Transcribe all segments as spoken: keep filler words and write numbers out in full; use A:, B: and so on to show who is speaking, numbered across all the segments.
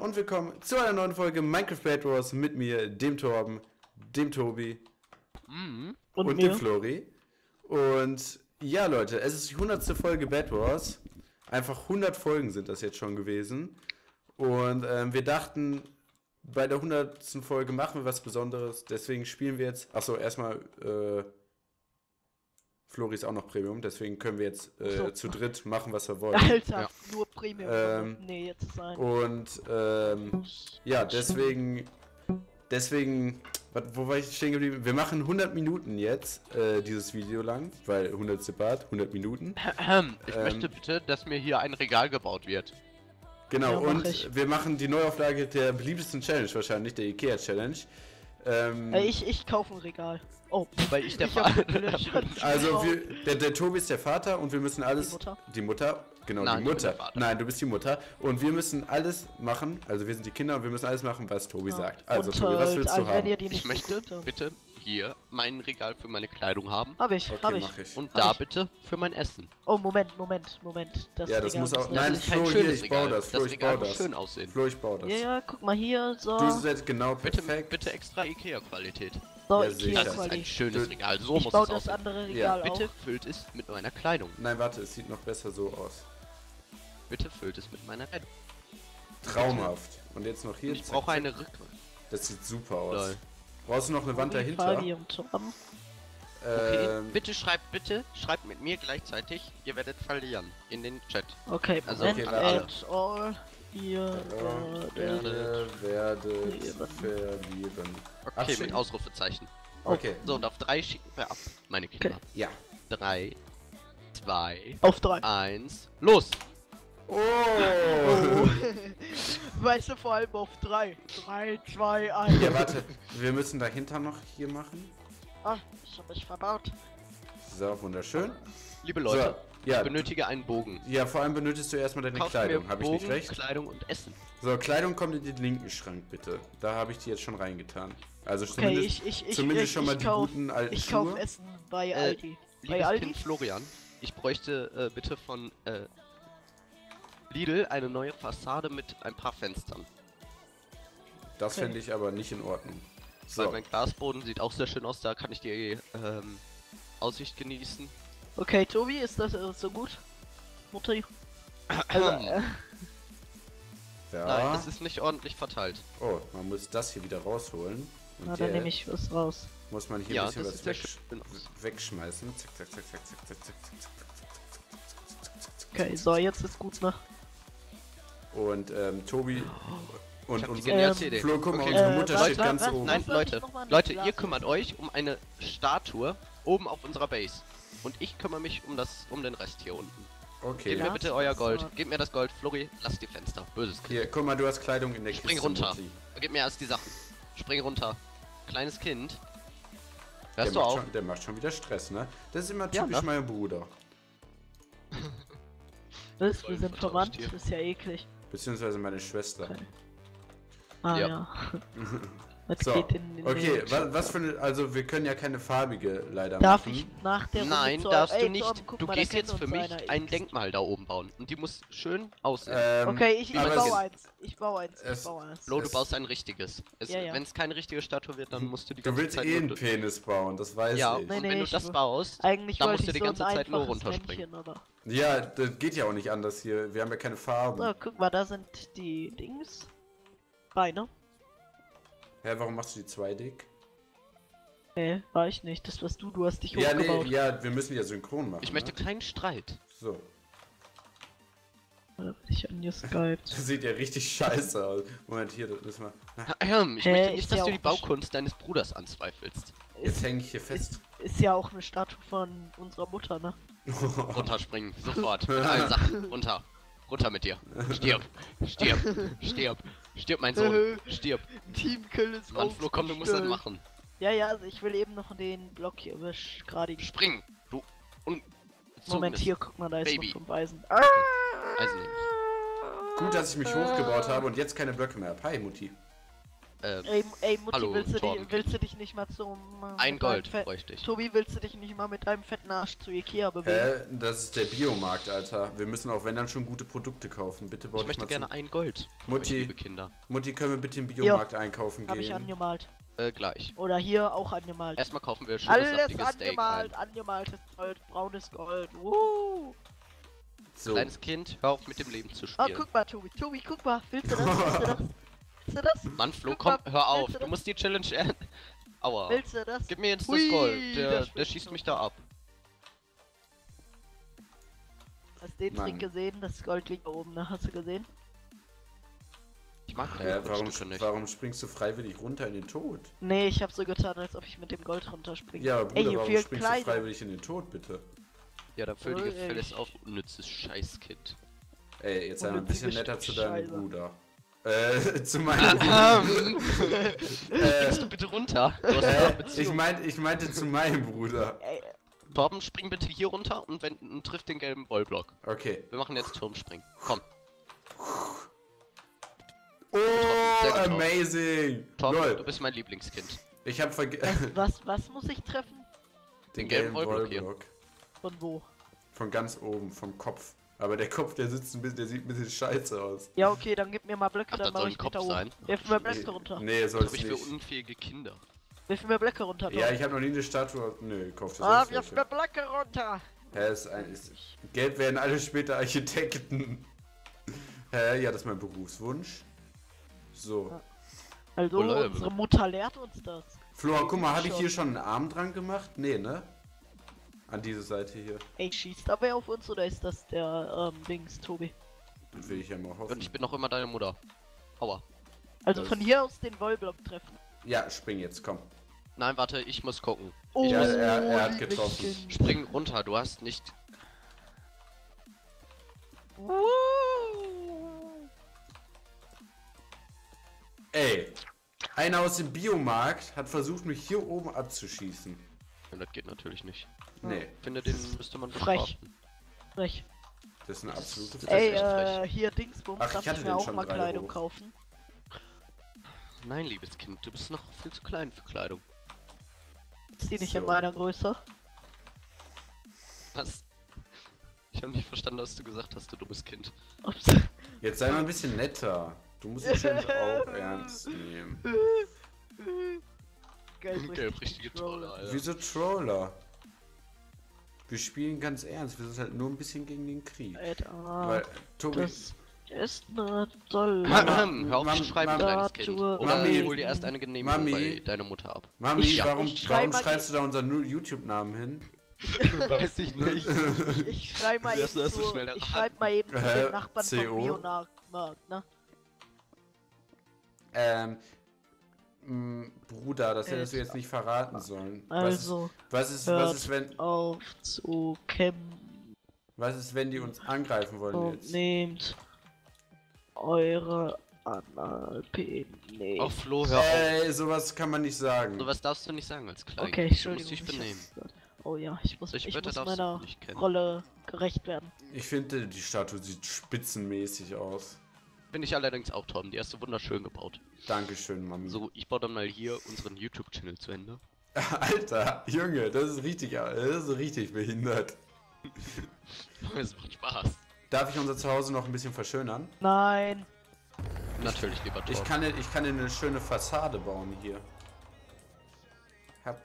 A: und willkommen zu einer neuen Folge Minecraft Bed Wars mit mir, dem Torben, dem Tobi
B: mhm.
A: und, und dem Flori. Und ja, Leute, es ist die hundertste Folge Bed Wars. Einfach hundert Folgen sind das jetzt schon gewesen. Und ähm, wir dachten, bei der hundertsten Folge machen wir was Besonderes. Deswegen spielen wir jetzt. Achso, erstmal. Äh, Flori ist auch noch Premium, deswegen können wir jetzt äh, so. zu dritt machen, was wir wollen.
C: Alter,
A: ja.
C: nur Premium.
A: Ähm,
C: nee, jetzt ist ein.
A: Und ähm, ja, deswegen, deswegen, wo war ich stehen geblieben? Wir machen hundert Minuten jetzt, äh, dieses Video lang, weil hundert Separat, hundert Minuten.
B: Ich ähm, möchte bitte, dass mir hier ein Regal gebaut wird.
A: Genau,
C: ja,
A: und
C: ich.
A: wir machen die Neuauflage der beliebtesten Challenge wahrscheinlich, der Ikea Challenge. Ähm,
C: äh, ich, ich kaufe ein Regal. Oh,
B: weil ich der Vater.
A: Also wir, der, der Tobi ist der Vater und wir müssen alles.
C: Die Mutter?
A: Die Mutter, genau,
B: Nein,
A: die Mutter. Nein, du bist die Mutter. Und wir müssen alles machen, also wir sind die Kinder und wir müssen alles machen, was Tobi ja. sagt. Also
C: und,
A: Tobi, was willst
C: also,
A: du haben?
B: Ich möchte bitte hier mein Regal für meine Kleidung haben.
C: Hab ich,
A: okay,
C: hab ich.
A: ich.
B: Und
C: hab
B: da
C: ich.
B: bitte für mein Essen.
C: Oh, Moment, Moment, Moment. Das
A: ja, das
C: Regal
A: muss auch.
C: muss
A: Nein,
B: das ist
A: Flo,
B: kein
A: hier,
B: schönes
A: ich baue
B: Regal.
A: das. Flo,
B: das
A: ich
B: Regal
A: baue
B: muss
A: das.
B: schön aussehen.
A: Flo, ich baue das.
C: Ja, ja, guck mal hier, so.
A: Du seid genau perfekt.
B: Bitte, bitte extra Ikea-Qualität.
C: So,
A: ja,
C: Ikea
B: das ist ein schönes Regal, so
C: ich
B: muss
C: baue
B: es
C: das
B: aussehen.
C: andere Regal
A: ja.
C: auch.
B: Bitte füllt es mit meiner Kleidung.
A: Nein, warte, es sieht noch besser so aus.
B: Bitte füllt es mit meiner Kleidung.
A: Traumhaft. Und jetzt noch hier.
B: Und ich brauche eine Rückwand.
A: Das sieht super aus.
B: Lol.
A: Brauchst du noch eine Wand dahinter?
C: Okay,
B: ähm, bitte schreibt, bitte schreibt mit mir gleichzeitig, ihr werdet verlieren in den Chat.
C: Okay,
B: also
C: Moment,
A: okay,
C: add all, ihr
A: äh, werdet, werdet verlieren.
B: Okay,
A: Abschicken?
B: mit Ausrufezeichen.
A: Okay.
B: So, und auf drei schicken wir ab, meine Kinder.
C: Okay.
A: Ja.
B: Drei, zwei,
C: auf drei.
B: eins, los!
A: Oh!
C: oh. Weißt du, vor allem auf drei. drei, zwei, eins.
A: Ja, warte. Wir müssen dahinter noch hier machen.
C: Ah, ich hab mich verbaut.
A: So, wunderschön.
B: Liebe Leute,
A: so, ja.
B: ich benötige einen Bogen.
A: Ja, vor allem benötigst du erstmal deine
B: Kauft
A: Kleidung. Habe ich
B: Bogen,
A: nicht recht?
B: Kleidung und Essen.
A: So, Kleidung kommt in den linken Schrank, bitte. Da habe ich die jetzt schon reingetan. Also
C: Okay,
A: zumindest,
C: ich, ich, ich,
A: zumindest
C: ich,
A: schon mal
C: ich
A: die
C: kauf,
A: guten alten
C: Ich
A: Schuhe.
C: kauf Essen bei
B: Äh,
C: Aldi. Bei
B: Liebes
C: Aldi?
B: Kind Florian, ich bräuchte äh, bitte von äh, Lidl eine neue Fassade mit ein paar Fenstern.
A: Das
C: Okay.
A: fände ich aber nicht in Ordnung.
B: Weil
A: So.
B: mein Glasboden sieht auch sehr schön aus, da kann ich die ähm, Aussicht genießen.
C: Okay, Tobi, ist das äh, so gut? Mutter? Also, äh,
A: Ja.
B: Nein, das ist nicht ordentlich verteilt.
A: Oh, man muss das hier wieder rausholen. Und
C: na, dann
A: jetzt
C: nehme ich was raus.
A: muss man hier
B: Ja,
A: ein bisschen
B: das
A: was
B: ist sehr
A: wegsch
B: schön.
A: wegschmeißen. Zack, zack, zack, zack, zack, zack, zack, zack, zack, zack.
C: Okay, so, jetzt ist gut, ne?
A: Und ähm, Tobi und
B: Ich hab die
A: unsere
B: genialste
C: Ähm,
B: Idee.
A: Flo, guck mal,
B: Okay.
A: unsere
C: Äh,
A: Mutter
C: was-
A: steht
C: was-
A: ganz
C: was-
A: oben.
B: Nein,
C: soll
B: Leute,
C: ich noch mal ein
B: Leute,
C: Glas
B: ihr kümmert
C: nehmen?
B: euch um eine Statue oben auf unserer Base. Und ich kümmere mich um das, um den Rest hier unten.
A: Okay.
B: Gebt mir
C: Ja.
B: bitte euer Gold.
C: So.
B: Gebt mir das Gold. Flori, lass die Fenster. Böses Kind.
A: Hier, guck mal, du hast Kleidung in der
B: Spring
A: Kiste.
B: runter.
A: Mutti.
B: Gib mir erst die Sachen. Spring runter. Kleines Kind.
A: Der
B: Hörst du
A: macht,
B: auf?
A: schon, der macht schon wieder Stress, ne? Das ist immer
B: Ja,
A: typisch
B: ne?
A: mein Bruder.
C: Das,
B: Voll
C: wir sind
B: vertauscht
C: verwandt,
B: hier.
C: ist ja eklig.
A: Beziehungsweise meine Schwester.
C: Okay. Ah
B: Ja.
C: ja. Das
A: So,
C: geht in, in
A: okay,
C: den
A: was, was für eine, also wir können ja keine farbige leider
C: Darf
A: machen.
C: ich nach der Runde
B: Nein,
C: zur-
B: darfst
C: Ey,
B: du nicht.
C: Torben, guck
B: Du
C: mal, da
B: gehst
C: kennt
B: jetzt für
C: uns
B: mich
C: einer.
B: ein Denkmal da oben bauen. Und die muss schön aussehen.
A: Ähm,
C: Okay, ich, ich
A: aber
C: baue
A: es-
C: eins. Ich baue eins. Ich
A: es-
C: baue eins.
B: Flo, du
A: es-
B: baust ein richtiges. Es,
C: Ja, ja.
B: Wenn es keine richtige Statue wird, dann musst du die
A: Du
B: ganze
A: willst
B: Zeit
A: eh einen
B: nur...
A: Penis bauen, das weiß
B: Ja,
A: ich.
C: Nee,
B: und
C: nee,
B: wenn du
C: ich
B: das
C: will-
B: baust,
C: Eigentlich
B: dann
C: wollte
B: musst du
C: ich
B: die
C: so ein
B: ganze Zeit nur
C: einfaches
B: runterspringen.
C: Männchen, aber...
A: Ja, das geht ja auch nicht anders hier. Wir haben ja keine Farben.
C: So, guck mal, da sind die Dings. Beine.
A: Hä, warum machst du die zwei dick?
C: Nee, war ich nicht. Das warst du, du hast dich
A: Ja, nee,
C: hochgebaut.
A: ja, wir müssen ja synchron machen.
B: Ich möchte
A: ne?
B: keinen Streit.
A: So.
C: Da bin ich angeskypt.
A: Das sieht ja richtig scheiße aus. Moment, hier, das müssen wir. Na,
B: Ahem, Ich
C: Hä,
B: möchte
C: ist
B: nicht, dass
C: ja
B: du
C: auch
B: die Baukunst deines Bruders anzweifelst.
A: jetzt hänge ich hier fest.
C: Ist, ist ja auch eine Statue von unserer Mutter, ne?
B: Runterspringen, sofort. Mit allen Sachen. Runter. Runter mit dir. Stirb. Stirb. Stirb. Stirb, mein Sohn. Stirb.
C: Teamkill ist
B: Mann, Flo, komm, du musst das
C: aufgestellt.
B: machen.
C: Ja, ja, also ich will eben noch den Block hier beschradigen.
B: Spring. Du. Und.
C: Moment, hier, guck mal, da ist
B: Baby.
C: noch vom Weisen. Ah!
B: Also nicht.
A: Gut, dass ich mich hochgebaut habe und jetzt keine Blöcke mehr habe. Hi, Mutti.
B: Ähm,
C: Ey, ey Mutti,
B: Hallo,
C: willst, du
B: Torben.
C: dich, willst du dich nicht mal zum... äh,
B: ein
C: mit
B: Gold
C: deinem Fe-
B: bräuchte ich.
C: Tobi, willst du dich nicht mal mit deinem fetten Arsch zu Ikea bewegen?
A: Hä? Das ist der Biomarkt, Alter. Wir müssen auch, wenn dann, schon gute Produkte kaufen. Bitte baut
B: Ich möchte
A: mal
B: gerne
A: zu.
B: ein Gold.
A: Mutti.
B: Ich liebe Kinder.
A: Mutti, können wir bitte im Biomarkt einkaufen
C: Habe ich
A: gehen?
C: angemalt.
B: Äh, gleich.
C: Oder hier auch angemalt.
B: Erstmal kaufen wir schönes
C: Alles
B: saftiges Steak
C: angemalt,
B: ein.
C: angemaltes Gold, braunes Gold. Woo.
A: So.
B: Kleines Kind, hör auf mit dem Leben zu
C: Oh,
B: spielen.
C: guck mal, Tobi, Tobi, guck mal. Willst du das? Willst du das? Willst du das?
B: Mann, Flo,
C: Guck
B: komm,
C: mal,
B: hör auf.
C: willst du
B: Du
C: das?
B: musst die Challenge enden. Aua.
C: Willst du das?
B: Gib mir jetzt das
C: Hui,
B: Gold. Der,
C: der
B: der
C: springt
B: schießt
C: so.
B: mich da ab.
C: Hast den
A: Mann.
C: Trick gesehen? Das Gold liegt da oben, ne? Hast du gesehen?
B: Ich mag
A: Hä,
B: deine
A: warum,
B: Goldstücke nicht.
A: warum springst du freiwillig runter in den Tod?
C: Nee, ich hab so getan, als ob ich mit dem Gold runterspringe.
A: Ja, aber
C: Ey,
A: Bruder,
C: hier
A: warum
C: fehlt
A: springst du
C: Kleidung.
A: freiwillig in den Tod, bitte?
B: Ja, dann füll die
C: Oh,
B: Gefälligst
C: ey.
B: auf, unnützes Scheißkind.
A: Ey, jetzt sei mal ein
C: Unnützige
A: bisschen netter zu deinem
C: Scheiße.
A: Bruder. Äh, zu meinem Bruder. äh,
B: Springst du bitte runter? Du hast eine
A: äh, ich,
B: Beziehung.
A: mein, ich meinte zu meinem Bruder.
C: Ey,
B: Torben, spring bitte hier runter und, wenn, und triff den gelben Wallblock.
A: Okay.
B: Wir machen jetzt Turmspringen. Komm,
A: Oh,
B: Sehr getroffen.
A: amazing!
B: Torben, du
A: Lol.
B: bist mein Lieblingskind.
A: Ich hab vergessen.
C: was, was muss ich treffen?
A: Den
B: gelben
A: gelben
B: Wallblock hier.
A: Wallblock.
C: Von wo?
A: Von ganz oben, vom Kopf. Aber der Kopf, der sitzt ein bisschen, der sieht ein bisschen scheiße aus.
C: Ja, okay, dann gib mir mal Blöcke,
B: Ach,
C: dann
B: das
C: mach
B: soll
C: ich
B: ein
C: mich da
B: Kopf
C: hoch.
B: sein.
C: Wirf mir
A: Nee,
C: Blöcke runter.
A: nee,
B: Was
A: soll's
B: hab ich für
A: nicht.
B: unfähige Kinder?
C: Wirf mir Blöcke runter,
A: Ja,
C: Tom.
A: ich habe noch nie eine Statue. Nö, kauft
C: Ah,
A: das
C: wirf mir Blöcke runter.
A: Hä, ist ein, ist, Gelb werden alle später Architekten. Hä, ja, das ist mein Berufswunsch. So.
C: Also,
B: Oh, Leute.
C: unsere Mutter lehrt uns das.
A: Flor, guck mal, habe ich
C: Schon.
A: hier schon einen Arm dran gemacht? Nee, ne? An diese Seite hier.
C: Ey, schießt da wer auf uns oder ist das der, ähm, Dings, Tobi?
A: Das will ich ja mal
B: Und
A: hoffen.
B: ich bin noch immer deine Mutter. Aua.
C: Also
A: Das-
C: von hier aus den Wallblock treffen.
A: Ja, spring jetzt, komm.
B: Nein, warte, ich muss gucken.
C: Oh,
A: Ja, er- er hat
C: liebes
A: getroffen.
C: Kind.
B: Spring runter, du hast nicht...
C: Uh.
A: Ey, einer aus dem Biomarkt hat versucht, mich hier oben abzuschießen.
B: Ja, das geht natürlich nicht.
A: Nee,
B: Ich finde, den müsste man
C: Frech.
B: bestrafen.
C: Frech.
A: das ist eine absolute
B: Das ist
C: Ey,
B: echt frech.
C: äh, hier Dingsbums,
A: Ach, ich
C: darf ich
A: hatte
C: mir
A: den
C: auch
A: schon
C: mal
A: gerade
C: Kleidung
A: hoch.
C: kaufen?
B: Nein, liebes Kind, du bist noch viel zu klein für Kleidung.
C: Ist die nicht
A: So.
C: in meiner Größe?
B: Was? Ich habe nicht verstanden, was du gesagt hast, du dummes Kind.
C: Ups.
A: Jetzt sei mal ein bisschen netter. Du musst dich schon auch ernst nehmen.
C: Gelb,
B: Gelb,
C: richtig
B: richtige
C: Troller.
B: Trolle, Alter.
A: Wieso Troller? Wir spielen ganz ernst, wir sind halt nur ein bisschen gegen den Krieg.
C: Alter,
A: Weil, Tobi,
C: das ist eine tolle
B: Hör auf
A: Mam-
B: zu schreiben,
A: Mam-
B: kleines Kind.
C: Statue.
B: Oder
A: Mami.
B: hol dir erst eine Genehmigung
A: Mami.
B: bei deiner Mutter ab.
A: Mami,
C: Ich-
A: warum,
C: ich
A: warum
C: schreibe-
A: schreibst du da unseren Nu- YouTube-Namen hin?
B: Weiß ich nicht.
C: Ich schreibe mal
B: Das
C: eben
B: hast du
C: zu,
B: schnell
C: ich
B: erraten.
C: schreib mal eben zu
A: Hä?
C: den Nachbarn
A: C O?
C: von Bionarkt, ne?
A: Ähm, mh, Bruder, das hättest du jetzt nicht verraten sollen.
C: Also,
A: was ist, was ist,
C: hört
A: was ist, wenn,
C: auf zu kämpfen
A: was ist, wenn die uns angreifen wollen
C: und
A: jetzt?
C: nehmt eure Analpene.
B: Oh, Flo, hör auf.
A: Ey, sowas kann man nicht sagen.
B: Sowas darfst du nicht sagen als Klein.
C: Okay,
B: Du
C: Entschuldigung.
B: musst dich
C: ich
B: benehmen.
C: hab's- Oh ja, ich muss,
B: Solche
C: ich
B: Wörter
C: muss
B: darfst du
C: meiner
B: nicht kennen.
C: Rolle gerecht werden.
A: Ich finde, die Statue sieht spitzenmäßig aus.
B: Finde ich allerdings auch, Tom. Die hast du wunderschön gebaut.
A: Dankeschön, Mami.
B: So, ich baue dann mal hier unseren YouTube-Channel zu Ende.
A: Alter, Junge, das ist richtig, das ist richtig behindert.
B: Es macht Spaß.
A: Darf ich unser Zuhause noch ein bisschen verschönern?
C: Nein.
B: Natürlich, lieber Tom.
A: Ich kann, ich kann eine schöne Fassade bauen hier. Hab.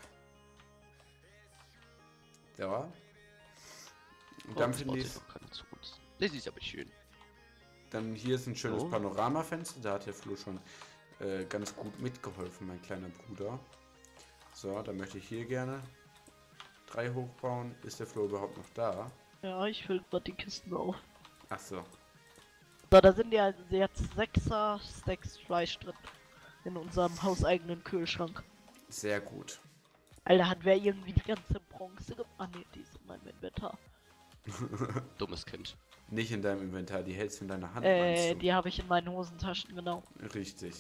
A: Ja. Und
B: Oh,
A: dann
B: das
A: finde
B: baut
A: ich,
B: sich noch keiner zu uns. Das ist aber schön.
A: dann hier ist ein schönes
B: Oh.
A: Panoramafenster. Da hat der Flo schon äh, ganz gut mitgeholfen, mein kleiner Bruder. So, dann möchte ich hier gerne drei hochbauen. Ist der Flo überhaupt noch da?
C: Ja, ich fülle gerade die Kisten auf.
A: Ach so.
C: So, da sind ja jetzt sechser Stacks Fleisch drin. In unserem hauseigenen Kühlschrank.
A: Sehr gut.
C: Alter, hat wer irgendwie die ganze Bronze gemacht? Ah ne, die ist in meinem Inventar.
B: Dummes Kind.
A: Nicht in deinem Inventar, die hältst du in deiner Hand.
C: Äh,
A: meinst du?
C: die habe ich in meinen Hosentaschen, genau.
A: Richtig.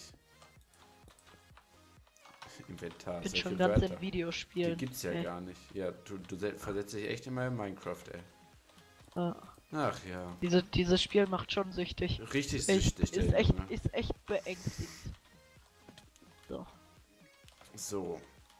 A: Inventar.
C: Bin
A: solche
C: schon ganz
A: Wörter.
C: in Videospielen.
A: Die gibt's ja
C: Äh,
A: gar nicht. Ja, du, du se- versetzt dich echt immer in Minecraft, ey.
C: ja.
A: Ach ja.
C: Diese, dieses Spiel macht schon süchtig.
A: Richtig
C: Echt,
A: süchtig,
C: ist
A: der
C: echt,
A: Junge.
C: ist echt beängstigend.
A: So.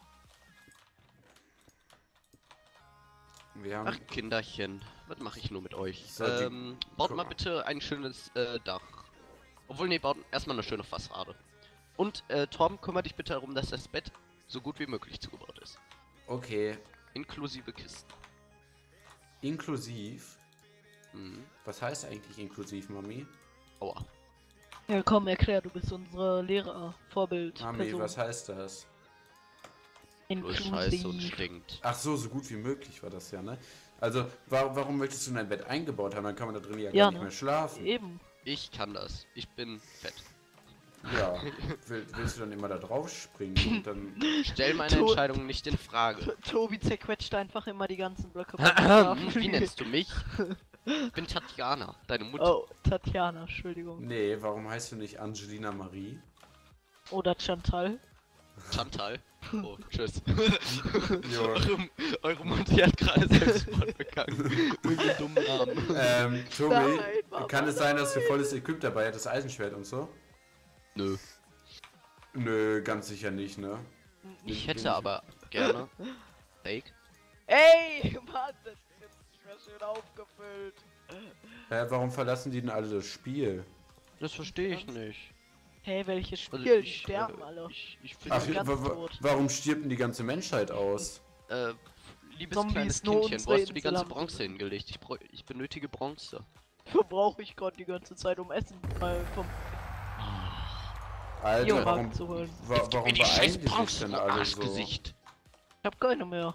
A: Wir haben...
B: Ach, Kinderchen, was mache ich nur mit euch?
A: So, die-
B: ähm, baut
A: guck
B: mal
A: mal.
B: bitte ein schönes äh, Dach. Obwohl, nee, baut erstmal eine schöne Fassade. Und, äh, Torben, kümmere dich bitte darum, dass das Bett so gut wie möglich zugebaut ist.
A: Okay.
B: Inklusive Kisten.
A: Inklusiv.
B: Mhm.
A: Was heißt eigentlich inklusiv, Mami?
B: Aua.
C: Ja, komm, erklär, du bist unsere Lehrer, Vorbild,
A: Mami,
C: Person.
A: was heißt das?
B: Bloß scheiße und stinkt.
A: Ach so, so gut wie möglich war das ja, ne? Also, wa warum möchtest du dein Bett eingebaut haben? Dann kann man da drin ja,
C: Ja,
A: gar nicht
C: ne?
A: mehr schlafen.
C: Eben.
B: Ich kann das. Ich bin fett.
A: Ja. Will, willst du dann immer da drauf springen und dann...
B: Stell meine
C: To-
B: Entscheidung nicht in Frage.
C: T- Tobi zerquetscht einfach immer die ganzen Blöcke.
B: Wie nennst du mich? Ich bin Tatjana, deine Mutter.
C: Oh, Tatjana, Entschuldigung.
A: Nee, warum heißt du nicht Angelina Marie?
C: Oder Chantal.
B: Chantal. Oh, tschüss.
A: Jo.
B: eure, eure Mutter hat gerade Selbstmord begangen. Mit dem dummen Namen.
A: Ähm, Tobi,
C: Nein, Mama,
A: kann es sein, dass du volles Equip dabei hattest, Eisenschwert und so?
B: Nö.
A: Nö, ganz sicher nicht, ne?
B: Ich hätte aber gerne Fake.
C: Ey, Mann, das ist nicht mehr schön aufgefüllt.
A: Hä, warum verlassen die denn alle das Spiel?
B: Das verstehe ich nicht.
C: Hey, welches
B: Also
C: Spiel? Die
B: ich,
C: sterben
B: äh,
C: alle.
B: Ich, ich
A: Ach,
B: finde,
C: ganz
A: wa wa
C: tot.
A: warum stirbt denn die ganze Menschheit aus?
B: äh, liebes
C: Zombies,
B: kleines
C: nur
B: Kindchen, wo
C: unsere
B: hast du die ganze
C: Insel haben
B: Bronze
C: sie.
B: hingelegt? Ich, bräu- ich benötige Bronze.
C: Verbrauche ich gerade die ganze Zeit, um Essen mal vom
A: Alter,
C: Biomarkt
A: warum,
C: zu holen.
A: wa warum beeilen die sich
B: Bronze,
A: denn
B: du
A: alle so?
B: Arschgesicht.
C: Ich hab keine mehr.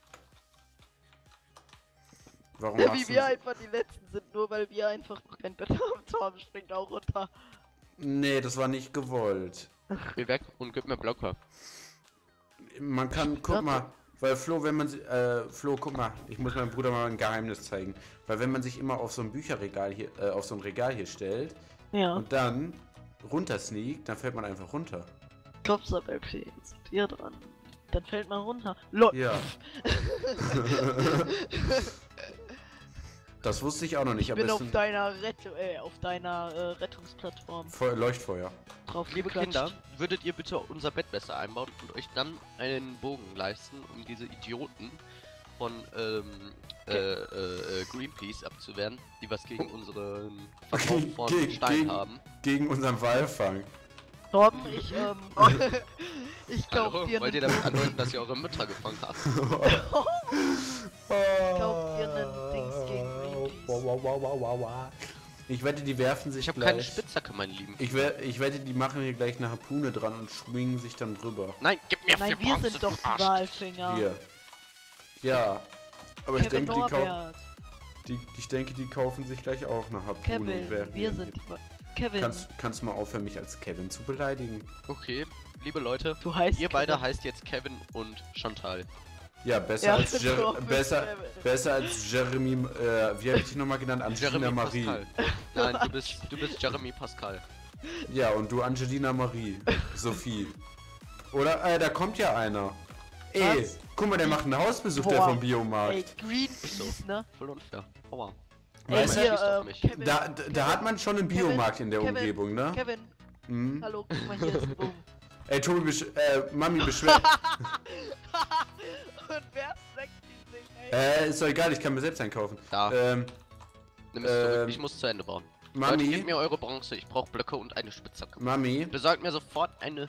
A: Warum
C: Ja,
A: machst
C: wie
A: du
C: wir
A: so-
C: einfach die Letzten sind, nur weil wir einfach noch kein Bett haben. Torben springt auch runter.
A: Nee, das war nicht gewollt.
B: Geh weg und gib mir Blöcke.
A: Man kann, guck
C: Ja.
A: mal, weil Flo, wenn man si- äh, Flo, guck mal, ich muss meinem Bruder mal ein Geheimnis zeigen. Weil wenn man sich immer auf so ein Bücherregal hier, äh, auf so ein Regal hier stellt
C: Ja,
A: und dann runter sneakt, dann fällt man einfach runter.
C: Kopfsabelfee, jetzt seid ihr dran. Dann fällt man runter. LOL.
A: Ja. Das wusste ich auch noch nicht,
C: Ich
A: aber
C: bin
A: es
C: auf
A: sind
C: deiner Rettung, äh, auf deiner äh, Rettungsplattform
A: Feu Leuchtfeuer.
C: drauf
B: Liebe
C: geklatscht.
B: Kinder, würdet ihr bitte unser Bett besser einbauen und euch dann einen Bogen leisten, um diese Idioten von ähm, äh, äh, äh, Greenpeace abzuwehren, die was gegen unseren Verkauf von
A: Gegen-
B: Stein
A: gegen-
B: haben.
A: Gegen unseren Walfang.
C: Torben, ich, ähm, ich kauf
B: Hallo,
C: dir
B: wollt ihr
C: einen
B: damit andeuten, dass ihr eure Mütter gefangen habt?
C: kauf dir einen Dings gegen Greenpeace.
A: Ich wette, die werfen sich
B: Ich habe
A: gleich.
B: keine Spitzhacke, mein Lieben.
A: Ich, we ich wette, die machen hier gleich eine Harpune dran und schwingen sich dann drüber.
B: Nein, gib mir
C: Nein,
B: vier
C: wir
B: Bronze,
C: sind doch
B: du
C: die
B: Arsch.
C: Walfinger.
A: Hier. Ja. Aber ich
C: Kevin
A: denke, die, kau
C: Norbert.
A: die, ich denke, die kaufen sich gleich auch eine Harpune. und
C: Kevin,
A: werfen
C: wir
A: die
C: sind
A: hin.
C: die Wa- Kevin,
A: Kannst, kannst du mal aufhören, mich als Kevin zu beleidigen?
B: Okay, liebe Leute,
C: du heißt
B: ihr beide
C: Kevin.
B: heißt jetzt Kevin und Chantal.
A: Ja, besser
C: Ja,
A: als Jer
C: Torben ist
A: besser,
C: Kevin.
A: besser als Jeremy, äh, wie habe ich dich nochmal genannt? Angelina
B: Jeremy
A: Marie.
B: Pascal. Nein, du bist, du bist Jeremy Pascal.
A: Ja, und du Angelina Marie. Sophie. Oder, äh, da kommt ja einer. Ey,
C: Was?
A: guck mal, der macht einen Hausbesuch, der
C: Boah.
A: vom
C: Ey,
A: Biomarkt.
C: Greenpeace, ne?
B: Voll unfair. Aua.
C: Ey,
A: Weißt du,
C: hier,
B: schießt auf
C: äh,
B: mich.
C: Kevin,
A: Da, da, da hat man schon einen
C: Kevin,
A: Biomarkt in der
C: Kevin,
A: Umgebung, ne?
C: Kevin,
A: Mhm.
C: hallo, guck mal, hier ist ein Bogen.
A: Ey, Tobi, besch äh, Mami, beschwert.
C: Und wer sagt die sich, ey?
A: äh, ist doch egal, ich kann mir selbst einkaufen.
B: Da,
A: Ähm,
B: nimm es zurück.
A: ähm,
B: Ich muss zu Ende bauen. Leute,
A: Mami,
B: gebt mir eure Bronze. Ich brauche Blöcke und eine Spitzhacke.
A: Mami,
B: Besorgt mir sofort eine...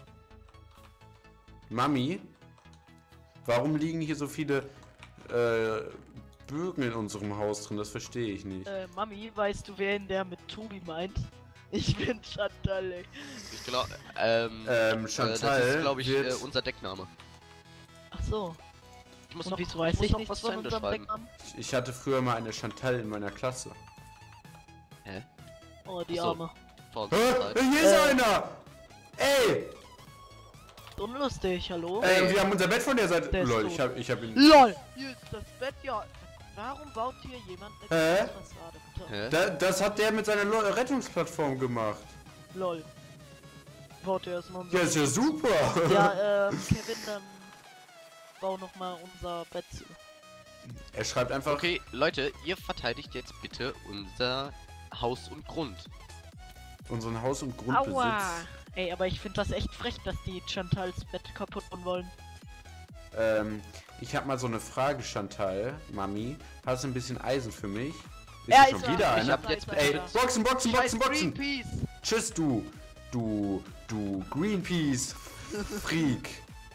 A: Mami, warum liegen hier so viele äh, Bögen in unserem Haus drin? Das verstehe ich nicht.
C: Äh, Mami, weißt du, wer in der mit Tobi meint? Ich bin Chantal, ey.
B: Ich glaube, ähm...
A: Ähm,
B: äh,
A: Chantal
B: das ist, glaube ich,
A: wird,
B: äh, unser Deckname.
C: Ach so.
B: Ich muss
C: Und
B: noch,
C: wieso
B: ich
C: weiß
B: muss
C: ich
B: noch
C: nichts
B: was zu
C: von
B: Ende
C: unserem
B: schreiben.
C: Decknamen?
A: ich hatte früher mal eine Chantal in meiner Klasse.
B: Hä?
C: Oh, die
B: Ach so.
C: Arme.
B: Vor
A: Hä?
B: unserer Zeit.
A: Hier ist
C: Äh.
A: einer! Ey!
C: Unlustig, hallo?
A: Ähm, wir haben unser Bett von der Seite.
C: Der ist
A: Lol,
C: tot.
A: ich hab, ich hab ihn.
C: LOL! Hier ist das Bett, ja. Warum baut hier jemand eine
A: Hä?
C: Glasfassade, bitte?
B: Hä?
A: Da, das hat der mit seiner Lo Rettungsplattform gemacht.
C: LOL. Baut er erstmal unser
A: Ja, ist ja super.
C: Ja, ähm, Kevin, dann bau nochmal unser Bett zu.
A: Er schreibt einfach.
B: Okay, Leute, ihr verteidigt jetzt bitte unser Haus und Grund.
A: Unseren Haus- und Grundbesitz.
C: Aua! Ey, aber ich finde das echt frech, dass die Chantals Bett kaputt machen wollen.
A: Ähm, ich habe mal so eine Frage, Chantal, Mami. Hast du ein bisschen Eisen für mich? Ist
C: Ja,
A: hier
C: ist
A: schon
C: er.
A: wieder
B: Ich
A: einer?
B: hab jetzt
A: Ey,
B: Alter.
A: Boxen, Boxen, Boxen,
C: Scheiß
A: Boxen!
C: Greenpeace!
A: Tschüss, du, du, du Greenpeace Freak.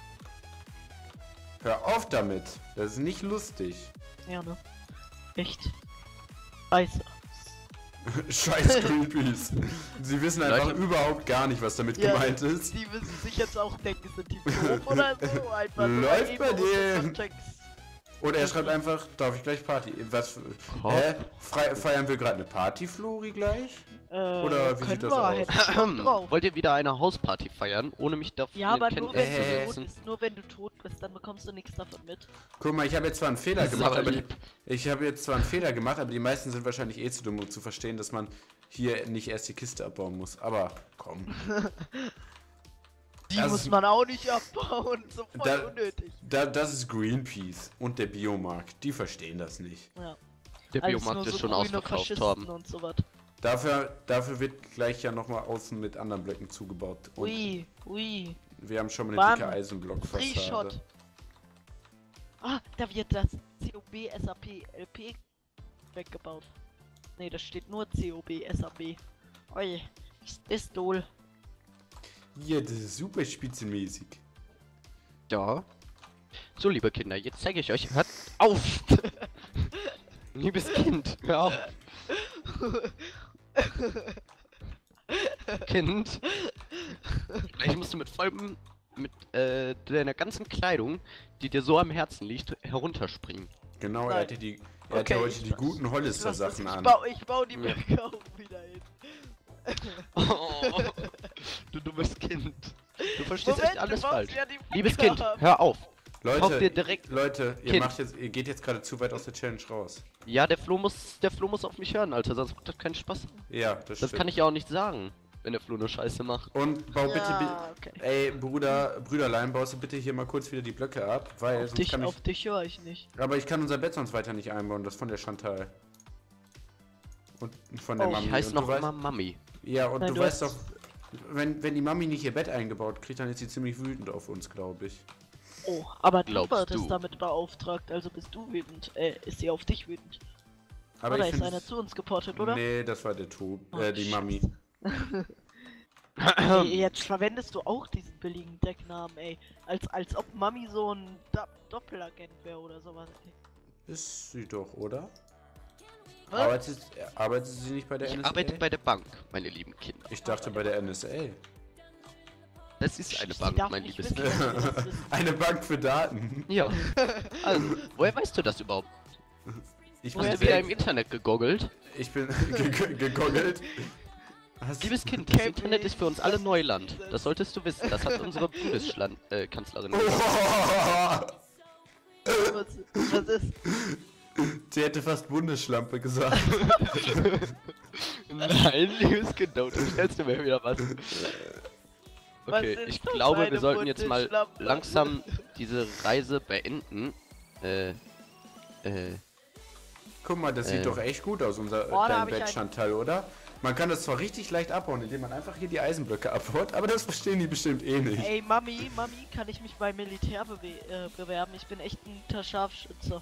A: Hör auf damit. Das ist nicht lustig.
C: Ja, ne? Echt. Scheiße.
A: Scheiß Greenpeace. Sie wissen einfach
B: Leute.
A: überhaupt gar nicht, was damit
C: Ja,
A: gemeint ist.
C: Die müssen sich jetzt auch denken, sind die doof oder so? Einfach nur
A: Läuft
C: mal
A: bei
C: eben aus dem
A: denen.
C: Kontext.
A: Und er schreibt einfach, darf ich gleich Party? Was? Hä? Fre feiern wir gerade eine Party, Flori, gleich?
C: Äh,
A: Oder wie
C: können
A: sieht das
C: wir,
A: aus?
C: hätte ich Bock drauf.
B: Wollt ihr wieder eine Hausparty feiern, ohne mich dafür
C: Ja, aber nur wenn,
A: Äh.
C: du tot bist, nur wenn du tot bist, dann bekommst du nichts davon mit.
A: Guck mal, ich habe jetzt zwar einen Fehler
B: Das ist
A: gemacht,
B: aber
A: aber die,
B: lieb.
A: ich habe jetzt zwar einen Fehler gemacht, aber die meisten sind wahrscheinlich eh zu dumm, um zu verstehen, dass man hier nicht erst die Kiste abbauen muss. Aber komm.
C: Die
A: Das
C: muss
A: ist-
C: man auch nicht abbauen, so voll
A: Da-
C: unnötig.
A: Da, das ist Greenpeace und der Biomarkt. Die verstehen das nicht.
C: Ja.
B: Der
C: Alles
B: Biomarkt
C: nur
B: ist
C: so
B: schon
C: grüne
B: ausverkauft,
C: Faschisten
B: Torben.
C: und so was.
A: Dafür, dafür wird gleich ja nochmal außen mit anderen Blöcken zugebaut. Und
C: Ui, ui.
A: wir haben schon mal
C: Bam.
A: eine dicke Eisenblockfassade.
C: Free-Shot. Ah, da wird das C O B S A P L P weggebaut. Ne, da steht nur C O B S A B. Oi, ist dol.
A: Ja, das ist super spitzenmäßig.
B: Ja. So, liebe Kinder, jetzt zeige ich euch. Hört auf! Liebes Kind, hör auf! Kind, gleich musst du mit vollem, mit äh, deiner ganzen Kleidung, die dir so am Herzen liegt, herunterspringen.
A: Genau, er
C: Nein.
A: hatte die, er
C: Okay,
A: hatte heute
C: ich-
A: die guten
C: Lass das,
A: Hollister-Sachen
C: ich,
A: an.
C: bau, ich bau die Blöcke auch wieder hin.
B: Oh, du dummes Kind. Du verstehst echt alles
C: du baust
B: falsch.
C: ja die
B: Liebes
C: Blöcke
B: Kind,
C: ab.
B: hör auf. Kauf dir
A: Leute,
B: direkt.
A: Leute, ihr
B: Kind.
A: macht jetzt, ihr geht jetzt gerade zu weit aus der Challenge raus.
B: Ja, der Flo muss, der Flo muss auf mich hören, Alter, sonst macht das keinen Spaß.
A: Ja, das,
B: Das
A: stimmt.
B: kann ich ja auch nicht sagen, wenn der Flo nur Scheiße macht.
A: Und bau bitte,
C: Ja,
A: bi-
C: okay.
A: ey Bruder, Brüderlein, baust du bitte hier mal kurz wieder die Blöcke ab, weil
C: Auf
A: sonst
C: dich,
A: kann ich,
C: auf dich höre ich nicht.
A: aber ich kann unser Bett sonst weiter nicht einbauen, das von der Chantal. Und von der
C: Oh,
A: Mami.
B: Ich heiße
A: Und
B: noch
A: du weißt,
B: immer Mami.
A: Ja, und
C: Nein,
A: du,
C: du
A: weißt doch,
C: hast-
A: wenn, wenn die Mami nicht ihr Bett eingebaut kriegt, dann ist sie ziemlich wütend auf uns, glaube ich.
C: Oh, aber du
B: Glaubst
C: wurdest
B: du?
C: damit beauftragt, also bist du wütend. Äh, ist sie auf dich wütend?
A: Aber
C: oder
A: ich
C: ist
A: finde,
C: einer zu uns geportet, oder?
A: nee, das war der Tob,
C: Oh,
A: äh, die
C: shit.
A: Mami.
C: Ey, jetzt verwendest du auch diesen billigen Decknamen, ey. Als, als ob Mami so ein Do Doppelagent wäre oder sowas. Ey.
A: Ist sie doch, oder?
C: Was?
A: Arbeitet, arbeitet sie nicht bei der
B: Ich
A: N S A?
B: arbeite bei der Bank, meine lieben Kinder.
A: ich dachte bei der N S A.
B: Das ist eine
C: Sie
B: Bank,
C: darf
B: mein
C: nicht
B: liebes
C: wissen,
B: Kind.
C: dass wir das wissen.
A: Eine Bank für Daten.
B: Ja. Also, woher weißt du das überhaupt?
A: Ich
B: Hast
A: bin,
B: du wieder im
A: selbst,
B: Internet gegoogelt?
A: ich bin ge- ge- gegoggelt. Hast-
B: Liebes Kind, das
C: Kenn
B: Internet ist für uns
C: ich.
B: alle Neuland. Das solltest du wissen. Das hat unsere Bundeskanzlerin äh, Kanzlerin gesagt.
A: Oh,
C: Was, was ist?
A: sie hätte fast Bundesschlampe gesagt.
B: Nein, liebes Kind, da stellst du mir wieder was.
C: Was
B: Okay,
C: ist
B: ich
C: das,
B: glaube, wir
C: eine
B: sollten jetzt mal
C: Bundesschlampe?
B: langsam diese Reise beenden. Äh, äh,
A: Guck mal, das sieht
B: Äh.
A: doch echt gut aus, unser
C: Oh, da
A: dein
C: hab ich
A: Bett,
C: einen.
A: Chantal, oder? Man kann das zwar richtig leicht abbauen, indem man einfach hier die Eisenblöcke abbaut, aber das verstehen die bestimmt eh nicht.
C: Ey, Mami, Mami, kann ich mich beim Militär bewe äh, bewerben? Ich bin echt ein guter Scharfschütze.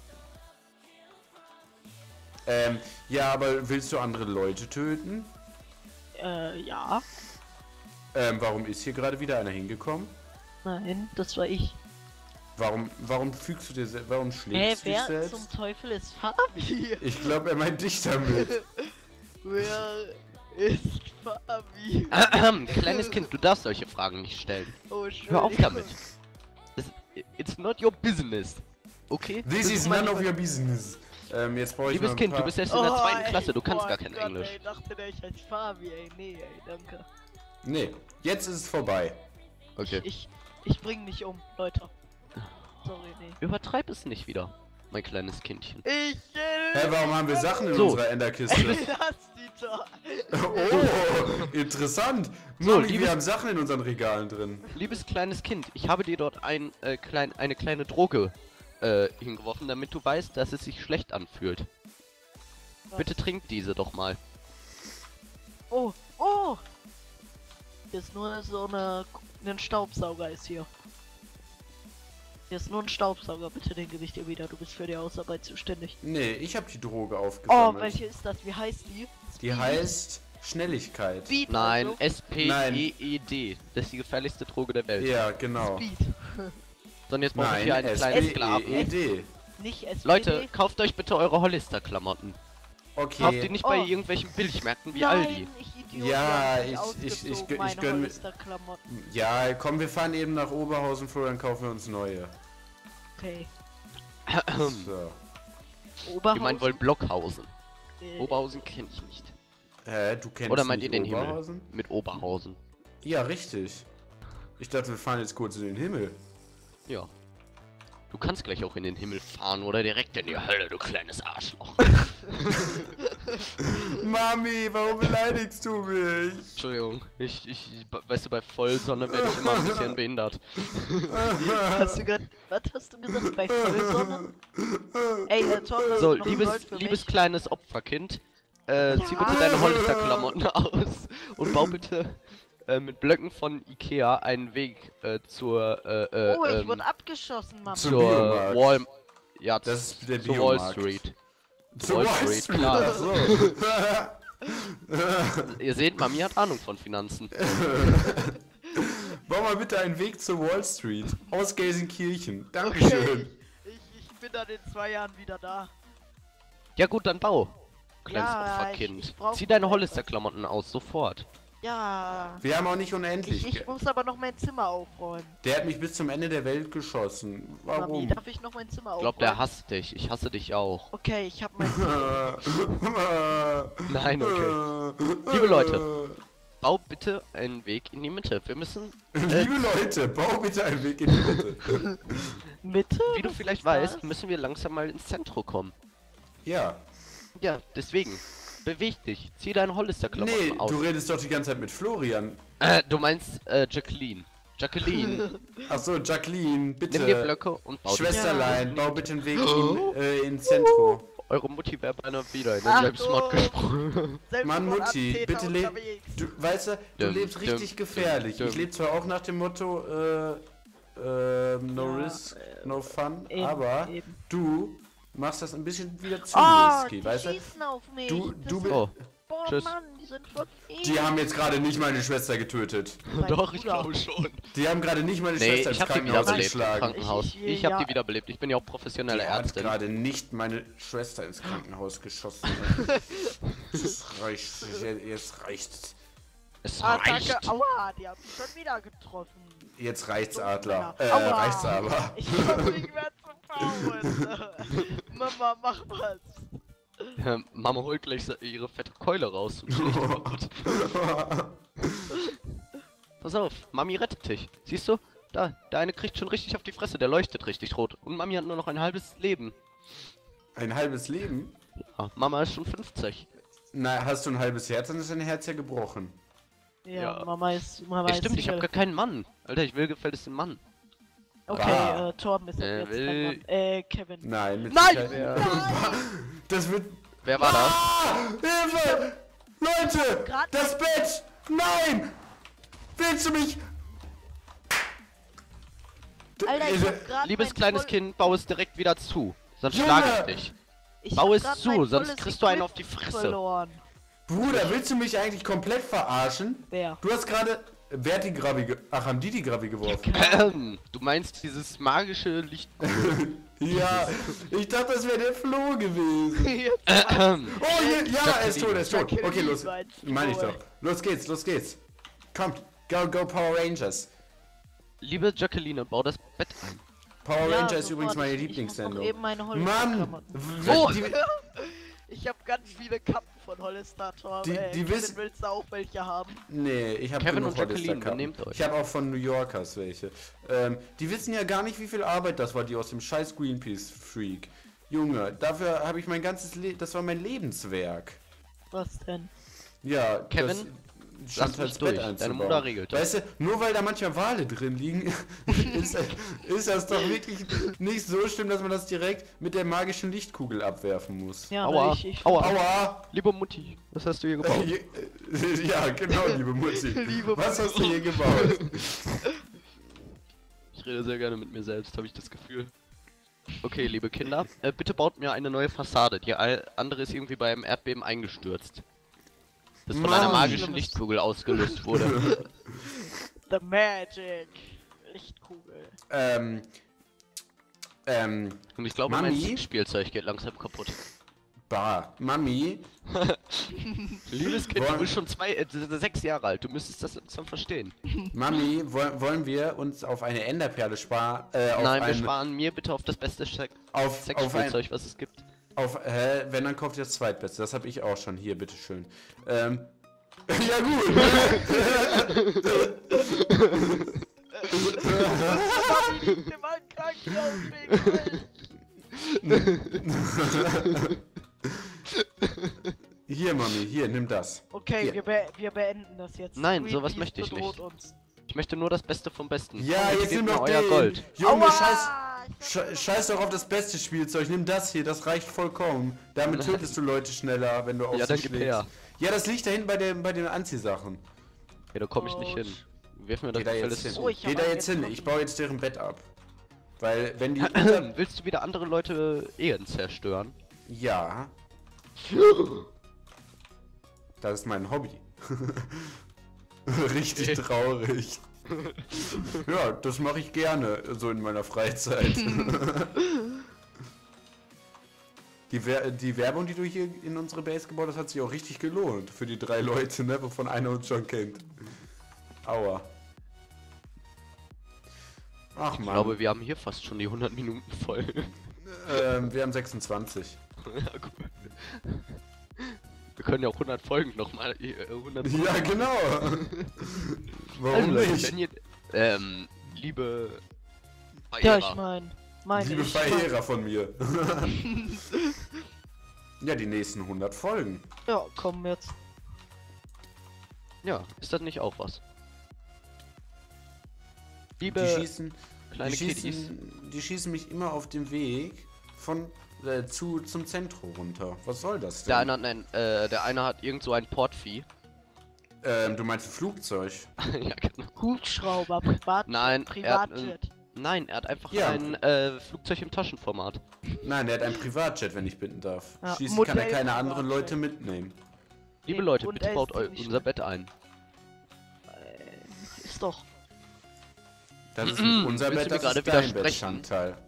A: Ähm, ja, aber willst du andere Leute töten?
C: Äh, ja.
A: Ähm, warum ist hier gerade wieder einer hingekommen?
C: Nein, das war ich.
A: Warum, warum fügst du dir, se- warum
C: Hä,
A: schlägst du dich
C: wer
A: selbst?
C: zum Teufel ist Fabi?
A: Ich glaube, er meint dich damit.
C: Wer ist Fabi?
B: Kleines Kind, du darfst solche Fragen nicht stellen.
C: Oh,
B: Hör auf damit.
C: Entschuldigung.
B: Das, it's not your business. Okay?
A: This
B: Das
A: is
B: mal
A: none
B: nicht
A: of your business. Ähm, jetzt brauche ich
B: Liebes
A: mal ein
B: Kind,
A: paar...
B: du bist erst in der
C: Oh,
B: zweiten
C: ey,
B: Klasse, du kannst
C: oh
B: gar kein
C: Gott,
B: Englisch.
C: Ey, dachte der, ich heiße Fabi, ey. Nee, ey, danke.
A: Nee, jetzt ist es vorbei.
B: Okay.
C: Ich, ich bring mich um, Leute. Sorry, nee.
B: Übertreib es nicht wieder, mein kleines Kindchen.
C: Ich, äh,
A: Hä, warum haben wir Sachen in
B: So.
A: unserer Enderkiste?
C: Lass die doch.
A: Oh, interessant.
B: So,
A: Mami, wir
B: liebes-
A: haben Sachen in unseren Regalen drin.
B: Liebes kleines Kind, ich habe dir dort ein, äh, klein, eine kleine Droge äh, hingeworfen, damit du weißt, dass es sich schlecht anfühlt.
C: Was?
B: Bitte trink diese doch mal.
C: Oh, oh! Hier ist nur so eine... Ein Staubsauger ist hier. Hier ist nur ein Staubsauger, bitte den gebe ich dir wieder. Du bist für die Hausarbeit zuständig.
A: Nee, ich habe die Droge
C: Oh,
A: aufgesammelt.
C: welche ist das? Wie heißt die?
A: Die heißt Schnelligkeit.
C: Speed.
B: Nein,
C: also.
B: S P E E D. Das ist die gefährlichste Droge der Welt.
A: Ja, genau.
C: Speed.
B: So, und jetzt brauche ich
A: Nein,
B: hier einen
A: S
B: kleinen
A: P
B: Sklaven.
A: E E D.
C: Nicht S P D.
B: Leute, kauft euch bitte eure Hollister-Klamotten.
A: Okay.
B: Kauft die nicht bei
C: Oh.
B: irgendwelchen Billigmärkten wie
C: Nein,
B: Aldi.
C: ich Idiot.
A: Ja,
C: die haben
A: ich- ich- ich
C: ausgezogen,
A: gö- ich
C: meine
A: gönn mir-
C: Hollister-Klamotten.
A: Ja, komm, wir fahren eben nach Oberhausen, Flo, dann kaufen wir uns neue.
C: Okay.
A: So.
C: Oberhausen.
B: Wir meinen wohl Blockhausen.
C: Äh,
B: Oberhausen kenne ich nicht.
A: Hä, du kennst
B: Oder meint
A: nicht
B: ihr den
A: Oberhausen?
B: Himmel? Mit Oberhausen.
A: Ja, richtig. Ich dachte, wir fahren jetzt kurz in den Himmel.
B: Ja. Du kannst gleich auch in den Himmel fahren oder direkt in die Hölle, du kleines Arschloch.
A: Mami, warum beleidigst du mich?
B: Entschuldigung, ich, ich, weißt du, bei Vollsonne werde ich immer ein bisschen behindert.
C: Hast du grad, was hast du gesagt? Bei Vollsonne? Ey, äh, Tom, hast
B: So,
C: du noch
B: liebes,
C: Gold für
B: liebes
C: mich?
B: kleines Opferkind, äh, zieh bitte
C: Ja.
B: deine Hollister-Klamotten aus und bau bitte äh, mit Blöcken von Ikea einen Weg äh, zur, äh, äh,
C: Oh, ich
B: ähm,
C: wurde abgeschossen, Mann.
A: Zum
B: zur
A: Biomarkt.
B: Wall... Ja,
A: Das ist der
B: zur Wall
A: Biomarkt.
B: Street.
A: Zu
B: Wall
A: Wall
B: Street,
A: Street,
B: klar.
A: ach so.
B: Ihr seht, Mami hat Ahnung von Finanzen.
A: Bau mal bitte einen Weg zur Wall Street. Aus Gelsenkirchen. Dankeschön.
C: Ich, ich bin dann in zwei Jahren wieder da.
B: Ja gut, dann bau. Kleines
C: Ja,
B: Opferkind.
C: ich- ich brauch
B: Zieh deine
C: noch
B: Hollister-Klamotten aus, sofort.
C: Ja.
A: Wir haben auch nicht unendlich.
C: Ich, ich muss aber noch mein Zimmer aufräumen.
A: Der hat mich bis zum Ende der Welt geschossen.
C: Mami,
A: Warum?
C: darf ich noch mein Zimmer
B: Ich
C: aufräumen?
B: glaub, der hasst dich. Ich hasse dich auch.
C: Okay, ich hab mein
B: Nein, okay. Liebe Leute. Bau bitte einen Weg in die Mitte. Wir müssen,
A: Liebe Leute, bau bitte einen Weg in die Mitte.
C: Mitte?
B: wie du
C: Was
B: vielleicht
C: ist
B: weißt,
C: das?
B: müssen wir langsam mal ins Zentrum kommen.
A: Ja.
B: Ja, deswegen. Beweg dich. Zieh deine Hollister-Klamotten
A: Nee,
B: aus.
A: du redest doch die ganze Zeit mit Florian.
B: Äh, du meinst äh, Jacqueline. Jacqueline,
A: Achso, Jacqueline, bitte.
B: nimm dir Blöcke und bau dich.
A: Schwesterlein, bau bitte einen Weg in, äh, ins Zentrum.
B: Eure Mutti wäre beinahe wieder in den
C: Achtung!
B: Selbstmord gesprungen.
A: Mann, Mutti,
C: Selbstmordattentäter
A: bitte leb.
C: unterwegs.
A: Du, weißt du, du
B: Dum,
A: lebst
B: dum,
A: richtig
B: dum,
A: gefährlich.
B: dum.
A: Ich lebe zwar auch nach dem Motto, äh, äh, no
C: Ja,
A: risk, no fun,
C: Eben,
A: aber
C: eben.
A: du machst das ein bisschen wieder zu
C: Oh,
A: risky,
C: die
A: weißt du?
C: schießen auf mich.
A: Du,
C: Das
A: du
C: ist-
A: bist.
B: Oh,
C: Boah,
B: tschüss.
C: Mann, die sind voll fies.
A: Die haben jetzt gerade nicht meine Schwester getötet.
C: Mein
B: doch, ich
C: Bruder.
B: glaube schon.
A: Die haben gerade nicht meine
B: Nee,
A: Schwester
B: ich
A: ins
B: hab die
A: Krankenhaus
B: wiederbelebt im
A: geschlagen.
B: Krankenhaus.
C: Ich- ich-
B: Ich hab
C: ja.
B: die wiederbelebt. Ich bin ja auch professionelle
A: Die hat
B: Ärztin.
A: gerade nicht meine Schwester ins Krankenhaus geschossen. Jetzt reicht's. Jetzt reicht's.
B: Es
C: Ah,
B: reicht.
C: danke. Aua, die haben mich schon wieder getroffen.
A: Jetzt reicht's, Adler. Äh,
C: Aua.
A: reicht's aber.
C: Ich komm nicht mehr zum Bauen. Mama, mach was.
B: Ja, Mama holt gleich se- ihre fette Keule raus und schlägt die kaputt. Pass auf, Mami rettet dich. Siehst du? Da, der eine kriegt schon richtig auf die Fresse, der leuchtet richtig rot. Und Mami hat nur noch ein halbes Leben.
A: Ein halbes Leben?
B: Ja, Mama ist schon fünfzig.
A: Na, hast du ein halbes Herz, dann ist dein Herz ja gebrochen.
C: Ja,
B: Ja.
C: Mama ist. Mama
B: Ja,
C: ist
B: stimmt, ich hab
C: Single.
B: gar keinen Mann. Alter, ich will gefällt es dem Mann.
C: Okay,
A: Ah.
C: äh, Torben ist
B: Äh,
C: jetzt
B: will-
C: mein Mann. Äh, Kevin.
A: Nein, mit
C: Nein!
A: Sicherheit- Das wird.
B: Wer war das?
A: Ah, Hilfe! Leute!
C: Grad-
A: Das Bett! Nein! Willst du mich?
C: Alter, ich
A: Äh,
C: hab grad
B: Liebes
C: mein
B: kleines
C: voll-
B: Kind, bau es direkt wieder zu. Sonst
A: Junge!
B: schlage ich dich.
C: Ich
B: Bau
C: hab
B: es
C: grad
B: zu,
C: mein
B: sonst
C: volles
B: kriegst du einen
C: Equip
B: auf die Fresse.
C: Verloren.
A: Bruder, willst du mich eigentlich komplett verarschen?
C: Wer?
A: Du hast gerade. Wer hat die Gravi ge Ach, haben die die Gravi geworfen?
B: Ähm, du meinst dieses magische Licht.
A: Ja, ich dachte, das wäre der Flo gewesen.
B: Ähm,
A: Oh, hier, ja, er ist tot, er ist tot.
C: Jacqueline
A: Okay, los.
C: war ein
A: Meine ich
C: Flo,
A: doch. Los geht's, los geht's. Kommt, go, go Power Rangers.
B: liebe Jacqueline, bau das Bett ein.
A: Power
C: Ja,
A: Ranger ist
C: sofort.
A: übrigens meine
C: Ich- ich muss noch
A: Lieblingssendung.
C: eben meine
A: Mann!
C: Hollister-Klamotten.
A: w-
B: Oh!
A: Die,
C: Ich hab ganz viele Kappen von Hollister, Torben.
A: Die-
C: Äh,
A: die
C: Kevin,
A: wissen-
C: willst du auch welche haben?
A: nee, ich habe
B: Kevin
A: genug
B: und Jacqueline,
A: Hollister-Kappen.
B: benehmt euch.
A: Ich habe auch von New Yorkers welche. Ähm, die wissen ja gar nicht, wie viel Arbeit das war, die aus dem scheiß Greenpeace-Freak. Junge, dafür habe ich mein ganzes Leben, das war mein Lebenswerk.
C: Was denn?
A: Ja,
B: Kevin? mich durch. Deine Mutter regelt das.
A: Weißt du, nur weil da manchmal Wale drin liegen, ist, ist das doch wirklich nicht so schlimm, dass man das direkt mit der magischen Lichtkugel abwerfen muss.
C: Ja,
B: Aua,
C: ich, ich
B: aua,
A: Aua!
B: Liebe Mutti, was hast du hier gebaut?
A: Ja, genau, liebe Mutti.
C: Liebe
A: Was hast du hier gebaut?
B: Ich rede sehr gerne mit mir selbst, habe ich das Gefühl. Okay, liebe Kinder, äh, bitte baut mir eine neue Fassade. Die andere ist irgendwie beim Erdbeben eingestürzt. Das von
A: Mann.
B: einer magischen Lichtkugel ausgelöst wurde.
C: The Magic. Lichtkugel.
A: Ähm. Ähm.
B: Und ich glaube,
A: Mami?
B: mein Spielzeug geht langsam kaputt.
A: Bah. Mami.
B: Liebes Kind, du
A: Wollen-
B: bist schon zwei, äh, sechs Jahre alt. Du müsstest das langsam verstehen.
A: Mami, woll, wollen wir uns auf eine Enderperle sparen? Äh, auf
B: Nein, wir
A: ein,
B: sparen mir bitte auf das beste Sex
A: auf, auf ein,
B: Sexspielzeug, was es gibt.
A: auf, hä, wenn, dann kauft ihr das zweitbeste. Das habe ich auch schon. Hier, bitteschön. Ähm. Ja, gut.
C: Mami liegt im Krankenhaus wegen.
A: Hier, Mami, hier, nimm das.
C: Okay,
A: Hier.
C: wir, be wir beenden das jetzt.
B: Nein,
C: Greenpeace
B: sowas möchte ich
C: bedroht
B: nicht.
C: Uns.
B: Ich möchte nur das Beste vom Besten.
A: Ja,
B: Komm,
A: jetzt
B: gebt
A: nimm
B: mir
A: doch
B: euer
A: den.
B: Gold.
A: Junge,
C: Aua!
A: scheiß,
C: Ich
A: sche- scheiß doch auf das beste Spielzeug. Nimm das hier, das reicht vollkommen. Damit
B: Nein.
A: tötest du Leute schneller, wenn du auf
B: Ja,
A: sie
B: dann gib
A: schlägst.
B: her.
A: Ja, das liegt da hinten bei, den bei den Anziehsachen.
B: Ja, da komme ich nicht
C: Gut.
B: hin. Wirf mir das
A: Geh da
B: alles
A: jetzt hin.
B: zu.
C: Oh, ich hab
A: Geh da
C: einen
A: jetzt hin.
C: getroffen.
A: Ich baue jetzt deren Bett ab. Weil, wenn die...
B: Willst du wieder andere Leute Ehen zerstören?
A: Ja. Das ist mein Hobby. Richtig traurig. Ja, das mache ich gerne, so in meiner Freizeit. Die, Wer die Werbung, die du hier in unsere Base gebaut hast, hat sich auch richtig gelohnt. Für die drei Leute, ne, wovon einer uns schon kennt. Aua. Ach
B: Ich
A: man.
B: glaube, wir haben hier fast schon die hundert Minuten voll.
A: ähm, wir haben sechsundzwanzig.
B: Ja, gut. Wir können ja auch hundert Folgen nochmal. Äh, hundert
A: Ja, genau. Warum
B: Also, Leute,
A: nicht?
B: wenn ihr, ähm, liebe
C: Ja,
B: Verehrer,
C: ich mein. Meine
A: Liebe
C: ich mein-
A: Verehrer von mir. Ja, die nächsten hundert Folgen.
C: Ja, komm jetzt.
B: ja, ist das nicht auch was?
A: Die
B: Liebe
A: schießen,
B: kleine
A: die,
B: Kiddies,
A: schießen, die schießen mich immer auf dem Weg von äh, zu zum Zentrum runter. Was soll das
B: der
A: denn?
B: eine, nein, äh, der eine hat irgend so ein Portvieh.
A: Ähm, du meinst ein Flugzeug?
B: Ja, genau.
C: Hubschrauber, Privat
B: Nein, er hat, äh,
C: Privatjet.
B: nein, er hat einfach
A: Ja.
B: ein äh, Flugzeug im Taschenformat.
A: Nein, der hat ein Privatjet, wenn ich bitten darf.
C: Ja,
A: Schließlich kann er
C: Modell
A: keine anderen
C: Privatjet.
A: Leute mitnehmen.
B: Liebe
C: Nee,
B: Leute,
C: und
B: bitte
C: er
B: baut
C: ist
B: eu
C: ziemlich
B: unser Bett ein.
C: Äh, ist doch.
A: Das ist nicht unser
B: Willst
A: Bett,
B: du mir
A: das
B: gerade
A: ist dein Bett,
B: widersprechen?
A: Chantal.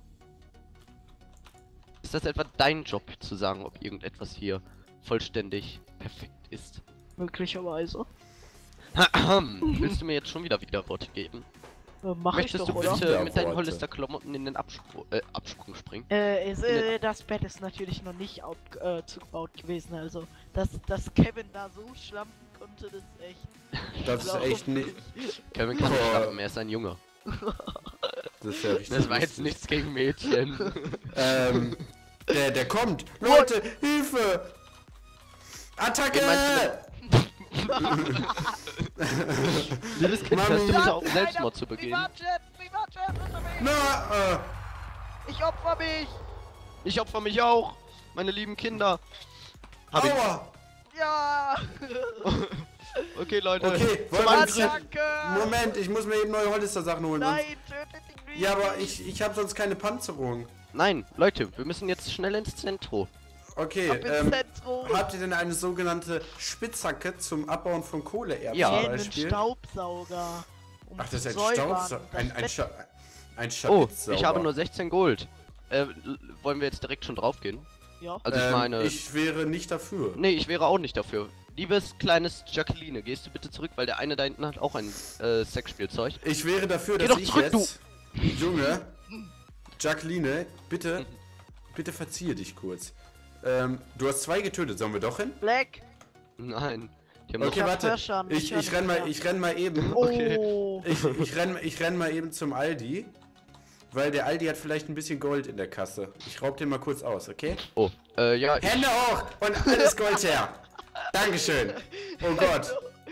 B: Ist das etwa dein Job zu sagen, ob irgendetwas hier vollständig perfekt ist?
C: Möglicherweise.
B: Willst du mir jetzt schon wieder Widerworte geben?
C: Äh, mach ich
B: Möchtest
C: doch,
B: du
C: oder?
B: bitte mit deinen
A: Widerworte.
B: Hollister-Klamotten in den Abspru äh, Absprung springen?
C: Äh, ist, äh, das Bett ist natürlich noch nicht auf, äh, zugebaut gewesen, also dass, dass Kevin da so schlampen konnte, das ist echt.
A: Das ist echt nicht.
B: Kevin kann nicht
A: Boah.
B: schlafen, er ist ein Junge.
A: Das ist ja richtig.
B: Das war jetzt
A: lustig.
B: nichts gegen Mädchen.
A: Ähm, der, der kommt. Leute, Hilfe! Attacke!
B: Wen meinst Liebes Kind,
A: Mami.
B: hörst du bitte
C: Da
B: auf,
C: ist
B: Selbstmord
C: einer!
B: zu begehen?
C: Privatjet! Privatjet! unter mir!
A: Na, äh,
C: Ich opfer mich!
B: Ich opfer mich auch! Meine lieben Kinder! Hab ich.
A: aua!
C: Ja!
B: Okay, Leute.
A: Okay,
B: zum
A: wollen wir uns
B: Angriff.
C: Danke!
A: Moment, ich muss mir eben neue Hollister-Sachen holen.
C: Nein, tötet den
A: Sonst... Ja, aber ich, ich habe sonst keine Panzerung.
B: Nein, Leute, wir müssen jetzt schnell ins Zentrum.
A: Okay,
C: Ab ins
A: ähm,
C: Zentrum!
A: habt ihr denn eine sogenannte Spitzhacke zum Abbauen von Kohleerzen
B: Ja.
A: zum
C: Nee, einen
A: Beispiel?
C: Staubsauger. Um
A: Ach, das
C: zu
A: ist ein
C: säubern.
A: Staubsauger.
C: Das
A: Ein, ein,
C: Bett-
A: Scha ein
B: Oh,
A: Schabitzsauger.
B: ich habe nur sechzehn Gold. Äh, l- wollen wir jetzt direkt schon draufgehen?
C: Ja.
B: Also ich
A: ähm,
B: meine...
A: Ich wäre nicht dafür.
B: Nee, ich wäre auch nicht dafür. Liebes kleines Jacqueline, gehst du bitte zurück, weil der eine da hinten hat auch ein äh, Sexspielzeug.
A: Ich wäre dafür,
B: Geh
A: dass
B: doch
A: ich
B: zurück,
A: jetzt... Junge, Jacqueline, bitte, bitte verziehe dich kurz. Ähm, du hast zwei getötet, sollen wir doch hin?
C: Black!
B: Nein. Die haben
A: Okay,
C: hab
A: warte.
C: Hörschaden, ich
A: Ich,
C: hör
A: ich,
C: nicht
A: renn mal,
C: mehr.
A: ich renn mal eben.
B: Okay.
C: Oh!
A: Ich, ich, renn, ich renn mal eben zum Aldi. Weil der Aldi hat vielleicht ein bisschen Gold in der Kasse. Ich raub den mal kurz aus, okay?
B: Oh, äh, ja, ich,
A: Hände hoch und alles Gold her. Dankeschön. Oh Gott.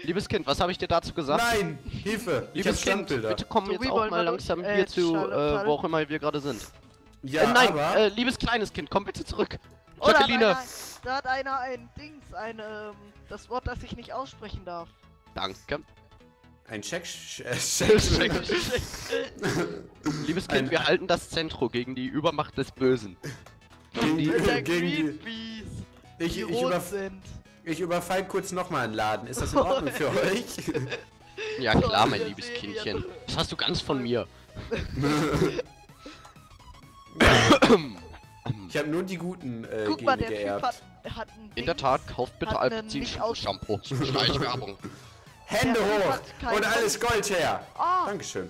B: Liebes Kind, was habe ich dir dazu gesagt?
A: Nein! Hilfe! Ich hab
B: Liebes Kind,
A: Standbilder.
B: bitte komm
C: So,
B: jetzt
C: wie
B: auch
C: wollen
B: mal
C: wir
B: langsam
C: das?
B: hier
C: Äh,
B: zu,
C: Schall-
B: äh,
C: Schall-
B: wo auch immer wir gerade sind.
A: Ja,
B: äh, nein,
A: aber...
B: äh, liebes kleines Kind, komm bitte zurück.
C: Oh, da hat
B: Jacqueline.
C: einer, da hat einer ein Dings, ein, ähm, das Wort, das ich nicht aussprechen darf.
B: Danke.
A: ein Check... Äh, Check...
B: Liebes Kind,
A: Ein-
B: wir halten das Zentrum gegen die Übermacht des Bösen.
A: Gegen die,
C: Der
A: gegen die,
C: Greenpeace,
A: ich,
C: die
A: ich,
C: rot
A: überf
C: sind.
A: ich überfall kurz nochmal einen Laden. Ist das in Ordnung für euch?
B: Ja klar,
C: Oh,
B: mein
C: der
B: liebes
C: Serie.
B: Kindchen. Das hast du ganz von mir.
A: Ich habe nur die guten äh,
C: Guck mal,
A: Gene
C: der Typ
A: geerbt.
C: hat, hat ein
B: In der
C: Dings.
B: Tat, kauft bitte
C: hat einen
B: Alpecin
C: nicht aus-
B: Shampoo. Schleichwerbung.
A: Hände
C: Der Typ
A: hoch
C: hat keinen
A: und alles Gold her.
C: Ah,
A: Dankeschön.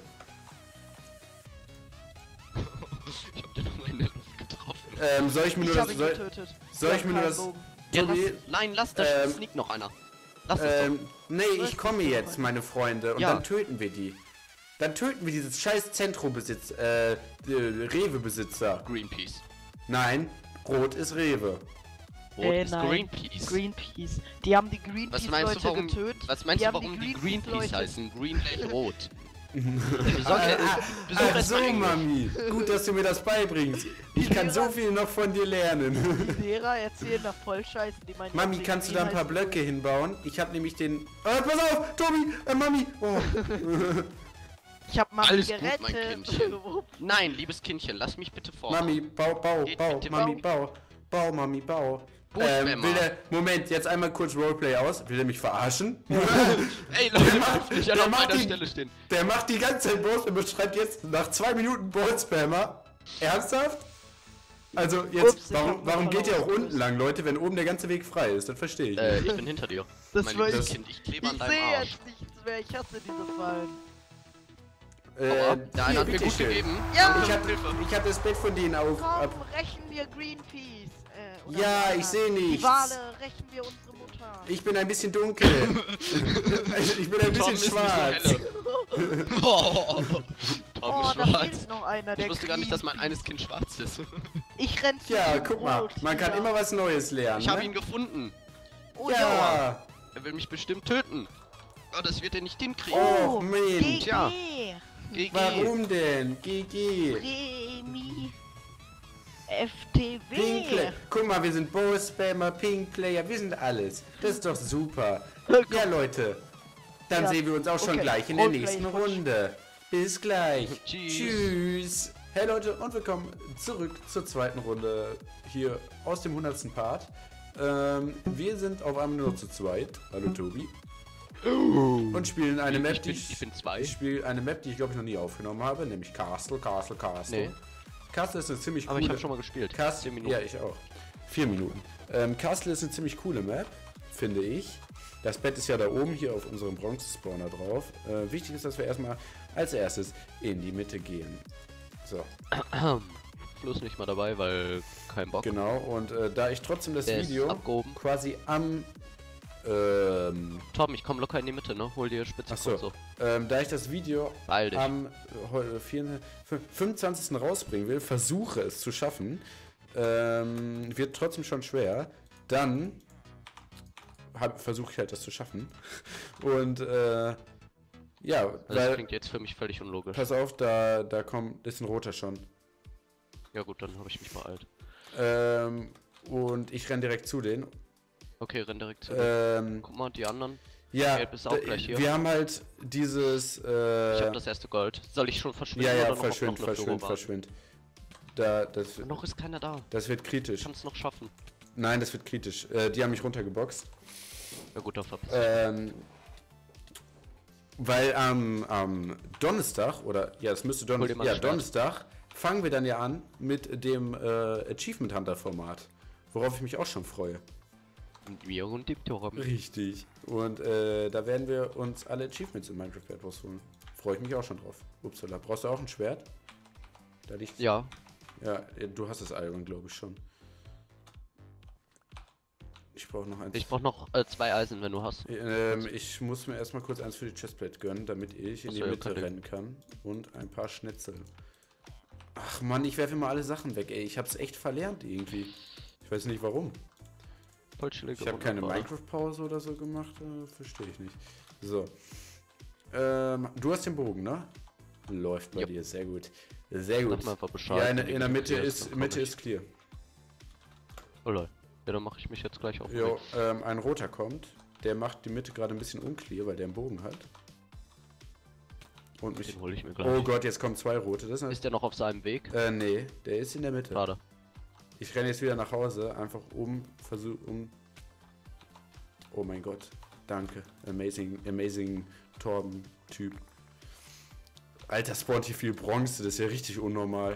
B: Ich hab den nochmal in der Luft getroffen.
A: Ähm, soll ich mir nur
C: ich
A: das...
C: hab ihn
A: Soll,
C: getötet.
A: soll
C: Der
A: ich
C: hat
A: mir nur
C: keinen
A: das...
C: Bogen.
B: Ja, lass,
A: Tobi,
B: nein, lass, da
A: ähm,
B: sneakt noch einer. Lass es
A: ähm, nee,
C: Was
A: ich
C: ist
A: komme
C: das
A: jetzt,
C: denn?
A: meine Freunde, und
B: Ja.
A: dann töten wir die. Dann töten wir dieses scheiß Zentrobesitz, äh, äh, Rewe-Besitzer.
B: doch. Greenpeace.
A: Nein, Rot ist Rewe.
B: Rot
C: Äh,
B: ist
C: nein.
B: Greenpeace.
C: Greenpeace. Die haben die
B: Was
C: Greenpeace-Leute
B: meinst du, warum,
C: getötet.
B: was meinst
C: die
B: du,
C: haben
B: warum die
C: Greenpeace
B: Greenpeace
C: Leute-
B: heißen? Green gleich rot.
A: Ah,
B: Besorg
A: ah,
B: besorg
A: ach
B: erst
A: so,
B: mal Englisch.
A: Mami. Gut, dass du mir das beibringst. Ich kann so viel noch von dir lernen.
C: Die Lehrer erzählen da voll Scheiße. Die meinen,
A: Mami,
C: die
A: kannst du da ein paar
C: heißen
A: Blöcke hinbauen? Ich habe nämlich den... Äh, pass auf, Tobi! Äh, Mami! Oh.
C: so. Ich hab Mami
B: Alles gut,
C: gerettet.
B: mein Kindchen. Nein, liebes Kindchen, lass mich bitte vor.
A: Mami, bau, bau,
B: Geht
A: bau,
B: bitte
A: Mami,
C: bau.
A: bau. Bau, Mami, bau.
B: Bootspammer.
A: Ähm, will der... Moment, jetzt einmal kurz Roleplay aus. Will der mich verarschen?
B: Ey Leute,
A: macht-
B: ich an
A: der
B: auf
A: macht
B: meiner
A: die-
B: Stelle stehen.
A: Der macht die ganze Zeit Boss und beschreibt jetzt nach zwei Minuten Board-Spammer. Ernsthaft? Also jetzt,
C: Ups, ich
A: warum,
C: hab
A: warum
C: mich
A: geht ihr auch
C: verlaufen.
A: unten lang, Leute, wenn oben der ganze Weg frei ist? Das verstehe ich
B: Äh,
A: nicht.
B: ich bin hinter dir.
C: Das
B: mein
C: war
B: liebes
C: ich.
B: Kind, ich klebe an
C: Ich
B: deinem
C: sehe
B: Arsch.
C: jetzt nichts mehr. Ich hasse diese Fallen.
A: Äh,
B: Aber der eine hat mir gut
A: bitteschön.
B: gegeben.
C: Ja.
A: Ich hab, ich hab das Bett von denen auf...
C: Komm,
A: Ab.
C: rächen wir Greenpeace. Äh, oder
A: Ja,
C: Wale.
A: ich sehe
C: Die
A: nichts.
C: Wale, rächen wir unsere Mutter.
A: Ich bin ein bisschen dunkel. Ich bin ein
B: Tom
A: bisschen
B: ist nicht so
A: schwarz.
B: helle. Oh, Tom
C: Oh,
B: ist
C: da
B: schwarz.
C: fehlt noch einer, der
B: Ich wusste gar nicht, dass mein
C: Greenpeace-
B: eines Kind schwarz ist.
C: Ich renn zu
A: Ja,
C: ihm
A: guck mal,
C: rot,
A: man kann
C: ja.
A: immer was Neues lernen.
B: Ich habe
A: ne?
B: ihn gefunden.
C: Oh ja.
A: Ja.
B: Er will mich bestimmt töten. Aber das wird er nicht hinkriegen.
A: Oh,
C: Oh,
A: Mensch.
C: G G.
B: Tja. G G.
A: Warum denn? G G.
C: Remi. F T
A: Pinkler.
C: W.
A: Guck mal, wir sind Bow-Spammer, Pinkplayer, wir sind alles. Das ist doch super. Ja, Leute. Dann
C: Ja.
A: sehen wir uns auch schon
C: Okay.
A: gleich in der
C: Roleplay,
A: nächsten
C: Quatsch.
A: Runde. Bis gleich.
B: Tschüss.
A: Tschüss. Hey Leute, und willkommen zurück zur zweiten Runde hier aus dem hundertsten Part. Ähm, wir sind auf einmal nur noch zu zweit. Hallo Tobi. Und spielen eine
B: Ich
A: Map,
B: bin-
A: die
B: ich bin zwei.
A: Ich spiele eine Map, die ich glaube ich noch nie aufgenommen habe, nämlich Castle, Castle, Castle.
B: Nee.
A: Castle ist eine ziemlich
B: Aber
A: coole...
B: ich habe schon mal gespielt.
A: Castle,
B: Zehn Minuten.
A: ja, ich auch. Vier Minuten. Ähm, Castle ist eine ziemlich coole Map, finde ich. Das Bett ist ja da oben hier auf unserem Bronze-Spawner drauf. Äh, wichtig ist, dass wir erstmal als erstes in die Mitte gehen. So,
B: Fluss nicht mal dabei, weil kein Bock.
A: genau. Und äh, da ich trotzdem das
B: Der ist
A: Video
B: abgehoben.
A: quasi am... Ähm,
B: Tom, ich komm locker in die Mitte, ne? Hol dir Spitze
A: Ach so.
B: und so.
A: ähm, da ich das Video
B: Beeil dich.
A: am äh, heu- vierundzwanzigsten fünfundzwanzigsten rausbringen will, versuche es zu schaffen, ähm, wird trotzdem schon schwer, dann versuche ich halt das zu schaffen. Und äh, ja,
B: Also das
A: weil,
B: klingt jetzt für mich völlig unlogisch.
A: pass auf, da, da kommt, ist ein roter schon.
B: Ja gut, dann habe ich mich beeilt.
A: Ähm, und ich renn direkt zu denen.
B: Okay, renn direkt zu.
A: Ähm,
B: Guck mal, die anderen.
A: ja,
B: Gelb ist auch
A: da-
B: gleich hier.
A: wir haben halt dieses... Äh,
B: Ich habe das erste Gold. Soll ich schon verschwinden
A: ja, ja,
B: oder noch auf
A: verschwind,
B: noch eine
A: verschwind,
B: Führung warten?
A: verschwind. Da, das,
B: Noch ist keiner da.
A: das wird kritisch.
B: Kannst noch schaffen.
A: Nein, das wird kritisch. Äh, die haben mich runtergeboxt.
B: Ja gut, auf verpiss.
A: Ähm, weil am, am Donnerstag, oder ja, es müsste
B: Hol dir
A: Donnerstag,
B: mal
A: ja,
B: ein Schwert.
A: Donnerstag, fangen wir dann ja an mit dem äh, Achievement Hunter Format. Worauf ich mich auch schon freue.
B: Und wir und die Toren.
A: Richtig. Und äh, da werden wir uns alle Achievements in Minecraft Bad Wars holen. Freue ich mich auch schon drauf. Upsala. Brauchst du auch ein Schwert? Da liegt.
B: Ja,
A: Ja, du hast das Iron, glaube ich schon. Ich brauche noch eins.
B: ich brauche noch äh, zwei Eisen, wenn du hast.
A: Ähm, ich muss mir erstmal kurz eins für die Chestplate gönnen, damit ich in
B: Ach
A: die
B: so, ja,
A: Mitte
B: kein Ding.
A: rennen kann. Und ein paar Schnitzel. Ach Mann, ich werfe immer alle Sachen weg, ey. Ich hab's echt verlernt irgendwie. Ich weiß nicht warum.
B: Vollständige
A: Ich habe keine
B: Runde,
A: Minecraft-Pause oder so gemacht, äh, verstehe ich nicht. So. Ähm, du hast den Bogen, ne? Läuft bei
B: Ja.
A: dir, sehr gut. Sehr gut.
B: Sag mal einfach Bescheid.
A: Ja, in,
B: wenn
A: in
B: die
A: der Mitte
B: clear
A: ist,
B: dann komm
A: Mitte
B: ich.
A: ist clear.
B: Oh lol. Ja, dann mache ich mich jetzt gleich auf. den
A: Jo,
B: Weg.
A: ähm, ein roter kommt. Der macht die Mitte gerade ein bisschen unclear, weil der einen Bogen hat. Und mich.
B: Den hole ich mir gleich.
A: Oh Gott, jetzt kommen zwei rote. Das ist
B: Ist der noch auf seinem Weg?
A: äh, nee, der ist in der Mitte.
B: Schade.
A: Ich renne jetzt wieder nach Hause, einfach um, versuch, um. Oh mein Gott, danke. Amazing, amazing Torben-Typ. Alter, spawnt hier viel Bronze, das ist ja richtig unnormal.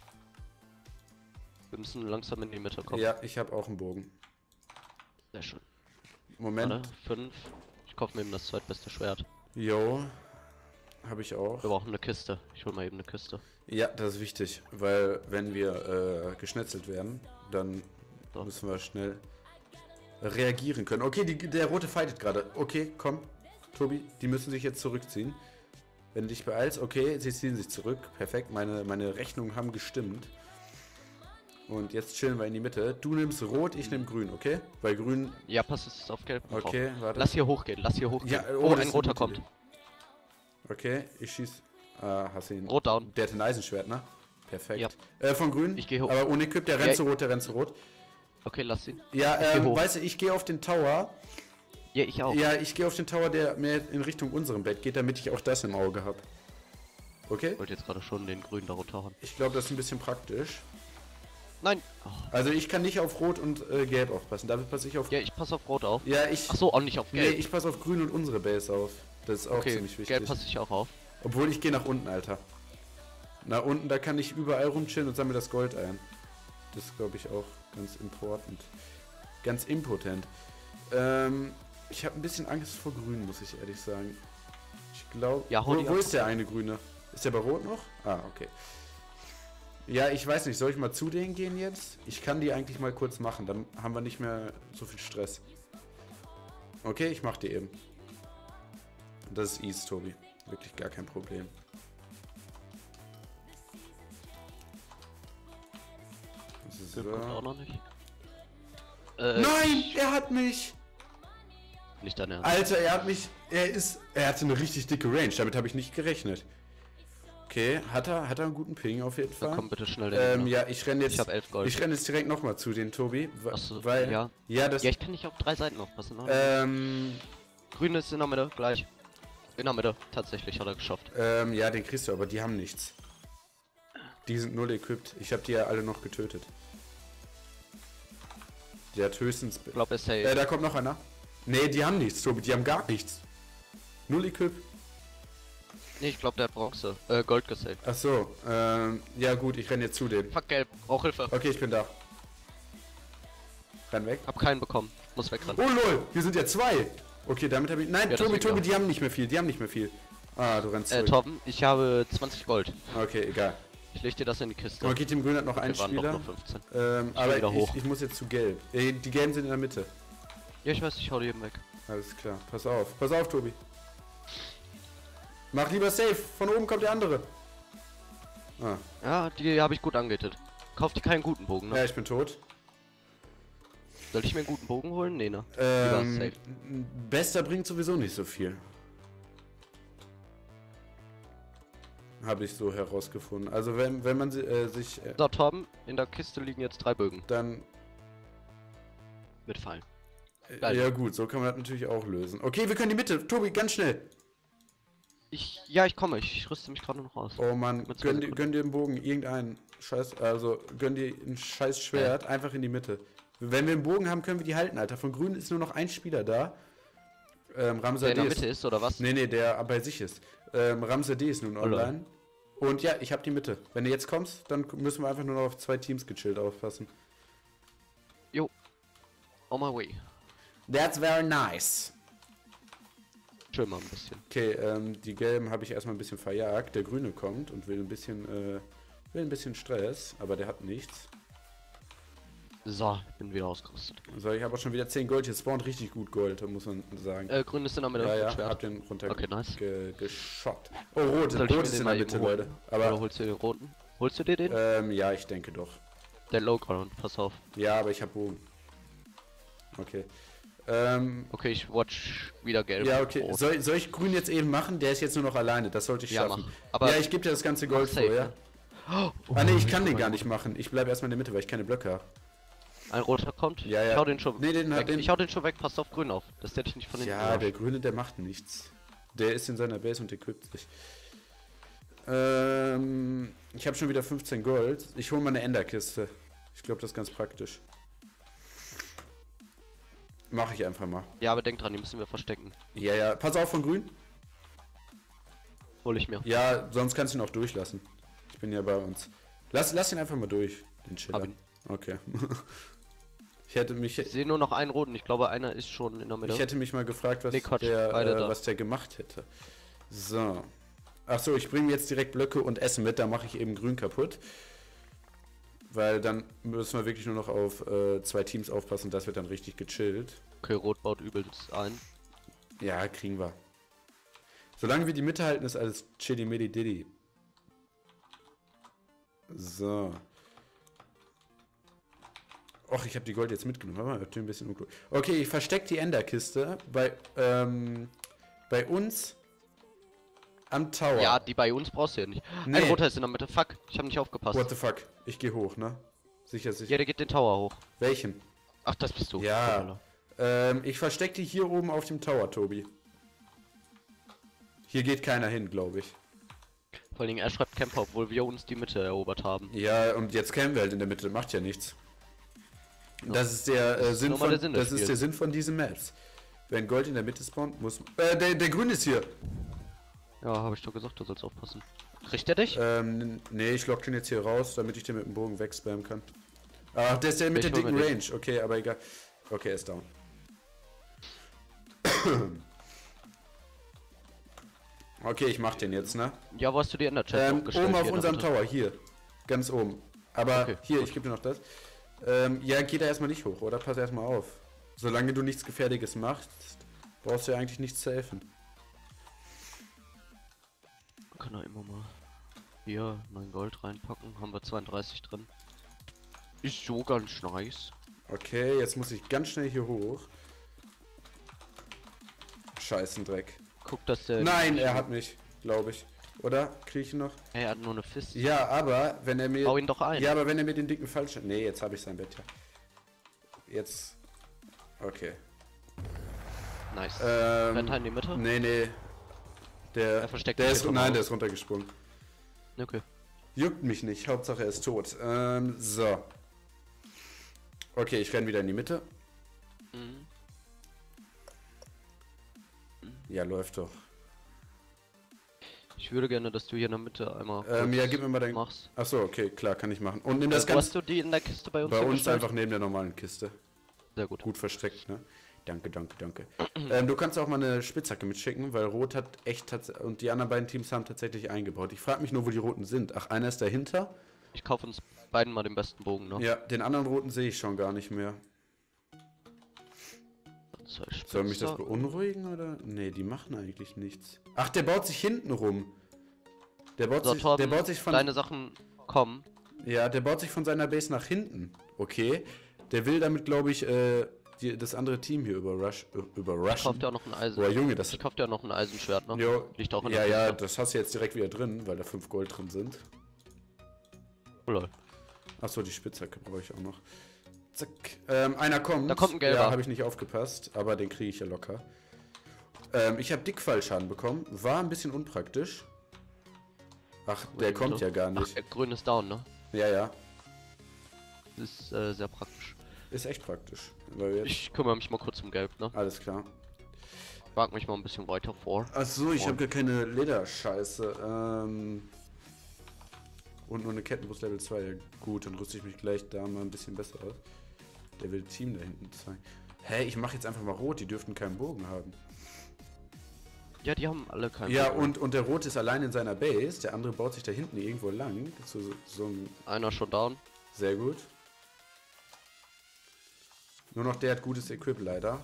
B: Wir müssen langsam in die Mitte kommen.
A: Ja, ich habe auch einen Bogen.
B: Sehr schön.
A: Moment.
B: Warte, fünf. Ich kaufe mir eben das zweitbeste Schwert.
A: Jo, habe ich auch.
B: Wir brauchen eine Kiste. Ich hol mal eben eine Kiste.
A: Ja, das ist wichtig, weil wenn wir äh, geschnetzelt werden, dann
B: So.
A: müssen wir schnell reagieren können. Okay, die, der rote fightet gerade. Okay, komm, Tobi, die müssen sich jetzt zurückziehen. Wenn du dich beeilst, okay, sie ziehen sich zurück. Perfekt, meine, meine Rechnungen haben gestimmt. Und jetzt chillen wir in die Mitte. Du nimmst rot, ich nehme grün, okay? Weil grün...
B: Ja, pass es auf gelb. drauf.
A: Okay, warte.
B: Lass hier hochgehen, lass hier hochgehen.
A: Ja, oh,
B: oh,
A: das
B: ein
A: ist
B: roter
A: eine gute
B: kommt.
A: Okay, ich schieß... Ah, hast du ihn...
B: Rot down.
A: Der hat ein Eisenschwert, ne? Perfekt.
B: Ja.
A: Äh, von grün.
B: Ich geh hoch.
A: Aber ohne Equip, der rennt
B: Ja.
A: zu rot, der rennt zu rot.
B: Okay, lass ihn.
A: Ja,
B: Ich geh
A: ähm,
B: hoch.
A: weißt du, ich gehe auf den Tower.
B: Ja, ich auch.
A: Ja, ich gehe auf den Tower, der mehr in Richtung unserem Bett geht, damit ich auch das im Auge habe. Okay?
B: Ich wollte jetzt gerade schon den grünen da runterhauen.
A: Ich glaube, das ist ein bisschen praktisch.
B: Nein. Oh.
A: Also ich kann nicht auf Rot und äh, Gelb aufpassen. Dafür passe ich auf...
B: Ja, ich passe auf rot auf.
A: Ja, ich...
B: Ach so, auch nicht auf
A: Nee,
B: gelb.
A: ich passe auf Grün und unsere Base auf. Das ist auch
B: okay,
A: ziemlich wichtig.
B: gelb passe ich auch auf.
A: Obwohl, ich gehe nach unten, Alter. Nach unten, da kann ich überall rumchillen und sammle das Gold ein. Das ist, glaube ich, auch ganz important. Ganz impotent. Ähm, ich habe ein bisschen Angst vor Grün, muss ich ehrlich sagen. Ich glaube...
B: Ja, hau
A: wo
B: die
A: wo
B: ab.
A: ist der eine Grüne? Ist der bei Rot noch? Ah, okay. Ja, ich weiß nicht. Soll ich mal zu denen gehen jetzt? Ich kann die eigentlich mal kurz machen. Dann haben wir nicht mehr so viel Stress. Okay, ich mach die eben. Das ist easy, Tobi. Wirklich gar kein Problem. So.
B: Gelb kommt auch noch nicht. Äh,
A: Nein, er hat mich!
B: Nicht dein Ernst.
A: Alter, er hat mich... Er ist... Er hatte eine richtig dicke Range. Damit habe ich nicht gerechnet. Okay, hat er, hat er einen guten Ping auf jeden
B: Dann
A: Fall.
B: komm bitte schnell den
A: Ähm,
B: Gegner.
A: ja, ich renne jetzt...
B: Ich hab elf Gold.
A: Ich renne jetzt direkt nochmal zu den Tobi. wa-
B: Achso,
A: weil...
B: ja.
A: Ja, das...
B: Ja, ich kann nicht auf drei Seiten aufpassen. Ne?
A: ähm...
B: Grün ist in der Mitte, gleich. In der Mitte, tatsächlich hat er geschafft.
A: Ähm, ja, den kriegst du, aber die haben nichts. Die sind null equipped. Ich habe die ja alle noch getötet. Der hat höchstens...
B: Ich glaube, er ist safe.
A: Äh, da kommt noch einer. Nee, die haben nichts, Tobi, die haben gar nichts. Null Equip.
B: Nee, ich glaube, der hat Bronze. Äh, Gold gesaved.
A: Ach so, ähm, ja gut, ich renne jetzt zu denen.
B: Fuck, gelb. Brauch Hilfe.
A: Okay, ich bin da. Renn weg.
B: Hab keinen bekommen. Muss wegrennen.
A: Oh lol, wir sind ja zwei. Okay, damit habe ich... Nein,
B: Ja,
A: Tobi,
B: deswegen
A: Tobi,
B: auch.
A: die haben nicht mehr viel, die haben nicht mehr viel. Ah, du rennst
B: Äh,
A: zurück.
B: Torben, ich habe zwanzig Gold.
A: Okay, egal.
B: Ich leg dir das in die Kiste.
A: Okay, Team Grün hat noch einen
B: Wir waren doch
A: Spieler.
B: nur fünfzehn.
A: Ähm,
B: Ich will
A: aber
B: wieder
A: ich,
B: hoch.
A: ich muss jetzt zu Gelb. Äh, die Gelben sind in der Mitte.
B: Ja, ich weiß, ich hau die eben weg.
A: Alles klar, pass auf. Pass auf, Tobi. Mach lieber safe, von oben kommt der andere. Ah,
B: Ja, die habe ich gut angehittet. Kauf dir keinen guten Bogen, ne?
A: ja, ich bin tot.
B: Soll ich mir einen guten Bogen holen? Nee, ne?
A: Ähm,
B: safe.
A: Bester bringt sowieso nicht so viel. Habe ich so herausgefunden. Also wenn, wenn man si- äh, sich äh,
B: So, Torben, in der Kiste liegen jetzt drei Bögen.
A: dann...
B: Mit Fallen.
A: Äh,
B: Geil.
A: ja gut, so kann man das natürlich auch lösen. Okay, wir können die Mitte. Tobi, ganz schnell.
B: Ich, ja, ich komme. Ich, ich rüste mich gerade noch aus.
A: Oh Mann,
B: Mit zwei
A: gönn, dir-
B: Sekunden.
A: gönn dir einen Bogen, irgendeinen. Scheiß, also gönn dir ein scheiß Schwert, einfach in die Mitte. Wenn wir einen Bogen haben, können wir die halten, Alter. Von Grün ist nur noch ein Spieler da. Ähm, Ramsa
B: Der in der
A: D
B: Mitte
A: ist...
B: ist, oder was?
A: Nee, nee, der bei sich ist. Ähm, Ramsa D ist nun
B: Oh, lol.
A: online. Und ja, ich hab die Mitte. Wenn du jetzt kommst, dann müssen wir einfach nur noch auf zwei Teams gechillt aufpassen.
B: On my way.
A: That's very nice.
B: Chill mal ein bisschen.
A: Okay, ähm, die Gelben habe ich erstmal ein bisschen verjagt. Der Grüne kommt und will ein bisschen, äh, will ein bisschen Stress, aber der hat nichts.
B: So, ich bin wieder ausgerüstet.
A: So, ich habe auch schon wieder zehn Gold. Hier spawnt richtig gut Gold, muss man sagen.
B: Äh, grün ist in der Mitte.
A: ja,
B: mit
A: ja,
B: Schwert.
A: hab den runter
B: Okay, nice.
A: ge geschott. Oh, rot,
B: Soll ich mir
A: rot ist
B: den
A: in
B: mal
A: der
B: eben
A: Mitte,
B: holen?
A: Leute.
B: Oder
A: Aber,
B: holst du den roten? Holst du dir den?
A: ähm, ja, ich denke doch.
B: Der Low Ground, pass auf.
A: Ja, aber ich habe Bogen. Okay. Ähm,
B: Okay, ich watch wieder gelb.
A: ja, okay.
B: Rot.
A: Soll, soll ich grün jetzt eben machen? Der ist jetzt nur noch alleine. Das sollte ich
B: Ja,
A: schaffen.
B: mach. Aber
A: ja, ich gebe dir das ganze
B: mach
A: Gold
B: safe,
A: vor, ja.
B: ne? Oh,
A: Ah, nee, ich
B: oh,
A: kann den
B: mein
A: gar
B: Gott.
A: nicht machen. Ich bleibe erstmal in der Mitte, weil ich keine Blöcke habe.
B: Ein roter kommt.
A: Ja, ja.
B: Ich hau den schon
A: Nee, den hat
B: weg.
A: den-
B: Ich hau den schon weg, passt auf grün auf. Das hätte ich nicht von den
A: Ja, der Grüne, der macht nichts. Der ist in seiner Base und equipt sich. Ähm, ich habe schon wieder fünfzehn Gold. Ich hole mal eine Enderkiste. Ich glaube, das ist ganz praktisch. Mache ich einfach mal.
B: Ja, aber denk dran, die müssen wir verstecken.
A: Ja, ja. Pass auf von Grün.
B: Hol ich mir.
A: Ja, sonst kannst du ihn auch durchlassen. Ich bin ja bei uns. Lass, lass ihn einfach mal durch, den Chiller.
B: Hab ihn.
A: Okay. ich hätte mich...
B: Ich sehe nur noch einen roten. Ich glaube, einer ist schon in der Mitte.
A: Ich hätte mich mal gefragt, was,
B: Nee, Quatsch,
A: der,
B: beide
A: äh,
B: da.
A: was der gemacht hätte. So. Ach so, ich bringe jetzt direkt Blöcke und Essen mit, da mache ich eben grün kaputt. Weil dann müssen wir wirklich nur noch auf äh, zwei Teams aufpassen, das wird dann richtig gechillt.
B: Okay, rot baut übelst ein.
A: Ja, kriegen wir. Solange wir die Mitte halten, ist alles chili midi diddy. So. Och, ich habe die Gold jetzt mitgenommen. Warte mal, das ist ein bisschen unklug. Okay, ich verstecke die Enderkiste bei, ähm, bei uns am Tower.
B: Ja, die bei uns brauchst du ja nicht.
A: Nee.
B: Ein roter ist in der Mitte. Fuck, ich habe nicht aufgepasst.
A: What the fuck? Ich gehe hoch, ne? Sicher, sicher.
B: Ja, der geht den Tower hoch.
A: Welchen?
B: Ach, das bist du.
A: Ja. Ähm, ich verstecke die hier oben auf dem Tower, Tobi. Hier geht keiner hin, glaube ich.
B: Vor allen Dingen, er schreibt Camper, obwohl wir uns die Mitte erobert haben.
A: Ja, und jetzt campen wir halt in der Mitte, macht ja nichts.
B: Ja.
A: Das ist der, äh,
B: ist
A: Sinn
B: nun mal
A: von,
B: der Sinn des
A: das ist
B: Spiels.
A: der Sinn von diesen Maps. Wenn Gold in der Mitte spawnt, muss... Äh, der, der Grün ist hier!
B: Ja, habe ich doch gesagt, du sollst aufpassen. Kriegt er dich?
A: Ähm, nee, ich lock den jetzt hier raus, damit ich den mit dem Bogen wegspammen kann. Ach, der ist der mit der
B: Ich hol
A: dicken
B: mir
A: Range. Okay, aber egal. Okay, er ist down. Okay, ich mach den jetzt, ne?
B: Ja, wo hast du die Ender Chest
A: Ähm,
B: aufgestellt?
A: oben auf
B: Hier in der
A: unserem
B: Mitte?
A: Tower, hier. Ganz oben. Aber
B: Okay,
A: hier,
B: gut.
A: ich gebe dir noch das. Ähm, ja, geh da erstmal nicht hoch, oder? Pass erstmal auf. Solange du nichts Gefährliches machst, brauchst du ja eigentlich nichts zu helfen.
B: Kann er immer mal hier neun Gold reinpacken. Haben wir zweiunddreißig drin. Ist so ganz nice.
A: Okay, jetzt muss ich ganz schnell hier hoch. Scheißendreck.
B: Guck, dass der.
A: Nein, er hat mich, glaube ich. Oder? Krieg ich ihn noch?
B: Er hat nur eine Fist.
A: Ja, aber wenn er mir...
B: Bau ihn doch ein.
A: Ja, aber wenn er mir den dicken falsch... Nee, jetzt habe ich sein Bett ja. Jetzt... Okay.
B: Nice.
A: Ähm,
B: Rennt er in die Mitte?
A: Nee, nee. Der,
B: Er versteckt
A: der
B: sich
A: ist,
B: hier
A: nein,
B: vom
A: der
B: Haus.
A: ist runtergesprungen.
B: Okay.
A: Juckt mich nicht, Hauptsache er ist tot. Ähm, so. Okay, ich renn wieder in die Mitte.
B: Mhm.
A: Ja, läuft doch.
B: Ich würde gerne, dass du hier in der Mitte einmal.
A: Ähm,
B: kurz
A: ja, gib mir mal dein...
B: Machst.
A: Achso, okay, klar, kann ich machen. Und nimm das
B: Äh, wo
A: ganz
B: hast du die in der Kiste bei uns?
A: bei uns
B: hingestellt?
A: einfach neben der normalen Kiste.
B: Sehr gut.
A: Gut versteckt, ne? Danke, danke, danke. ähm, du kannst auch mal eine Spitzhacke mitschicken, weil Rot hat echt tats und die anderen beiden Teams haben tatsächlich eingebaut. Ich frage mich nur, wo die Roten sind. Ach, einer ist dahinter.
B: Ich kaufe uns beiden mal den besten Bogen, ne?
A: Ja, den anderen Roten sehe ich schon gar nicht mehr.
B: Zwei
A: Soll mich das
B: Spitzer.
A: beunruhigen oder? Nee, die machen eigentlich nichts. Ach, der baut sich hinten rum. Der baut
B: So,
A: sich,
B: Torben,
A: der baut sich von
B: deine Sachen kommen.
A: ja, der baut sich von seiner Base nach hinten. Okay. Der will damit, glaube ich, äh, die, das andere Team hier überrush, äh,
B: Ich kauf
A: überrushen.
B: dir auch noch ein Eisen.
A: Boah, Junge, das
B: Ich kauf dir auch noch ein Eisenschwert, ne?
A: Jo,
B: Liegt auch in
A: ja,
B: der
A: ja,
B: Kiste.
A: das hast du jetzt direkt wieder drin, weil da fünf Gold drin sind.
B: Oh, lol.
A: Achso, die Spitzhacke brauche ich auch noch. Zack. Ähm, einer kommt.
B: Da kommt ein Gelber.
A: Ja, habe ich nicht aufgepasst, aber den kriege ich ja locker. Ähm, ich habe Dickfallschaden bekommen. War ein bisschen unpraktisch. Ach, der
B: Warte,
A: kommt
B: bitte.
A: ja gar
B: Ach,
A: nicht.
B: der grün ist down, ne?
A: Ja, ja.
B: Das ist äh, sehr praktisch.
A: Ist echt praktisch. Weil wir jetzt
B: Ich kümmere mich mal kurz um Gelb, ne?
A: alles klar.
B: Wag mich mal ein bisschen weiter vor.
A: Achso, ich
B: Und-
A: habe gar keine Lederscheiße. Ähm, und nur eine Kettenbrust Level zwei. Ja, gut, dann rüste ich mich gleich da mal ein bisschen besser aus. Der will Team da hinten zeigen. Hä, ich mache jetzt einfach mal rot. Die dürften keinen Bogen haben.
B: Ja, die haben alle keinen
A: Ja,
B: Bogen.
A: und, und der Rote ist allein in seiner Base. Der andere baut sich da hinten irgendwo lang. Zu so, so einem...
B: Einer schon down.
A: Sehr gut. Nur noch der hat gutes Equip leider.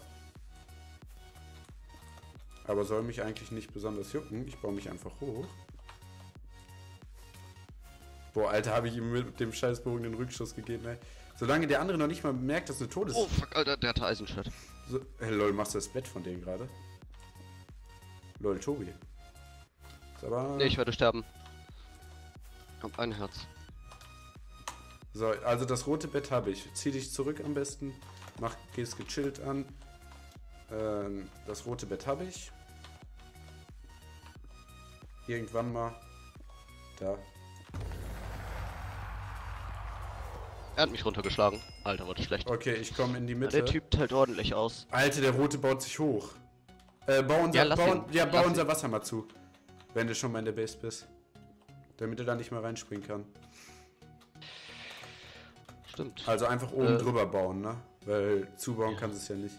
A: Aber soll mich eigentlich nicht besonders jucken. Ich baue mich einfach hoch. Boah, Alter, habe ich ihm mit dem Scheißbogen den Rückschuss gegeben, ey. Solange der andere noch nicht mal merkt, dass eine Todes...
B: Oh, fuck, Alter, der hatte Eisenschwert.
A: So, hey, lol, machst du das Bett von denen gerade? Lol, Tobi. Ist aber...
B: Nee, ich werde sterben. Hab ein Herz.
A: So, also das rote Bett habe ich. Zieh dich zurück am besten. Mach, gehst gechillt an. Ähm, das rote Bett habe ich. Irgendwann mal. Da.
B: Er hat mich runtergeschlagen. Alter, war das schlecht.
A: Okay, ich komme in die
B: Ja,
A: Mitte.
B: der Typ teilt ordentlich aus.
A: Alter, der rote baut sich hoch. Äh, bau unser,
B: Ja, lass
A: bau,
B: ihn.
A: ja, bau
B: Lass
A: unser
B: ihn.
A: Wasser mal zu. Wenn du schon mal in der Base bist. Damit er da nicht mehr reinspringen kann.
B: Stimmt.
A: Also einfach oben
B: Äh.
A: drüber bauen, ne? Weil zubauen kann es ja nicht.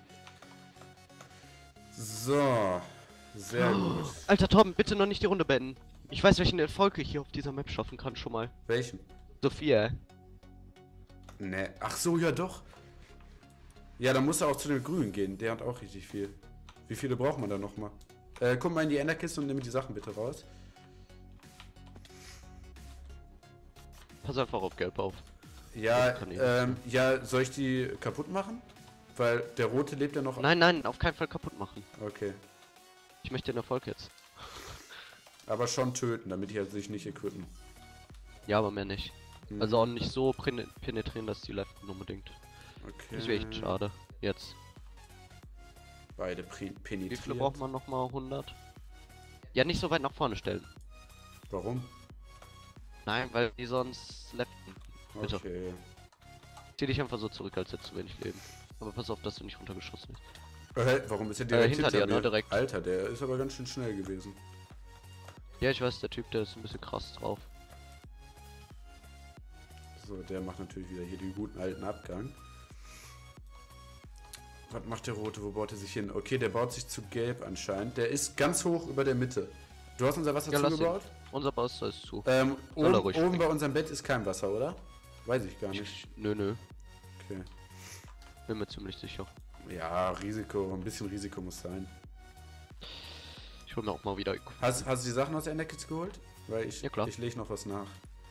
A: So. Sehr gut.
B: Alter, Torben, bitte noch nicht die Runde beenden. Ich weiß, welchen Erfolg ich hier auf dieser Map schaffen kann schon mal.
A: Welchen?
B: Sophia.
A: Ne, ach so, ja doch. Ja, dann muss er auch zu den Grünen gehen. Der hat auch richtig viel. Wie viele braucht man da nochmal? Äh, guck mal in die Enderkiste und nimm die Sachen bitte raus.
B: Pass einfach auf Gelb auf.
A: Ja,
B: Kann ich
A: ähm, ja, soll ich die kaputt machen? Weil der rote lebt ja noch.
B: Nein, nein, auf keinen Fall kaputt machen.
A: Okay.
B: Ich möchte den Erfolg jetzt.
A: Aber schon töten, damit die halt sich nicht equippen.
B: Ja, aber mehr nicht.
A: Hm.
B: Also auch nicht so pen- penetrieren, dass die Leften unbedingt.
A: Okay.
B: Das wäre echt schade. Jetzt.
A: Beide penetriert.
B: Wie viele braucht man nochmal? hundert? Ja, nicht so weit nach vorne stellen.
A: Warum?
B: Nein, weil die sonst leften. Bitte.
A: Okay.
B: Zieh dich einfach so zurück, als hättest du wenig Leben. Aber pass auf, dass du nicht runtergeschossen bist.
A: Äh, warum ist er direkt
B: hinter dir, ne,
A: mir?
B: direkt.
A: Alter, der ist aber ganz schön schnell gewesen.
B: Ja, ich weiß, der Typ, der ist ein bisschen krass drauf.
A: So, der macht natürlich wieder hier den guten alten Abgang. Was macht der Rote? Wo baut er sich hin? Okay, der baut sich zu Gelb anscheinend. Der ist ganz hoch über der Mitte. Du hast unser Wasser
B: Ja, lass ihn.
A: zugebaut?
B: Unser Boss ist zu.
A: Ähm,
B: Soll er
A: oben,
B: ruhig
A: oben
B: springen.
A: bei unserem Bett ist kein Wasser, oder? Weiß ich gar nicht.
B: Ich, nö, nö.
A: Okay.
B: Bin mir ziemlich sicher.
A: Ja, Risiko. Ein bisschen Risiko muss sein.
B: Ich hol mir auch mal wieder.
A: Hast, hast du die Sachen aus der Enderkiste geholt? Weil ich,
B: Ja, klar.
A: ich lege noch was nach.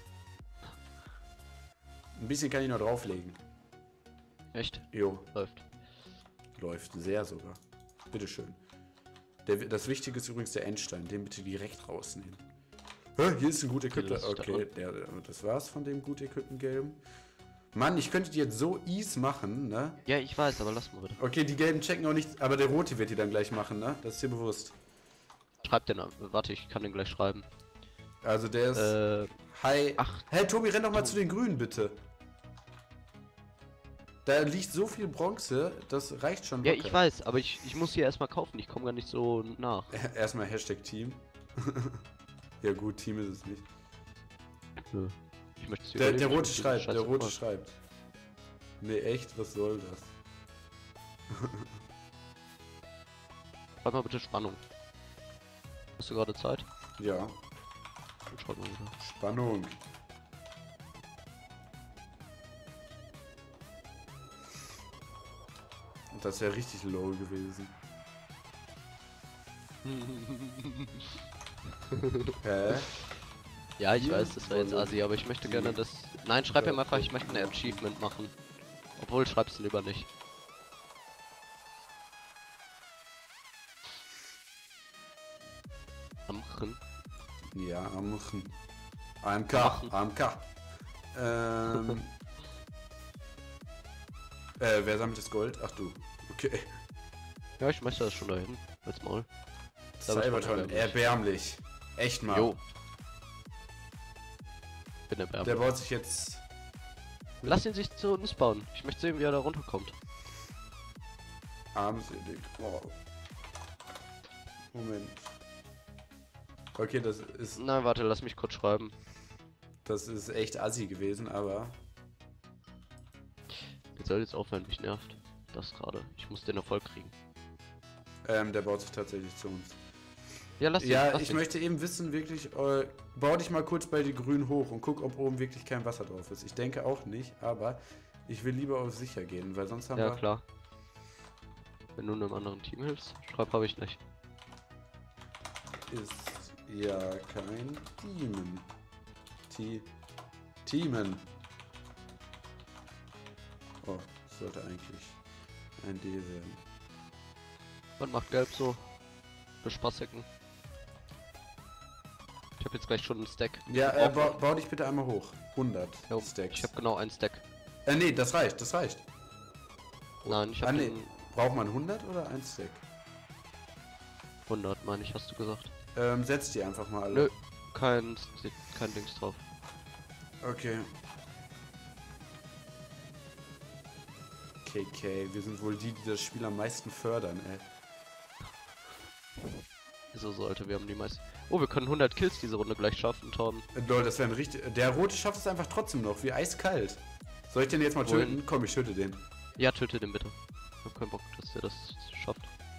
A: Ein bisschen kann ich noch drauflegen.
B: Echt?
A: Jo,
B: Läuft.
A: läuft sehr sogar. Bitteschön. Der, das Wichtige ist übrigens der Endstein. Den bitte direkt rausnehmen. Hä, hier ist ein gut equipter.
B: das ist
A: Okay, der, das war's von dem gut equipten Gelben. Mann, ich könnte die jetzt so easy machen, ne?
B: Ja, ich weiß, aber lass mal bitte.
A: Okay, die Gelben checken auch nicht, aber der Rote wird die dann gleich machen, ne? Das ist dir bewusst.
B: Schreib den ab. Warte, ich kann den gleich schreiben.
A: Also der ist...
B: Äh,
A: Hi.
B: ach.
A: Hey, Tobi, renn doch mal zu den Grünen, bitte. Da liegt so viel Bronze, das reicht schon
B: Ja,
A: locker.
B: ich weiß, aber ich, ich muss hier erstmal kaufen. Ich komme gar nicht so nach.
A: Erstmal Hashtag Team. Ja gut, Team ist es nicht.
B: Nö. Ich möchte es
A: Der, der
B: überleben,
A: Rote
B: ich möchte
A: schreibt,
B: diesen
A: der
B: Scheiß
A: Rote
B: Erfolg.
A: schreibt. Nee, echt? Was soll das?
B: Schreib mal bitte Spannung. Hast du gerade Zeit?
A: Ja,
B: Dann schreib mal wieder.
A: Spannung. Und das wäre richtig low gewesen. Hä?
B: Ja, ich
A: Hier
B: weiß, das war jetzt
A: soll-
B: Asi, aber ich möchte gerne das... Nein, schreib ihm einfach, ich möchte ein Achievement machen. Obwohl, schreib's lieber nicht. Amchen.
A: Ja, Amchen. A M K, A M K. Ähm. äh, wer sammelt das Gold? Ach du. Okay.
B: Ja, ich möchte das schon dahin. Als Maul. Da wird
A: Cybertron,
B: man
A: erbärmlich. Echt mal.
B: Jo. Bin der
A: Der
B: Bärbe.
A: baut sich jetzt.
B: Lass ihn sich zu uns bauen. Ich möchte sehen, wie er da runterkommt.
A: Armselig. Wow. Moment. Okay, das ist.
B: Nein, warte, lass mich kurz schreiben.
A: Das ist echt assi gewesen, aber.
B: Jetzt soll jetzt aufhören, mich nervt. Das gerade. Ich muss den Erfolg kriegen.
A: Ähm, der baut sich tatsächlich zu uns.
B: Ja, lass ihn.
A: Ja,
B: lass
A: ich
B: ihn.
A: möchte eben wissen, wirklich, äh, bau dich mal kurz bei die Grünen hoch und guck, ob oben wirklich kein Wasser drauf ist. Ich denke auch nicht, aber ich will lieber auf sicher gehen, weil sonst haben
B: Ja,
A: wir...
B: klar. Wenn du einem anderen Team hilfst, schreib habe ich nicht.
A: Ist ja kein Demon. T Teamen. Oh, das sollte eigentlich ein D werden.
B: Was macht Gelb so? Bespaßigen. Ich habe jetzt gleich schon einen Stack.
A: Ja, äh, bau, bau dich bitte einmal hoch. hundert
B: Jo,
A: Stacks.
B: Ich habe genau einen Stack.
A: Äh, nee, das reicht, das reicht.
B: Nein, ich
A: Ah,
B: habe
A: nee.
B: den
A: Braucht man hundert oder ein Stack?
B: hundert, meine ich, hast du gesagt.
A: Ähm, setz die einfach mal alle.
B: Nö, kein, kein Dings drauf.
A: Okay. K K, wir sind wohl die, die das Spiel am meisten fördern, ey.
B: So sollte, wir haben die meisten. Oh, wir können hundert Kills diese Runde gleich schaffen, Torben.
A: Äh, Lol, das wäre ein richtig... Der Rote schafft es einfach trotzdem noch, wie eiskalt. Soll ich den jetzt mal
B: Wohin?
A: töten? Komm, ich töte den.
B: Ja, töte den bitte. Ich hab keinen Bock, dass der das schafft.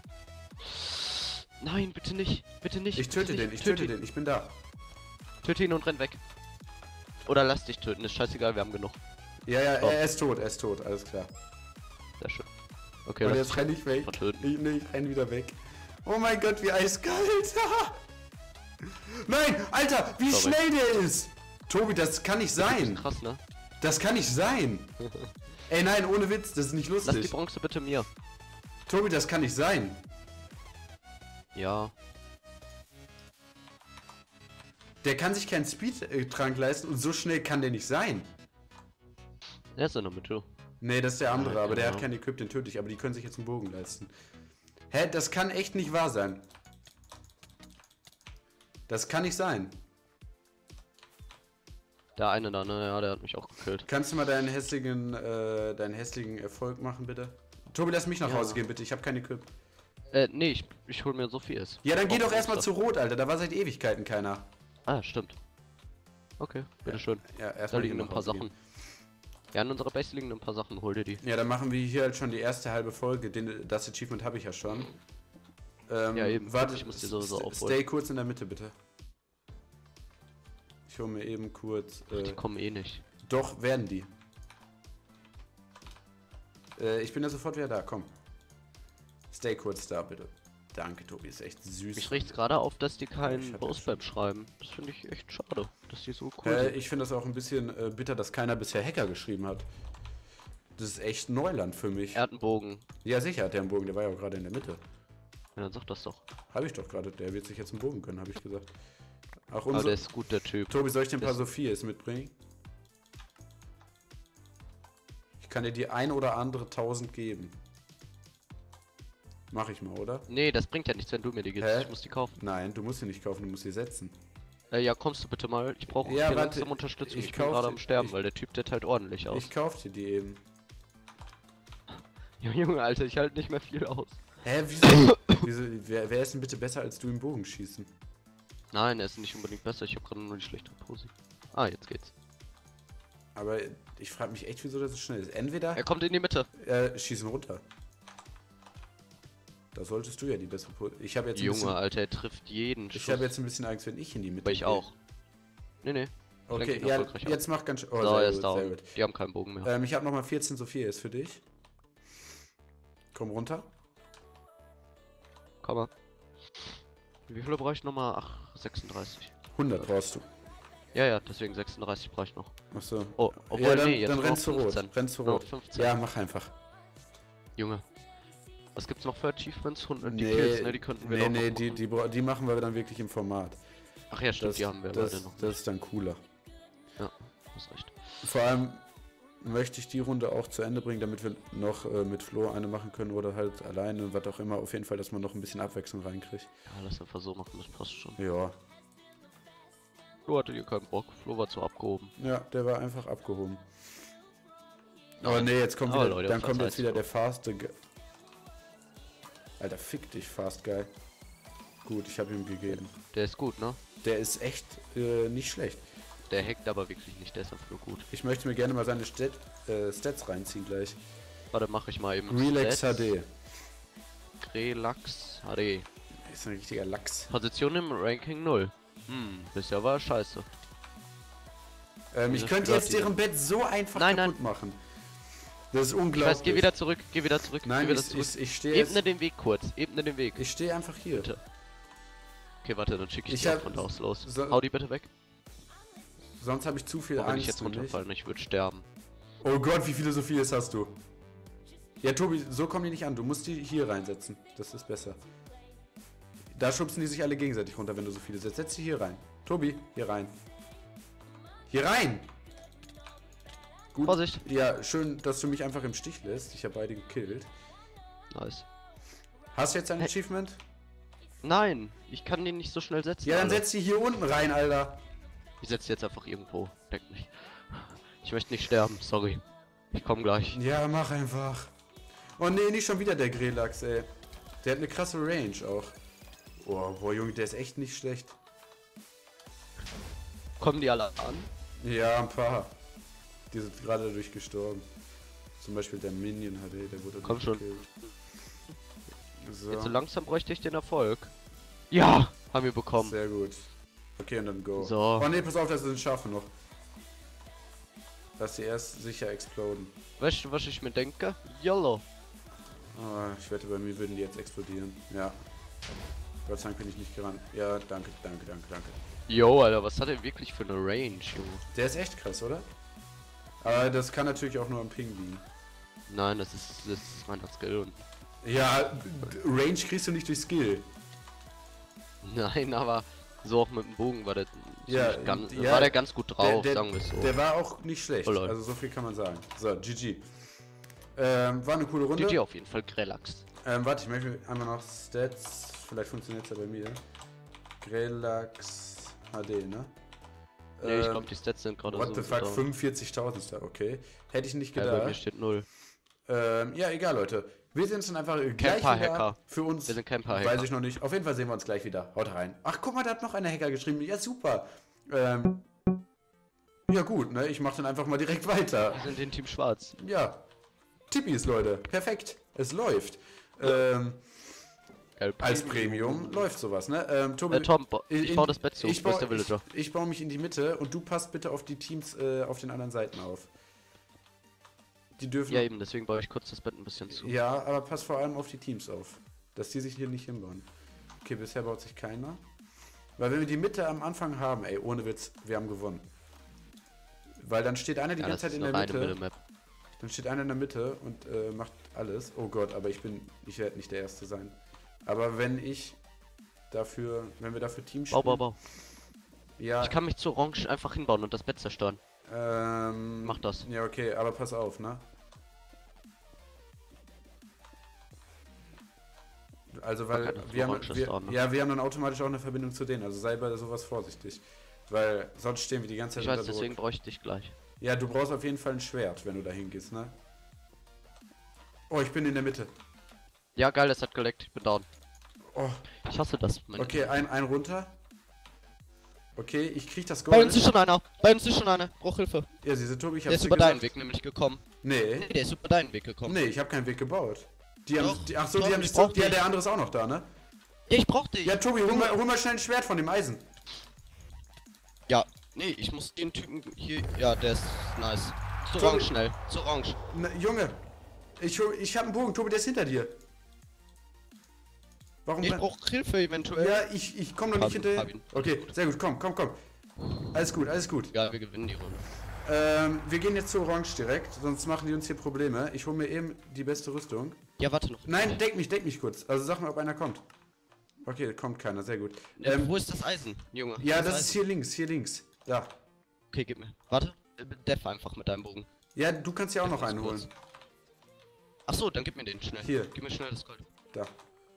B: Nein, bitte nicht. Bitte nicht.
A: Ich
B: bitte
A: töte
B: nicht.
A: den, ich töte den, ich bin da.
B: Töte ihn und renn weg. Oder lass dich töten, ist scheißegal, wir haben genug.
A: Ja, ja,
B: Oh.
A: er ist tot, er ist tot, alles klar.
B: Sehr schön. Okay,
A: Und
B: lass
A: jetzt
B: dich
A: renn ich weg.
B: mal töten.
A: Ich, nee, ich renn wieder weg. Oh mein Gott, wie eiskalt. Nein, Alter, wie
B: Sorry.
A: schnell der ist. Tobi, das kann nicht
B: Das
A: sein.
B: ist krass, ne?
A: Das kann nicht sein. Ey, nein, ohne Witz, das ist nicht
B: Lass die
A: lustig.
B: Bronze bitte mir.
A: Tobi, das kann nicht sein.
B: Ja.
A: Der kann sich keinen Speed-Trank leisten und so schnell kann der nicht sein.
B: Er ist in der Mitte.
A: Nee, das ist der andere,
B: Ja,
A: aber der
B: genau.
A: hat keinen Equip, den töte ich, aber die können sich jetzt einen Bogen leisten. Hä, das kann echt nicht wahr sein. Das kann nicht sein.
B: Der eine da, ne? Ja, der hat mich auch gekillt.
A: Kannst du mal deinen hässlichen, äh, deinen hässlichen Erfolg machen, bitte? Tobi, lass mich nach
B: Ja.
A: Hause gehen, bitte. Ich habe keinen Equip.
B: Äh, nee, ich, ich hol mir so viel ist.
A: Ja, dann geh
B: Auch
A: doch erstmal
B: Monster.
A: zu Rot, Alter. Da war seit Ewigkeiten keiner.
B: Ah, stimmt. Okay, bitteschön.
A: Ja,
B: Da
A: erstmal
B: liegen
A: hier
B: ein
A: nach
B: paar
A: Hause
B: Sachen.
A: gehen.
B: Ja, in unserer Base liegen ein paar Sachen, hol dir die.
A: Ja, dann machen wir hier halt schon die erste halbe Folge. Den, das Achievement habe ich ja schon. Ähm,
B: Ja, eben.
A: Warte,
B: Ich muss die sowieso
A: st-
B: aufholen.
A: Stay kurz in der Mitte, bitte. Ich hole mir eben kurz. Äh,
B: Die kommen eh nicht.
A: doch, werden die. Äh, ich bin ja sofort wieder da, komm. Stay kurz da, bitte. Danke, Tobi, ist echt süß.
B: Mich riecht's gerade auf, dass die
A: Ich
B: keinen
A: hab
B: Bossbab schreiben. Das finde ich echt schade, dass die so cool
A: Äh,
B: sind.
A: ich finde das auch ein bisschen äh, bitter, dass keiner bisher Hacker geschrieben hat. Das ist echt Neuland für mich.
B: Er hat einen Bogen.
A: Ja, sicher hat der einen Bogen, der war ja auch gerade in der Mitte.
B: Ja, dann sag das doch.
A: Habe ich doch gerade, der wird sich jetzt einen Bogen können, habe ich gesagt. Auch
B: Aber
A: unsere...
B: der ist gut, der Typ.
A: Tobi, soll ich dir ein paar
B: Das-
A: Sophies mitbringen? Ich kann dir die ein oder andere tausend geben. Mach ich mal, oder?
B: Nee, das bringt ja nichts, wenn du mir die gibst.
A: Hä?
B: Ich muss die kaufen.
A: Nein, du musst sie nicht kaufen, du musst sie setzen.
B: Äh, ja, kommst du bitte mal. Ich brauche
A: Ja,
B: hier
A: warte,
B: langsam Unterstützung.
A: ich
B: Ich, bin
A: kauf
B: gerade
A: die-
B: am Sterben,
A: ich-
B: weil der Typ, der teilt ordentlich aus.
A: Ich kauf dir die eben.
B: Ja, Junge, Alter, ich halte nicht mehr viel aus.
A: Hä, wieso? wieso wer, wer ist denn bitte besser als du im Bogenschießen?
B: Nein, er ist nicht unbedingt besser. Ich habe gerade nur die schlechtere Pose. Ah, jetzt geht's.
A: Aber ich frage mich echt, wieso das so schnell ist. Entweder
B: Er kommt in die Mitte.
A: äh, schießen runter. Da solltest du ja die bessere Pose. Ich habe jetzt ein
B: Junge,
A: bisschen,
B: Alter, er trifft jeden
A: ich
B: Schuss.
A: habe jetzt ein bisschen Angst, wenn ich in die Mitte
B: Aber ich
A: gehe.
B: auch. Nee, nee.
A: Okay,
B: lenk ihn
A: ja,
B: erfolgreich ab.
A: jetzt mach ganz schön. Oh,
B: so,
A: sehr
B: er
A: gut,
B: ist
A: sehr
B: down.
A: gut.
B: Die haben keinen Bogen mehr.
A: Ähm, ich habe nochmal vierzehn Sophies für dich. Komm runter.
B: Komm mal. Wie viele brauche ich nochmal? Ach, sechsunddreißig.
A: hundert brauchst du.
B: Ja, ja, deswegen sechsunddreißig brauche ich noch.
A: Achso.
B: Oh, obwohl,
A: Ja, dann,
B: nee, jetzt
A: dann
B: nur noch
A: rennst du rot.
B: fünfzehn.
A: Rennst du
B: Nur noch
A: rot.
B: fünfzehn.
A: Ja, mach einfach.
B: Junge. Was gibt's noch für Achievements? Und die
A: Nee,
B: Kills, ne? Die könnten wir
A: nee,
B: doch
A: nee,
B: noch
A: die,
B: machen.
A: die, bra- die machen wir dann wirklich im Format.
B: Ach ja, stimmt,
A: Das,
B: die haben wir
A: das,
B: beide noch.
A: das ist dann cooler.
B: Ja, hast recht.
A: Vor allem möchte ich die Runde auch zu Ende bringen, damit wir noch äh, mit Flo eine machen können oder halt alleine, was auch immer. Auf jeden Fall, dass man noch ein bisschen Abwechslung reinkriegt.
B: Ja, lass einfach so machen, das passt schon.
A: Ja.
B: Flo hatte hier keinen Bock, Flo war zu abgehoben.
A: Ja, der war einfach abgehoben.
B: Aber-
A: Aber nee, jetzt kommt
B: aber
A: wieder,
B: Leute,
A: dann kommt jetzt
B: verzeiht's
A: wieder
B: Flo.
A: der faste Ge Alter, fick dich, Fast Guy. Gut, ich habe ihm gegeben.
B: Der ist gut, ne?
A: Der ist echt äh, nicht schlecht.
B: Der hackt aber wirklich nicht, der ist einfach nur gut.
A: Ich möchte mir gerne mal seine Stat äh, Stats reinziehen gleich.
B: Warte, mach ich mal eben.
A: Relax
B: Stats.
A: H D.
B: Relax H D.
A: Ist ein richtiger Lachs.
B: Position im Ranking null. Hm, bisher war scheiße.
A: Ähm, ich
B: Das
A: könnte
B: stört
A: jetzt
B: die-
A: deren Bett so einfach
B: Nein,
A: kaputt machen. Das ist
B: Ich
A: unglaublich.
B: weiß, geh wieder zurück, geh wieder zurück,
A: Nein,
B: geh wieder
A: ich,
B: zurück.
A: ich, ich stehe jetzt.
B: Ebne den Weg kurz, ebne den Weg.
A: Ich stehe einfach hier.
B: Bitte. Okay, warte, dann schicke ich,
A: Ich
B: die
A: hab-
B: auch von da aus los.
A: so-
B: Hau die bitte weg.
A: Sonst habe ich zu viel
B: Oh, wenn
A: Angst.
B: ich jetzt
A: nämlich.
B: runterfallen, ich würde sterben.
A: Oh Gott, wie viele Sophies hast du? Ja, Tobi, so kommen die nicht an. Du musst die hier reinsetzen. Das ist besser. Da schubsen die sich alle gegenseitig runter, wenn du so viele setzt. Setz die hier rein. Tobi, hier rein. Hier rein! Gut.
B: Vorsicht!
A: Ja, schön, dass du mich einfach im Stich lässt. Ich habe beide gekillt.
B: Nice.
A: Hast du jetzt ein
B: Hey.
A: Achievement?
B: Nein, ich kann den nicht so schnell setzen.
A: Ja, dann
B: Alter.
A: setz die hier unten rein, Alter.
B: Ich setze jetzt einfach irgendwo. Denkt nicht. Ich möchte nicht sterben, sorry. Ich komme gleich.
A: Ja, mach einfach. Oh nee, nicht schon wieder der Grelax, ey. Der hat eine krasse Range auch. Oh, boah, Junge, der ist echt nicht schlecht.
B: Kommen die alle an?
A: Ja, ein paar. Die sind gerade dadurch gestorben. Zum Beispiel der Minion H D, der wurde
B: Komm schon.
A: gekillt. So,
B: Jetzt so langsam bräuchte ich den Erfolg. Ja, haben wir bekommen.
A: sehr gut. Okay, und dann go.
B: So.
A: Oh ne, pass auf, das sind Schafe noch. Lass die erst sicher exploden.
B: Weißt du, was ich mir denke? YOLO.
A: Oh, ich wette, bei mir würden die jetzt explodieren. Ja. Gott sei Dank bin ich nicht gerannt. Ja, danke, danke, danke, danke.
B: Yo, Alter, was hat er wirklich für eine Range, Junge?
A: Der ist echt krass, oder? Aber das kann natürlich auch nur am Ping liegen.
B: Nein, das ist, das ist mein Skill und...
A: Ja, Range kriegst du nicht durch Skill.
B: Nein, aber so auch mit dem Bogen war der,
A: Ja,
B: ziemlich ganz,
A: ja,
B: war der ganz gut drauf,
A: der,
B: sagen wir es so.
A: Der war auch nicht schlecht.
B: Oh, Leute.
A: Also so viel kann man sagen. So, G G. Ähm, war eine coole Runde.
B: G G auf jeden Fall Grelax.
A: Ähm, warte, ich möchte einmal noch Stats. Vielleicht funktioniert es ja bei mir. Grelax H D, ne?
B: Nee, ich
A: Ähm,
B: glaube die Stats sind gerade
A: What
B: so.
A: the fuck,
B: down.
A: fünfundvierzigtausend ist da, okay. Hätte ich nicht
B: Ja, bei mir
A: gedacht.
B: steht null.
A: Ähm, ja, egal, Leute. Wir sehen uns dann einfach gleich wieder.
B: Camper-Hacker.
A: Für uns.
B: Wir sind Camper-Hacker.
A: Weiß ich noch nicht. Auf jeden Fall sehen wir uns gleich wieder. Haut rein. Ach, guck mal, da hat noch einer Hacker geschrieben. Ja, super. Ähm, ja, gut, ne? Ich mach dann einfach mal direkt weiter.
B: Wir sind in Team Schwarz.
A: Ja. Tippis, Leute. Perfekt. Es läuft. Ähm,
B: Gelb.
A: als Premium läuft sowas, ne? Ähm, Tobi,
B: Äh, Tom, ba- ich
A: in-
B: baue das Bett zu.
A: Ich
B: Wo ist
A: baue,
B: der
A: ich,
B: Villager?
A: ich baue mich in die Mitte und du passt bitte auf die Teams äh, auf den anderen Seiten auf. Die dürfen.
B: Ja, eben, deswegen baue ich kurz das Bett ein bisschen zu.
A: Ja, aber pass vor allem auf die Teams auf. Dass die sich hier nicht hinbauen. Okay, bisher baut sich keiner. Weil wenn wir die Mitte am Anfang haben, ey, ohne Witz, wir haben gewonnen. Weil dann steht einer die
B: Ja,
A: ganze
B: das
A: Zeit
B: ist
A: in
B: eine
A: der
B: reine
A: Mitte.
B: Minimap.
A: Dann steht einer in der Mitte und äh, macht alles. Oh Gott, aber ich bin. Ich werde nicht der Erste sein. Aber wenn ich dafür. Wenn wir dafür Teams
B: Bau,
A: spielen.
B: bau, bau.
A: Ja.
B: Ich kann mich zu Orange einfach hinbauen und das Bett zerstören.
A: Ähm,
B: Mach das.
A: Ja, okay, aber pass auf, ne? Also, weil
B: Man kann das
A: wir haben,
B: Oranges
A: wir,
B: da, ne?
A: ja, wir haben dann automatisch auch eine Verbindung zu denen. Also sei bei sowas vorsichtig. Weil sonst stehen wir die ganze Zeit
B: Ich weiß,
A: unter Druck.
B: deswegen bräuchte ich gleich.
A: Ja, du brauchst auf jeden Fall ein Schwert, wenn du da hingehst, ne? Oh, ich bin in der Mitte.
B: Ja, geil, das hat geleckt. Ich bin down.
A: Oh,
B: Ich hasse das. Meine
A: okay, ein, ein runter. Okay, ich krieg das
D: Bei uns
A: Gold.
D: ist schon einer. Bei uns ist schon einer. Brauch Hilfe.
A: Ja, siehste, Tobi, ich
D: Der
A: hab's
D: ist
A: dir
D: über deinen
A: gesagt.
D: Weg nämlich gekommen.
A: Nee,
D: Nee, der ist über deinen Weg gekommen.
A: nee, ich habe keinen Weg gebaut. Die haben,
D: Doch,
A: die, ach so,
D: doch,
A: die haben
D: ich
A: sich so,
D: brauch
A: ja,
D: dich.
A: der andere ist auch noch da, ne?
D: Ja, ich brauch dich.
A: Ja, Tobi, hol mal, hol mal schnell ein Schwert von dem Eisen.
D: Ja. Nee, ich muss den Typen hier. Ja, der ist nice. Zu
A: Tobi.
D: orange schnell. Zu orange.
A: Na, Junge, ich, hol- ich habe einen Bogen, Tobi, der ist hinter dir. Warum?
D: Ich
A: bleib-
D: brauch Hilfe eventuell.
A: ja, ich, ich komme noch
D: Hab
A: nicht
D: ihn,
A: hinter.
D: hab ihn.
A: Okay, sehr gut, komm, komm, komm. Alles gut, alles gut.
D: Ja, wir gewinnen die Runde.
A: Ähm, wir gehen jetzt zu Orange direkt, sonst machen die uns hier Probleme. Ich hole mir eben die beste Rüstung.
D: Ja, warte noch.
A: Nein, deck mich, deck mich kurz. Also sag mal, ob einer kommt. Okay, kommt keiner, sehr gut.
D: Äh,
A: Ähm,
D: wo ist das Eisen, Junge?
A: ja,
D: Wo
A: das ist
D: Eisen?
A: hier links, hier links. Da.
D: Okay, gib mir. Warte. Äh, Def einfach mit deinem Bogen.
A: Ja, du kannst ja auch noch
D: Ganz
A: einen
D: kurz.
A: holen.
D: Ach so, dann gib mir den schnell.
A: Hier.
D: Gib mir schnell das Gold.
A: Da.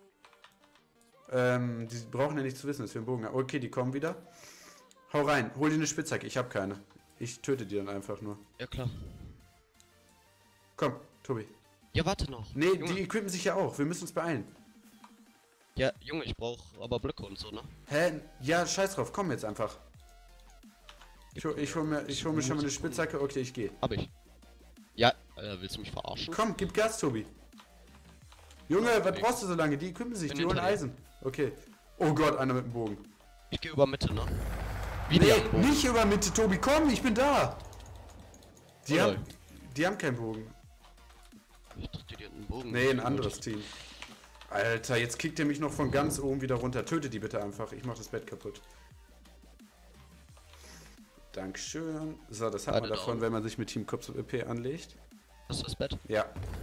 A: Ähm, die brauchen ja nicht zu wissen, dass wir einen Bogen haben. Okay, die kommen wieder. Hau rein, hol dir eine Spitzhacke, ich habe keine. Ich töte die dann einfach nur.
D: Ja, klar.
A: Komm, Tobi.
D: Ja, warte noch.
A: Nee,
D: Junge.
A: die equippen sich ja auch, wir müssen uns beeilen.
D: Ja, Junge, ich brauch aber Blöcke und so, ne?
A: Hä? Ja, scheiß drauf, komm jetzt einfach. Ich hol, ich hol mir, ich hol mir schon mal eine Spitzhacke, okay, ich gehe.
D: Hab ich. Ja, äh, willst du mich verarschen?
A: Komm, gib Gas, Tobi. Junge, was
D: okay.
A: brauchst du so lange? Die equippen sich,
D: Bin
A: die holen
D: hinter dir.
A: Eisen. Okay. Oh Gott, einer mit dem Bogen.
D: Ich gehe über Mitte, ne?
A: Nee,
D: Wieder ein Bogen.
A: nicht über Mitte, Tobi, komm, ich bin da. Die,
D: Oh,
A: haben,
D: lol.
A: die haben keinen Bogen.
D: Ich dachte, die hatten einen Bogen.
A: Nee, ein anderes Team. Alter, jetzt kickt er mich noch von ganz oben wieder runter. Töte die bitte einfach. Ich mach das Bett kaputt. Dankeschön. So, das hat
B: Beide
A: man davon,
B: Daumen.
A: wenn man sich mit Team Cops E P anlegt.
B: Hast du das Bett?
A: Ja.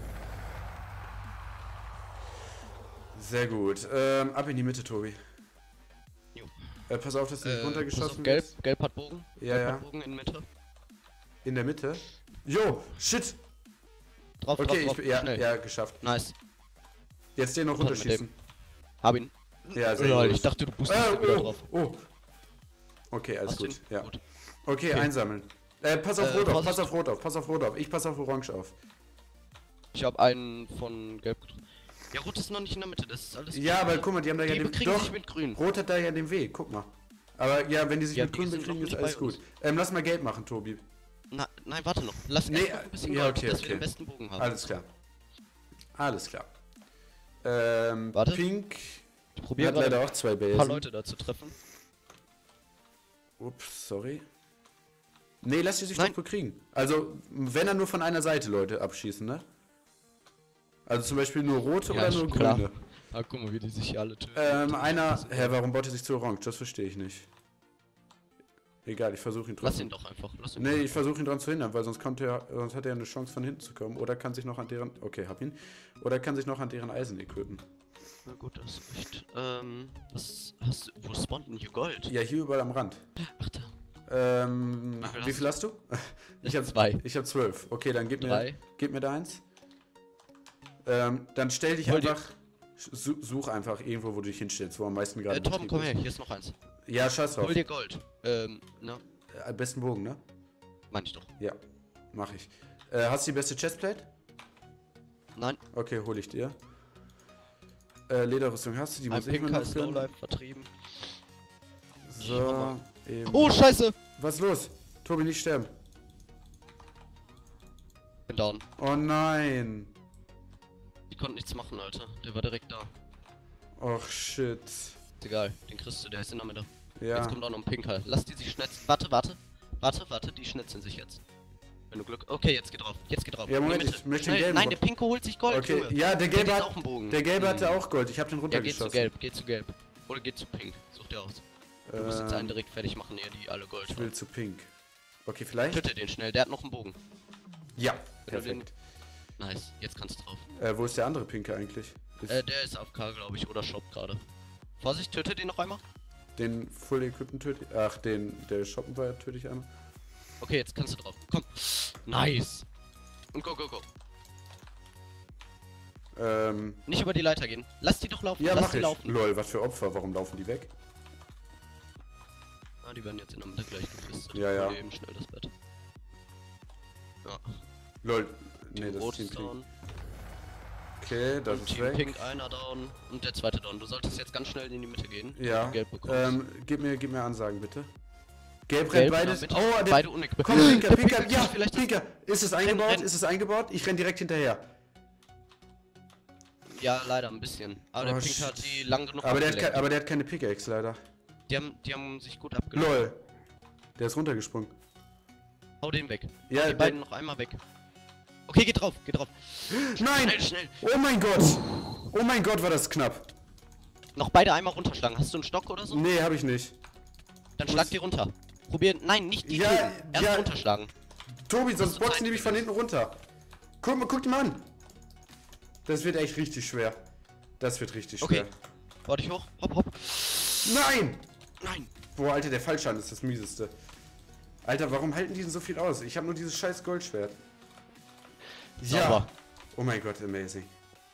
A: Sehr gut. Ähm, ab in die Mitte, Tobi.
B: Jo.
A: Äh, pass auf, dass du nicht
B: Äh, pass
A: runtergeschossen
B: auf, gelb,
A: wirst.
B: gelb hat Bogen.
A: Ja,
B: gelb
A: ja.
B: hat Bogen in Mitte.
A: In der Mitte. Jo, shit.
B: Drauf,
A: Okay,
B: drauf,
A: ich
B: drauf.
A: bin, ja,
B: Schnell.
A: ja, geschafft.
B: Nice.
A: Jetzt den noch
B: Runter mit
A: runterschießen.
B: Hab ihn.
A: Ja, sehr
B: Lol,
A: gut.
B: ich dachte, du boostest
A: Äh,
B: wieder
A: oh,
B: drauf.
A: oh. Okay, alles
B: Hast du
A: gut.
B: ihn?
A: Ja.
B: Gut.
A: Okay,
B: Okay.
A: einsammeln. Äh, pass auf
B: Äh,
A: Rot auf,
B: Vorsicht.
A: pass auf Rot auf, pass auf Rot auf. Ich pass auf Orange auf.
B: Ich hab einen von gelb getroffen. Ja, rot ist noch nicht in der Mitte, das ist alles
A: Ja,
B: grün.
A: aber guck mal, die haben da ja
B: Die
A: den...
B: bekriegen
A: Doch,
B: sich mit grün.
A: Rot hat da ja den Weg, guck mal. Aber ja, wenn die sich
B: Ja,
A: mit
B: die
A: grün
B: sind
A: bekriegen,
B: noch
A: ist
B: nicht
A: alles
B: bei
A: gut.
B: uns.
A: Ähm, lass mal gelb machen, Tobi.
B: Na, nein, warte noch. Lass
A: Nee,
B: erst noch ein bisschen
A: ja,
B: Gold,
A: okay,
B: dass
A: okay.
B: wir den besten Bogen haben.
A: Alles klar. Alles klar. Ähm,
B: Warte.
A: Pink
B: Ich probiere
A: hat leider
B: gerade
A: auch zwei
B: ein paar
A: Basen.
B: Leute da zu treffen.
A: Ups, sorry. Nee, lass die sich
B: Nein.
A: doch bekriegen. Also, wenn dann nur von einer Seite Leute abschießen, ne? Also zum Beispiel nur rote
B: Ja,
A: oder
B: ist
A: nur
B: klar.
A: grüne.
B: Ah, guck mal, wie die sich hier alle töten.
A: Ähm, einer... Hä, warum baut er sich zu orange? Das verstehe ich nicht. Egal, ich versuche ihn
B: Lass ihn
A: trotzdem.
B: doch einfach. Lass ihn
A: Nee,
B: doch
A: ich versuche ihn dran zu hindern, weil sonst kommt er, sonst hat er eine Chance von hinten zu kommen. Oder kann sich noch an deren... Okay, hab ihn. Oder kann sich noch an deren Eisen equippen.
B: Na gut, das ist recht. Ähm, was hast du... Wo spawnt denn hier Gold?
A: Ja, hier überall am Rand.
B: Ach da.
A: Ähm,
B: Ach,
A: wie viel hast du? Ich habe
B: Zwei.
A: Ich habe zwölf. Okay, dann gib mir,
B: Drei.
A: gib mir da eins. Ähm, dann stell dich
B: Hol dir-
A: einfach, su such einfach irgendwo, wo du dich hinstellst, wo am meisten gerade
B: Äh, Tom,
A: Betrieb
B: komm
A: ist.
B: her, hier ist noch eins.
A: Ja, scheiß drauf.
B: Hol dir Gold. Ähm, na,
A: Äh, besten Bogen, ne?
B: mein ich doch.
A: Ja, mach ich. Äh, hast du die beste Chestplate?
B: Nein,
A: Okay, hol ich dir. Äh, Lederrüstung hast du, die
B: ein
A: muss ich mir
B: Pinker
A: noch
B: ist
A: gönnen.
B: Lowlife vertrieben.
A: So, eben.
B: Oh, scheiße!
A: Was ist los? Tobi, nicht sterben.
B: Bin down.
A: Oh nein.
B: Die konnten nichts machen, Alter. Der war direkt da.
A: Och, shit.
B: Ist egal, den kriegst du, der ist in der Mitte.
A: Ja.
B: Jetzt kommt auch noch ein Pinker. Lass die sich schnetzen. Warte, warte. Warte, warte, die schnetzeln sich jetzt. Wenn du Glück... Okay, jetzt geht drauf. Jetzt geht drauf.
A: Ja, Moment,
B: In die Mitte.
A: ich möchte den
B: Schnell.
A: gelben
B: Nein,
A: noch-
B: der Pinke holt sich Gold,
A: Okay,
B: Junge.
A: ja, der gelbe
B: hat
A: hat,
B: auch einen Bogen.
A: der gelbe hatte
B: Hm.
A: auch Gold. Ich habe den
B: Ja, geht zu
A: runtergeschossen.
B: gelb, geht zu gelb. Oder geht zu pink. Such dir aus. Du musst jetzt einen
A: Ähm,
B: direkt fertig machen, ehe die alle Gold
A: ich will
B: haben.
A: zu pink. Okay, vielleicht?
B: Töte den schnell, der hat noch einen Bogen.
A: Ja,
B: Wenn du den-
A: perfekt.
B: Nice, jetzt kannst du drauf.
A: Äh, wo ist der andere Pinke eigentlich? Ist
B: Äh, der ist A F K, glaube ich, oder shoppt gerade. Vorsicht, töte den noch einmal.
A: den Full Equipment töte ich. Ach, den, der shoppen war, töte ich einmal.
B: Okay, jetzt kannst du drauf. Komm. Nice. Und go, go, go.
A: Ähm,
B: Nicht über die Leiter gehen. Lass die doch laufen.
A: ja,
B: Lass
A: mach
B: die
A: ich.
B: laufen.
A: Lol, was für Opfer, warum laufen die weg?
B: Ah, die werden jetzt in der Mitte gleich gefistet.
A: Ja, ja.
B: Hol dir eben schnell das Bett. Ja.
A: Lol, nee,
B: Team
A: das
B: Rot
A: ist Team
B: ist
A: Pink.
B: down.
A: Okay, das
B: Und
A: ist
B: Team
A: weg.
B: Pink einer down. Und der zweite down. Du solltest jetzt ganz schnell in die Mitte gehen.
A: Ja,
B: wenn du Gelb bekommst.
A: ähm, gib mir, gib mir Ansagen, bitte. Gelb rennt
B: Gelb in der
A: beides.
B: Mitte,
A: Oh, der,
B: beide unequipped.
A: komm, Pinker,
B: Der
A: Pinker,
B: kriegt
A: ja,
B: vielleicht das-
A: Pinker. Ist es eingebaut?
B: renn.
A: Ist es eingebaut? Ich renn direkt hinterher.
B: Ja, leider ein bisschen. Aber
A: Oh,
B: der Pink hat
A: shit.
B: die lang genug
A: Aber der, hat
B: abgelenkt.
A: ke- aber der hat keine Pickaxe, leider.
B: die, haben, die haben sich gut abgelenkt.
A: Lol. Der ist runtergesprungen.
B: Hau den weg.
A: Ja,
B: Hau die
A: der-
B: beiden noch einmal weg. Okay, geht drauf, geht drauf.
A: Nein!
B: Schnell, schnell.
A: Oh mein Gott! Oh mein Gott, war das knapp.
B: Noch beide einmal runterschlagen. Hast du einen Stock oder so?
A: Nee, hab ich nicht.
B: Dann
A: muss-
B: schlag die runter. Probier. Nein, nicht die
A: Ja,
B: töten. Erst
A: ja.
B: runterschlagen.
A: Tobi, sonst
B: du
A: boxen
B: Zeit
A: die mich von
B: für
A: hinten runter. Guck mal, guck die mal an. Das wird echt richtig schwer. Das wird richtig
B: Okay.
A: schwer.
B: Warte ich hoch. Hopp, hopp.
A: Nein!
B: Nein.
A: Boah, Alter, der Fallschaden ist das mieseste. Alter, warum halten die denn so viel aus? Ich habe nur dieses scheiß Goldschwert.
B: Sauber.
A: Oh mein Gott, amazing.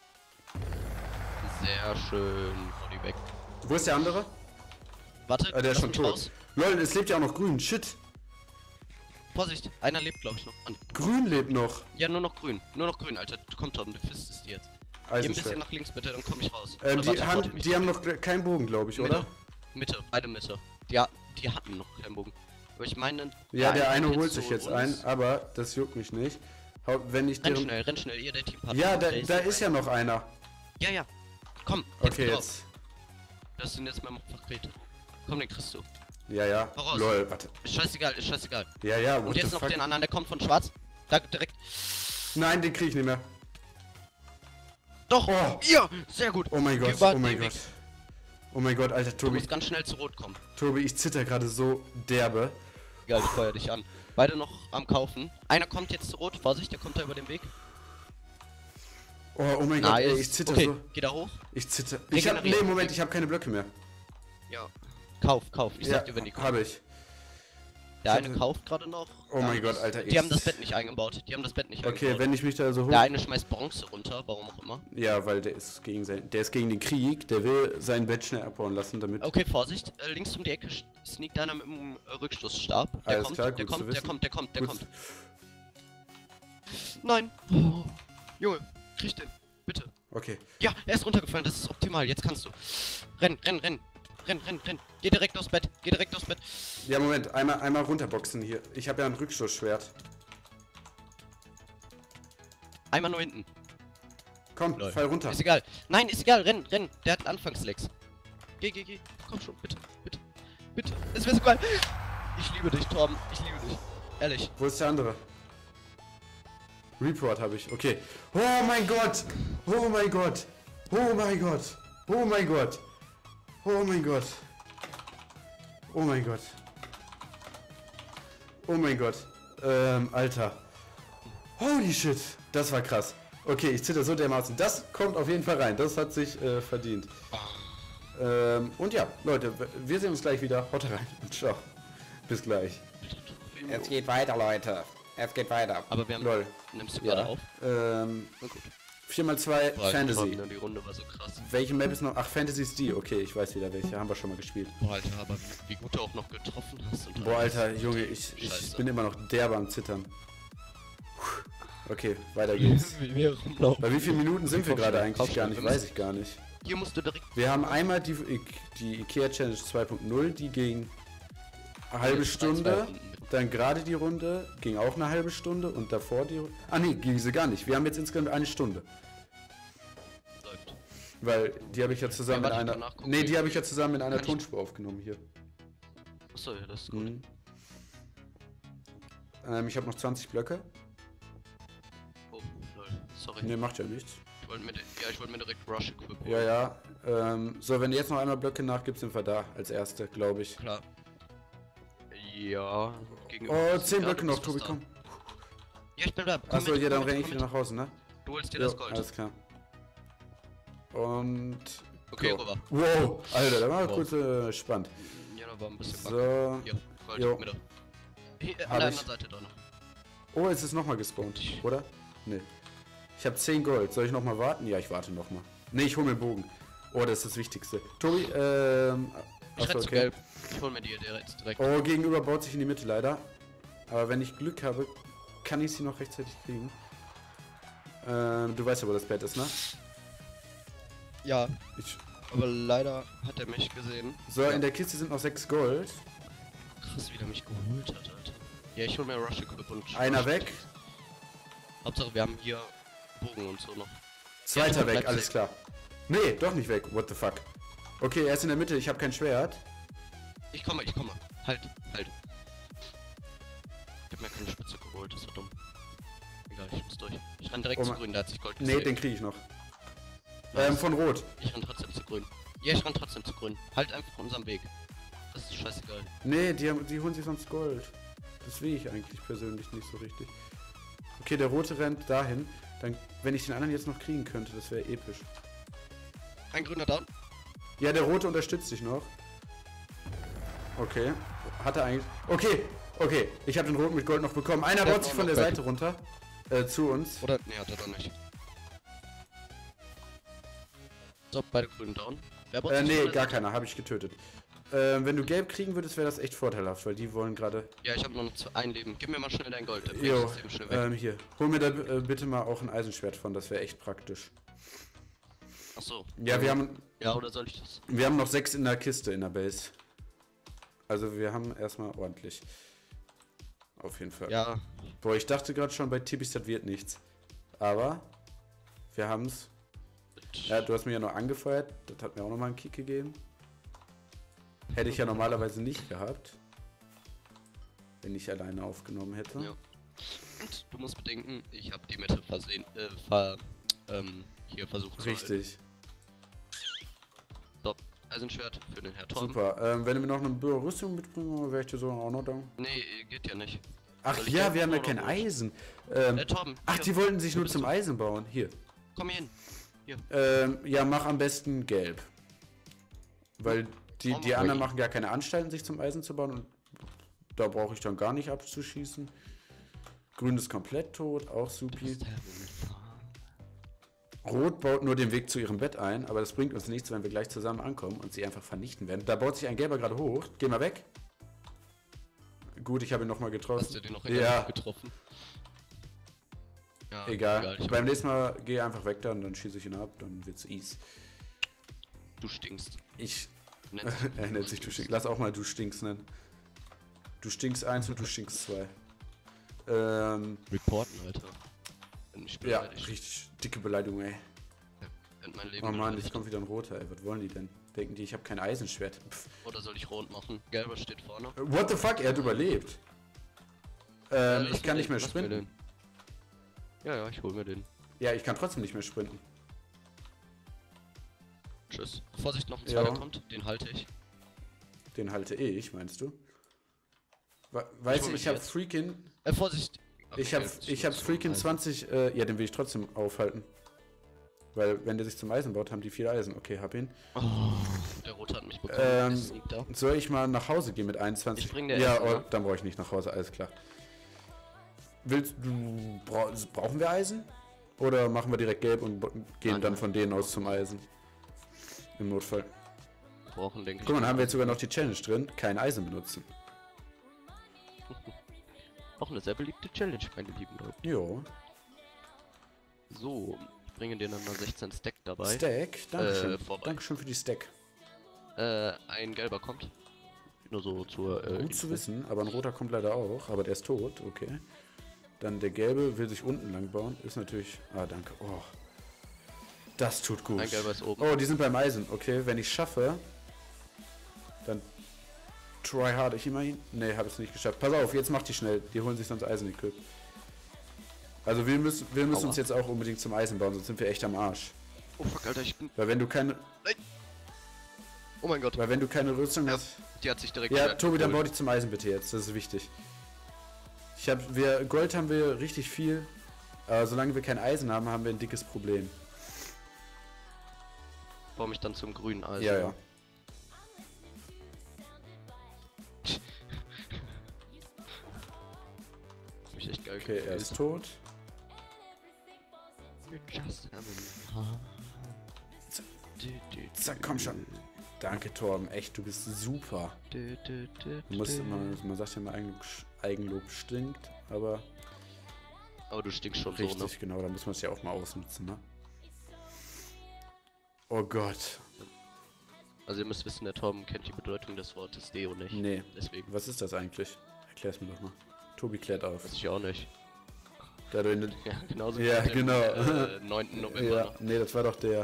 B: Sehr schön. Hau die weg.
A: Wo ist der andere?
B: Warte,
A: Ah, der ist
B: lass
A: schon
B: mich
A: tot.
B: raus.
A: Lol, es lebt ja auch noch grün. Shit.
B: Vorsicht. Einer lebt, glaube ich, noch. An.
A: Grün lebt noch.
B: Ja, nur noch grün. Nur noch grün, Alter. Komm, Tom, du fistest die jetzt. Geh ein bisschen
A: Eisenschwert.
B: nach links, bitte, dann komm ich raus.
A: Ähm,
B: Oder
A: die,
B: warte,
A: haben,
B: warte, mich
A: die haben noch keinen Bogen, glaube ich,
B: Mitte.
A: oder?
B: Mitte, beide Mitte. Die, ha- die hatten noch keinen Bogen. Aber ich meine...
A: Ja, der eine
B: geht
A: holt
B: zu
A: sich jetzt
B: uns.
A: ein, aber das juckt mich nicht. Hau- Wenn ich
B: Renn
A: deren...
B: schnell, renn schnell, ihr der Teampartner.
A: Ja, da,
B: Der
A: da ist ja noch einer.
B: Ja, ja. Komm, jetzt
A: Okay,
B: geh drauf.
A: jetzt.
B: Das sind jetzt mal Pakete. Komm, den kriegst du.
A: Ja, ja.
B: Voraus.
A: Lol, warte.
B: Ist scheißegal, ist scheißegal.
A: Ja, ja, what
B: Und
A: the
B: jetzt noch
A: fuck?
B: den anderen, der kommt von schwarz. Da direkt.
A: Nein, den krieg ich nicht mehr.
B: Doch!
A: Oh.
B: Ja! Sehr gut!
A: Oh mein Gott,
B: Über
A: oh mein
B: den
A: Gott.
B: Weg.
A: Oh mein Gott, Alter,
B: Du
A: Tobi.
B: musst ganz schnell zu rot kommen.
A: Tobi, ich zitter gerade so derbe.
D: Egal, ich feuer dich an. Beide noch am Kaufen. Einer kommt jetzt zu Rot. Vorsicht, der kommt da über den Weg.
A: Oh, oh mein Gott, ey, ich zitter
D: okay,
A: so.
D: geh da hoch.
A: Ich zitter. Ich hab, nee, Moment, ich habe keine Blöcke mehr.
D: Ja. Kauf, kauf. Ich
A: ja,
D: sag dir, wenn die kommen.
A: habe ich.
D: Der
A: ich
D: eine
A: hatte...
D: kauft gerade noch.
A: Oh mein Gott, Alter.
D: Die haben das Bett nicht eingebaut. Die haben das Bett nicht
A: okay,
D: eingebaut.
A: wenn ich mich da so hoch...
D: Der eine schmeißt Bronze runter, warum auch immer.
A: Ja, weil der ist gegen sein... Der ist gegen den Krieg. Der will sein Bett schnell abbauen lassen, damit...
D: Okay, Vorsicht. Äh, links um die Ecke sneakt einer mit dem äh, Rückstoßstab. Der
A: Alles
D: kommt,
A: klar,
D: der
A: gut zu
D: kommt, der
A: wissen.
D: kommt, der kommt, der
A: Gut.
D: kommt. Nein. Oh. Junge, krieg den. Bitte.
A: Okay.
D: Ja, er ist runtergefallen. Das ist optimal. Jetzt kannst du. Renn, renn, renn. Renn, renn, renn. Geh direkt aufs Bett. Geh direkt aufs Bett.
A: Ja, Moment. Einmal, einmal runterboxen hier. Ich habe ja ein Rückstoßschwert.
D: Einmal nur hinten.
A: Komm,
D: Lol.
A: fall runter.
D: Ist egal. Nein, ist egal. Renn, renn. Der hat Anfangslex. Geh, geh, geh. Komm schon, bitte, bitte, bitte. Es wäre so geil. Ich liebe dich, Torben. Ich liebe dich. Ehrlich.
A: Wo ist der andere? Report habe ich. Okay. Oh mein Gott. Oh mein Gott. Oh mein Gott. Oh mein Gott. Oh mein Gott. Oh mein Gott. Oh mein Gott. Ähm, Alter. Holy shit. Das war krass. Okay, ich zitter so dermaßen. Das kommt auf jeden Fall rein. Das hat sich äh, verdient. Ähm, und ja, Leute, wir sehen uns gleich wieder. Haut rein und ciao. Bis gleich.
E: Es geht weiter, Leute. Es geht weiter.
D: Aber wir haben.
A: Lol.
D: Nimmst du gerade
A: Ja.
D: auf?
A: Ähm,
D: Na gut.
A: vier mal zwei
D: Boah,
A: Fantasy.
D: Torben, Die Runde war so krass.
A: Welche Map ist noch? Ach, Fantasy ist die. Okay, ich weiß wieder welche. Haben wir schon mal gespielt.
D: Boah, Alter, aber wie, wie gut du auch noch getroffen hast. Und
A: Boah,
D: alles.
A: Alter, Junge, ich, ich
D: Scheiße.
A: bin immer noch derbe am Zittern. Okay, weiter geht's.
D: Wie wir rumlaufen.
A: Bei wie vielen Minuten sind wir
D: Komm
A: gerade
D: schnell,
A: eigentlich
D: komm
A: gar
D: schnell,
A: nicht?
D: wir
A: Weiß ich gar nicht.
D: Hier musst du direkt.
A: Wir haben einmal die, die Ikea Challenge zwei Punkt null, die ging eine halbe
D: Jetzt zwei, zwei
A: Stunde.
D: Runden mit.
A: Dann gerade die Runde ging auch eine halbe Stunde und davor die... Ah nee, ging sie gar nicht. Wir haben jetzt insgesamt eine Stunde.
D: Läuft.
A: Weil die habe ich ja zusammen
D: Ja,
A: in
D: warte,
A: einer...
D: danach gucken
A: Nee,
D: wir.
A: die habe ich ja zusammen in einer
D: Kann ich-
A: Tonspur aufgenommen hier.
D: Achso, ja, das ist gut.
A: Mhm. Ähm, ich habe noch zwanzig Blöcke.
D: Oh, lol. Sorry.
A: Nee, macht ja nichts.
D: Ich wollte mir, di- ja, ich wollte mir direkt Rush equippen.
A: Ja, ja. Ähm, so, wenn du jetzt noch einmal Blöcke nachgibst, sind wir da als Erste, glaube ich.
D: Klar. Ja. gegenüber-
A: Oh,
D: Ja,
A: zehn
D: du
A: Blöcke noch,
D: bist
A: Tobi,
D: da.
A: komm.
D: Ja, ich bin da. Komm
A: Achso,
D: mit,
A: ja, dann
D: komm
A: renne
D: mit,
A: ich
D: komm
A: wieder
D: mit.
A: nach Hause, ne?
D: Du holst dir
A: Jo,
D: das Gold.
A: alles klar. Und...
D: Okay,
A: so.
D: rüber.
A: Wow, Alter, da war
D: Wow.
A: kurz äh, spannend.
D: Ja, da war ein bisschen
A: So.
D: Hier, Gold,
A: Jo.
D: Mitte. Hier,
A: Hab
D: an der
A: ich.
D: anderen Seite da noch.
A: Oh, es ist nochmal gespawnt, oder? Nee. Ich habe zehn Gold. Soll ich nochmal warten? Ja, ich warte nochmal. Nee, ich hole mir einen Bogen. Oh, das ist das Wichtigste. Tobi, ähm...
D: Ich
A: achso,
D: renn zu
A: okay.
D: gelb. Ich hol mir die jetzt direkt.
A: Oh, gegenüber baut sich in die Mitte leider. Aber wenn ich Glück habe, kann ich sie noch rechtzeitig kriegen. Ähm, du weißt ja, wo das Bett ist, ne?
D: Ja,
A: Ich,
D: aber leider hat er mich gesehen.
A: so,
D: ja.
A: in der Kiste sind noch sechs Gold.
D: Krass, wie der mich geholt hat, Alter. Ja, ich hol mir Rush Equip und...
A: Einer
D: Rush
A: weg.
D: Hauptsache, wir haben hier Bogen und so noch.
A: Zweiter
D: Ja,
A: weg,
D: bleib
A: alles
D: safe.
A: klar. Nee, doch nicht weg. What the fuck? Okay, er ist in der Mitte, ich habe kein Schwert.
D: Ich komme, ich komme. Halt, halt. Ich hab mir keine Spitze geholt, das war dumm. Egal, ich muss durch. Ich renn direkt
A: Oh
D: zu
A: mein-
D: grün, der hat sich Gold
A: Nee,
D: gesaved.
A: den kriege ich noch.
D: Nice.
A: Ähm, von Rot.
D: Ich renn trotzdem zu grün. Ja, ich renn trotzdem zu grün. Halt einfach unserem Weg. Das ist scheißegal.
A: Nee, die, haben- die holen sich sonst Gold. Das will ich eigentlich persönlich nicht so richtig. Okay, der Rote rennt dahin. Dann, wenn ich den anderen jetzt noch kriegen könnte, das wäre episch.
D: Ein grüner Down.
A: Ja, der Rote unterstützt dich noch. Okay. Hat er eigentlich... Okay, okay. Ich habe den Roten mit Gold noch bekommen. Einer
D: Der
A: baut
D: ist
A: sich
D: auch
A: von der
D: noch
A: Seite runter. Äh, zu uns.
D: Oder? Nee, hat er doch nicht. So, beide grünen Down. Wer baut
A: Äh,
D: sich
A: nee,
D: von der
A: gar
D: Seite?
A: keiner. Habe ich getötet. Äh, wenn du Gelb kriegen würdest, wäre das echt vorteilhaft, weil die wollen gerade...
D: Ja, ich habe noch zwei- ein Leben. Gib mir mal schnell dein Gold. Dann bring ich
A: Jo,
D: das eben schnell weg.
A: ähm, hier. Hol mir da äh, bitte mal auch ein Eisenschwert von, das wäre echt praktisch.
D: Achso.
A: Ja, wir haben,
D: Ja, oder soll ich das?
A: wir haben noch sechs in der Kiste in der Base. Also wir haben erstmal ordentlich. Auf jeden Fall.
D: Ja.
A: Boah, ich dachte gerade schon, bei Tibis das wird nichts. Aber wir haben's. Ja, du hast mir ja noch angefeuert. Das hat mir auch nochmal einen Kick gegeben. Hätte ich ja normalerweise nicht gehabt. Wenn ich alleine aufgenommen hätte.
D: Ja. Und du musst bedenken, ich habe die Mitte versehen, äh, ver, ähm, hier versucht zu halten.
A: Richtig.
D: So, Eisenschwert für den Herr Torben.
A: Super. Ähm, wenn du mir noch eine Böhre Rüstung mitbringen, wäre ich dir so auch noch da.
D: Nee, geht ja nicht.
A: Ach
D: Soll ich
A: ja,
D: gelb
A: wir haben ja
D: machen
A: kein
D: oder rot?
A: Eisen. Ähm,
D: Äh, Torben,
A: ach,
D: hier.
A: die wollten sich
D: Wo
A: nur
D: bist
A: zum
D: du?
A: Eisen bauen. Hier.
D: Komm hier hin.
A: Ähm, ja, mach am besten gelb. Weil die,
D: Oh,
A: die
D: mach
A: anderen
D: mal
A: machen gar keine Anstalten, sich zum Eisen zu bauen. Und da brauche ich dann gar nicht abzuschießen. Grün ist komplett tot, auch supi. Rot baut nur den Weg zu ihrem Bett ein, aber das bringt uns nichts, wenn wir gleich zusammen ankommen und sie einfach vernichten werden. Da baut sich ein Gelber gerade hoch. Geh mal weg. Gut, ich habe ihn nochmal getroffen.
D: Hast du den noch in
A: Ja.
D: der Hand getroffen? Ja,
A: Egal.
D: ich hab-
A: Beim nächsten Mal geh einfach weg dann, dann schieße ich ihn ab, dann wird's easy.
D: Du stinkst.
A: Ich.
D: Nennt sich-
A: er nennt sich du stinkst. Lass auch mal du stinkst nennen. Du stinkst eins und du stinkst zwei. Ähm,
D: Reporten, Alter. Wenn mich
A: ja,
D: beleidigt.
A: richtig dicke Beleidigung, ey.
D: Wenn mein Leben
A: Oh Mann,
D: beleidigt.
A: jetzt kommt wieder ein roter, ey. Was wollen die denn? Denken die, ich habe kein Eisenschwert? Pff.
D: Oder soll ich rot machen? Gelber steht vorne.
A: What the fuck, er hat überlebt.
D: Ja,
A: Ähm,
D: lass
A: ich kann
D: mir
A: nicht
D: den,
A: mehr
D: lass mir
A: sprinten.
D: den. Ja, ja, ich hol mir den.
A: Ja, ich kann trotzdem nicht mehr sprinten.
D: Tschüss. Vorsicht, noch ein
A: Ja.
D: zweiter kommt. Den halte ich.
A: Den halte ich, meinst du? We weißt
D: hol
A: du,
D: mich
A: ich habe
D: jetzt.
A: freaking...
D: Äh, Vorsicht. Ach,
A: Ich
D: okay,
A: habe
D: jetzt
A: ich hab
D: muss
A: freaking
D: man
A: zwanzig... Äh, ja, den will ich trotzdem aufhalten. Weil, wenn der sich zum Eisen baut, haben die viel Eisen. Okay, hab ihn.
D: Oh, der Rote hat mich bekommen.
A: Ähm,
D: Ist nicht da.
A: Soll ich mal nach Hause gehen mit einundzwanzig?
D: Ich bring dir
A: Ja,
D: Essen,
A: oh,
D: ne?
A: dann brauche ich nicht nach Hause, alles klar. Willst du... Bra brauchen wir Eisen? Oder machen wir direkt gelb und gehen
D: Nein,
A: dann
D: nein.
A: von denen aus zum Eisen? Im Notfall.
D: Brauchen, denke ich.
A: Guck mal, dann haben wir jetzt sogar noch die Challenge drin. Kein Eisen benutzen.
D: Auch eine sehr beliebte Challenge, meine lieben Leute.
A: Jo.
D: So, ich bringe dir dann mal sechzehn Stack dabei.
A: Stack? Dankeschön.
D: Äh, vorbei.
A: Dankeschön für die Stack.
D: Äh, ein gelber kommt. Nur so zur. Äh,
A: Gut zu
D: Info.
A: wissen, aber ein roter kommt leider auch. Aber der ist tot, okay. Dann der gelbe will sich unten lang bauen. Ist natürlich... Ah, danke. Oh. Das tut gut.
D: Ein gelber ist oben.
A: Oh, die sind beim Eisen. Okay, wenn ich schaffe, dann try hard ich immerhin. Ne, habe es nicht geschafft. Pass auf, jetzt macht die schnell. Die holen sich sonst Eisen-Equip. Also wir müssen, wir müssen
D: Aua.
A: uns jetzt auch unbedingt zum Eisen bauen, sonst sind wir echt am Arsch.
D: Oh fuck, Alter, ich bin.
A: Weil wenn du keine,
D: Oh mein Gott.
A: weil wenn du keine Rüstung hast...
D: Die hat sich direkt.
A: Ja,
D: wieder
A: Tobi, dann bau
D: geholt.
A: dich zum Eisen bitte jetzt. Das ist wichtig. Ich hab, wir, Gold haben wir richtig viel. Aber solange wir kein Eisen haben, haben wir ein dickes Problem.
D: Bau mich dann zum grünen Eisen.
A: Ja, ja.
D: Hab ich echt geil
A: Okay, er
D: gefühlt.
A: ist tot.
D: Just having
A: Zack, komm schon. Danke, Torben. Echt, du bist super.
D: Du
A: Du musst immer, man sagt ja immer, Eigenlob, Eigenlob stinkt, aber
D: Aber du stinkst schon
A: richtig,
D: so, ne?
A: genau, da muss man es ja auch mal ausnutzen, ne? Oh Gott.
D: Also ihr müsst wissen, der Torben kennt die Bedeutung des Wortes Deo nicht.
A: Nee.
D: Deswegen
A: Was ist das eigentlich? Erklär's mir doch mal. Tobi klärt auf.
D: weiß ich auch nicht.
A: Da du in den,
D: Ja, genauso
A: Ja,
D: wie am,
A: genau.
D: äh, neunten November.
A: ja,
D: noch.
A: nee, das war doch der.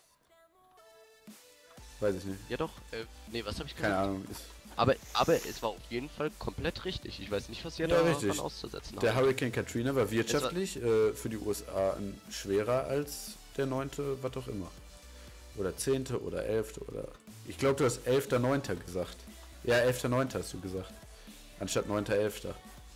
A: Weiß ich nicht.
D: Ja doch, äh, nee, was habe ich
A: Keine
D: gesagt?
A: Ahnung. Ist
D: Aber, aber es war auf jeden Fall komplett richtig. Ich weiß nicht, was ihr
A: Ja,
D: da
A: richtig.
D: davon auszusetzen
A: der
D: habt.
A: Hurricane Katrina war wirtschaftlich äh, für die U S A ein schwerer als der neunte, was auch immer. Oder zehnte oder elfte oder. Ich glaube, du hast elfter neunter gesagt. Ja, elfter neunter hast du gesagt. Anstatt neunter elfter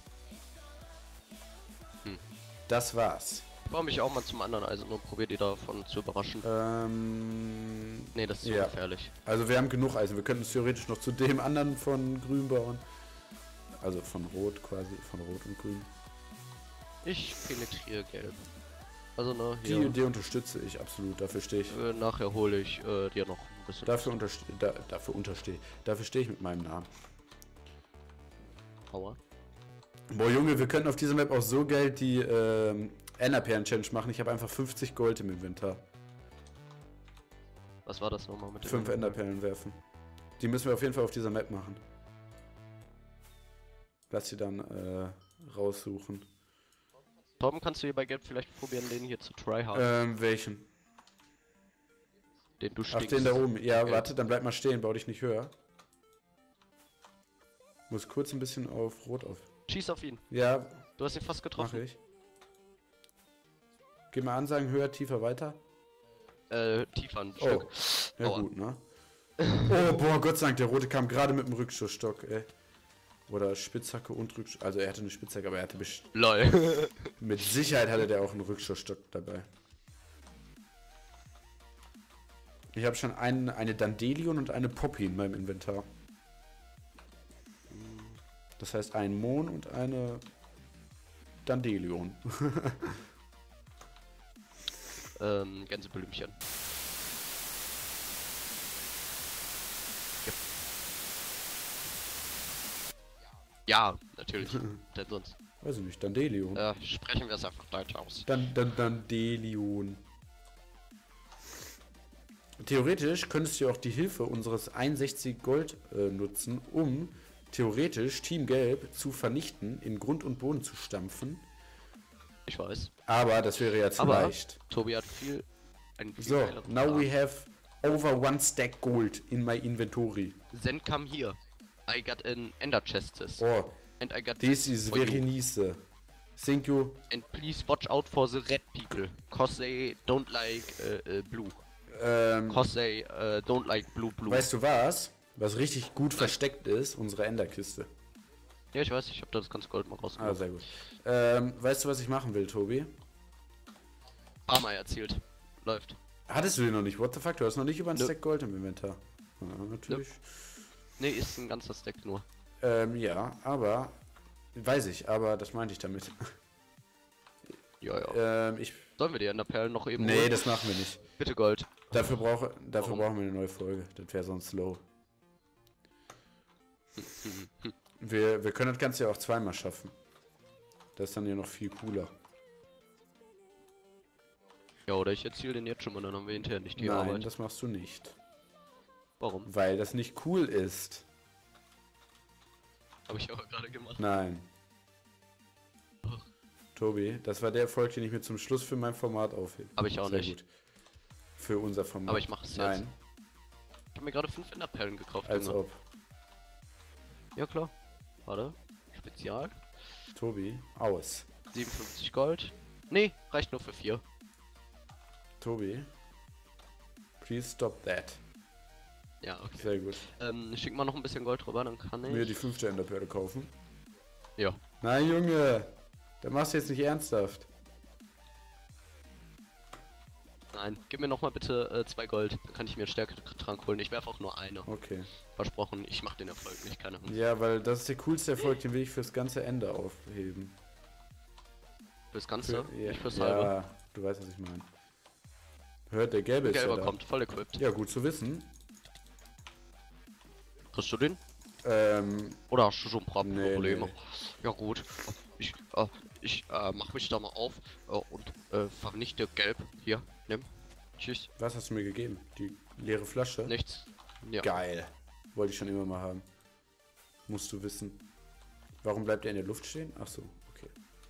D: Hm.
A: Das war's.
D: Ich baue mich auch mal zum anderen Eisen und probiere die davon zu überraschen.
A: Ähm,
D: Nee, das ist so
A: ja.
D: gefährlich.
A: also wir haben genug Eisen. Wir könnten es theoretisch noch zu dem anderen von grün bauen. Also von rot quasi, von rot und grün.
D: Ich penetriere gelb. Also ne,
A: Die
D: hier.
A: Idee unterstütze ich absolut. Dafür stehe ich.
D: Äh, nachher hole ich äh, dir noch ein bisschen.
A: Dafür unterstehe da, dafür unterstehe. Dafür stehe ich mit meinem Namen.
D: Power.
A: Boah Junge, wir könnten auf dieser Map auch so Geld die ähm, Enderperlen-Challenge machen. Ich habe einfach fünfzig Gold im Inventar.
D: Was war das nochmal mit dem?
A: Fünf Enderperlen werfen. Die müssen wir auf jeden Fall auf dieser Map machen. Lass sie dann äh, raussuchen.
D: Torben, kannst du hier bei Gelb vielleicht probieren, den hier zu tryhard?
A: Ähm, welchen?
D: Den du
A: Ach,
D: stinkst.
A: den da oben. Ja,
D: Gelb.
A: warte, dann bleib mal stehen, bau dich nicht höher. Muss kurz ein bisschen auf Rot auf.
D: Schieß auf ihn.
A: Ja,
D: Du hast ihn fast getroffen.
A: mache ich. Gib mal Ansagen, höher, tiefer, weiter.
D: Äh, tiefer ein
A: Oh,
D: Stück.
A: ja
D: Aua.
A: gut, ne? Oh, boah, Gott sei Dank, der Rote kam gerade mit dem Rückschussstock, ey. Oder Spitzhacke und Rückschuss. Also er hatte eine Spitzhacke, aber er hatte best-
B: Lol.
A: mit Sicherheit hatte der auch einen Rückschussstock dabei. Ich habe schon einen, eine Dandelion und eine Poppy in meinem Inventar. Das heißt ein Mohn und eine Dandelion.
B: ähm, Gänseblümchen. Ja, natürlich. Denn sonst.
A: Weiß ich nicht, Dandelion.
B: Äh, sprechen wir es einfach Deutsch aus.
A: Dan, Dan, Dandelion. Theoretisch könntest du auch die Hilfe unseres einundsechzig Gold äh, nutzen, um theoretisch Team Gelb zu vernichten, in Grund und Boden zu stampfen.
B: Ich weiß.
A: Aber das wäre ja zu
B: Aber
A: leicht.
B: Tobi hat viel. Ein viel
A: So,
B: geileren
A: now
B: Plan.
A: we have over one stack gold in my inventory.
B: Then come here. I got an ender chestes.
A: Oh,
B: And I got
A: this is
B: for
A: very
B: you.
A: nice. Thank you.
B: And please watch out for the red people. Cause they don't like uh, uh, blue.
A: Ähm,
B: Cause they uh, don't like blue blue.
A: weißt du was? Was richtig gut versteckt ist? Unsere Enderkiste.
B: Ja, ich weiß, ich habe da das ganze Gold mal
A: Ah,
B: rausgenommen.
A: sehr gut. Ähm, weißt du, was ich machen will, Tobi?
B: Ah, mal erzählt. Läuft.
A: Hattest du den noch nicht? What the fuck? Du hast noch nicht über ein
B: Nö.
A: Stack Gold im Inventar. Ja, natürlich.
B: Ne, ist ein ganzer Stack nur.
A: Ähm, ja, aber... Weiß ich, aber das meinte ich damit.
B: Ja, ja.
A: ähm, ich...
B: Sollen wir die Enderperlen noch eben
A: Nee,
B: holen?
A: das machen wir nicht.
B: Bitte Gold.
A: Dafür, brauche, dafür
B: Warum?
A: brauchen wir eine neue Folge. Das wäre sonst slow. Wir, wir können das Ganze ja auch zweimal schaffen. Das ist dann ja noch viel cooler.
B: Ja, oder ich erzähle den jetzt schon mal, dann haben wir hinterher nicht die
A: Nein,
B: Arbeit.
A: das machst du nicht.
B: Warum?
A: Weil das nicht cool ist.
B: Habe ich aber gerade gemacht.
A: Nein. Tobi, das war der Erfolg, den ich mir zum Schluss für mein Format aufhebe.
B: Hab ich auch
A: Sehr
B: nicht.
A: Gut. Für unser Format.
B: Aber ich mache es
A: Nein,
B: jetzt. Ich habe mir gerade fünf Enderperlen gekauft.
A: als
B: Junge.
A: ob.
B: Ja klar. Warte. Spezial.
A: Tobi, aus.
B: siebenundfünfzig Gold. Nee, reicht nur für vier.
A: Tobi, please stop that.
B: Ja, okay.
A: Sehr gut.
B: Ähm, schick mal noch ein bisschen Gold rüber, dann kann ich.
A: Mir die fünfte Enderperle kaufen.
B: Ja.
A: Nein, Junge, da machst du jetzt nicht ernsthaft.
B: Nein, gib mir noch mal bitte äh, zwei Gold. Dann kann ich mir einen Stärketrank holen. Ich werfe auch nur eine.
A: Okay.
B: Versprochen, ich mache den Erfolg nicht, keine Angst.
A: Ja, weil das ist der coolste Erfolg, den will ich fürs ganze Ende aufheben.
B: Fürs Ganze,
A: ja,
B: nicht fürs
A: ja,
B: halbe.
A: du weißt, was ich meine. Hört, der gelbe ist ja
B: Gelber
A: da.
B: kommt, voll equipped.
A: Ja, gut zu wissen.
B: Kriegst du den?
A: Ähm,
B: Oder hast du schon ein paar
A: Nee,
B: Probleme?
A: nee.
B: Ja gut. Ich, äh, ich äh, mach mich da mal auf äh, und äh, vernichte Gelb. Hier, nimm. Tschüss.
A: was hast du mir gegeben? Die leere Flasche?
B: Nichts. Ja.
A: Geil. Wollte ich schon immer mal haben. Musst du wissen. Warum bleibt er in der Luft stehen? Ach so, okay.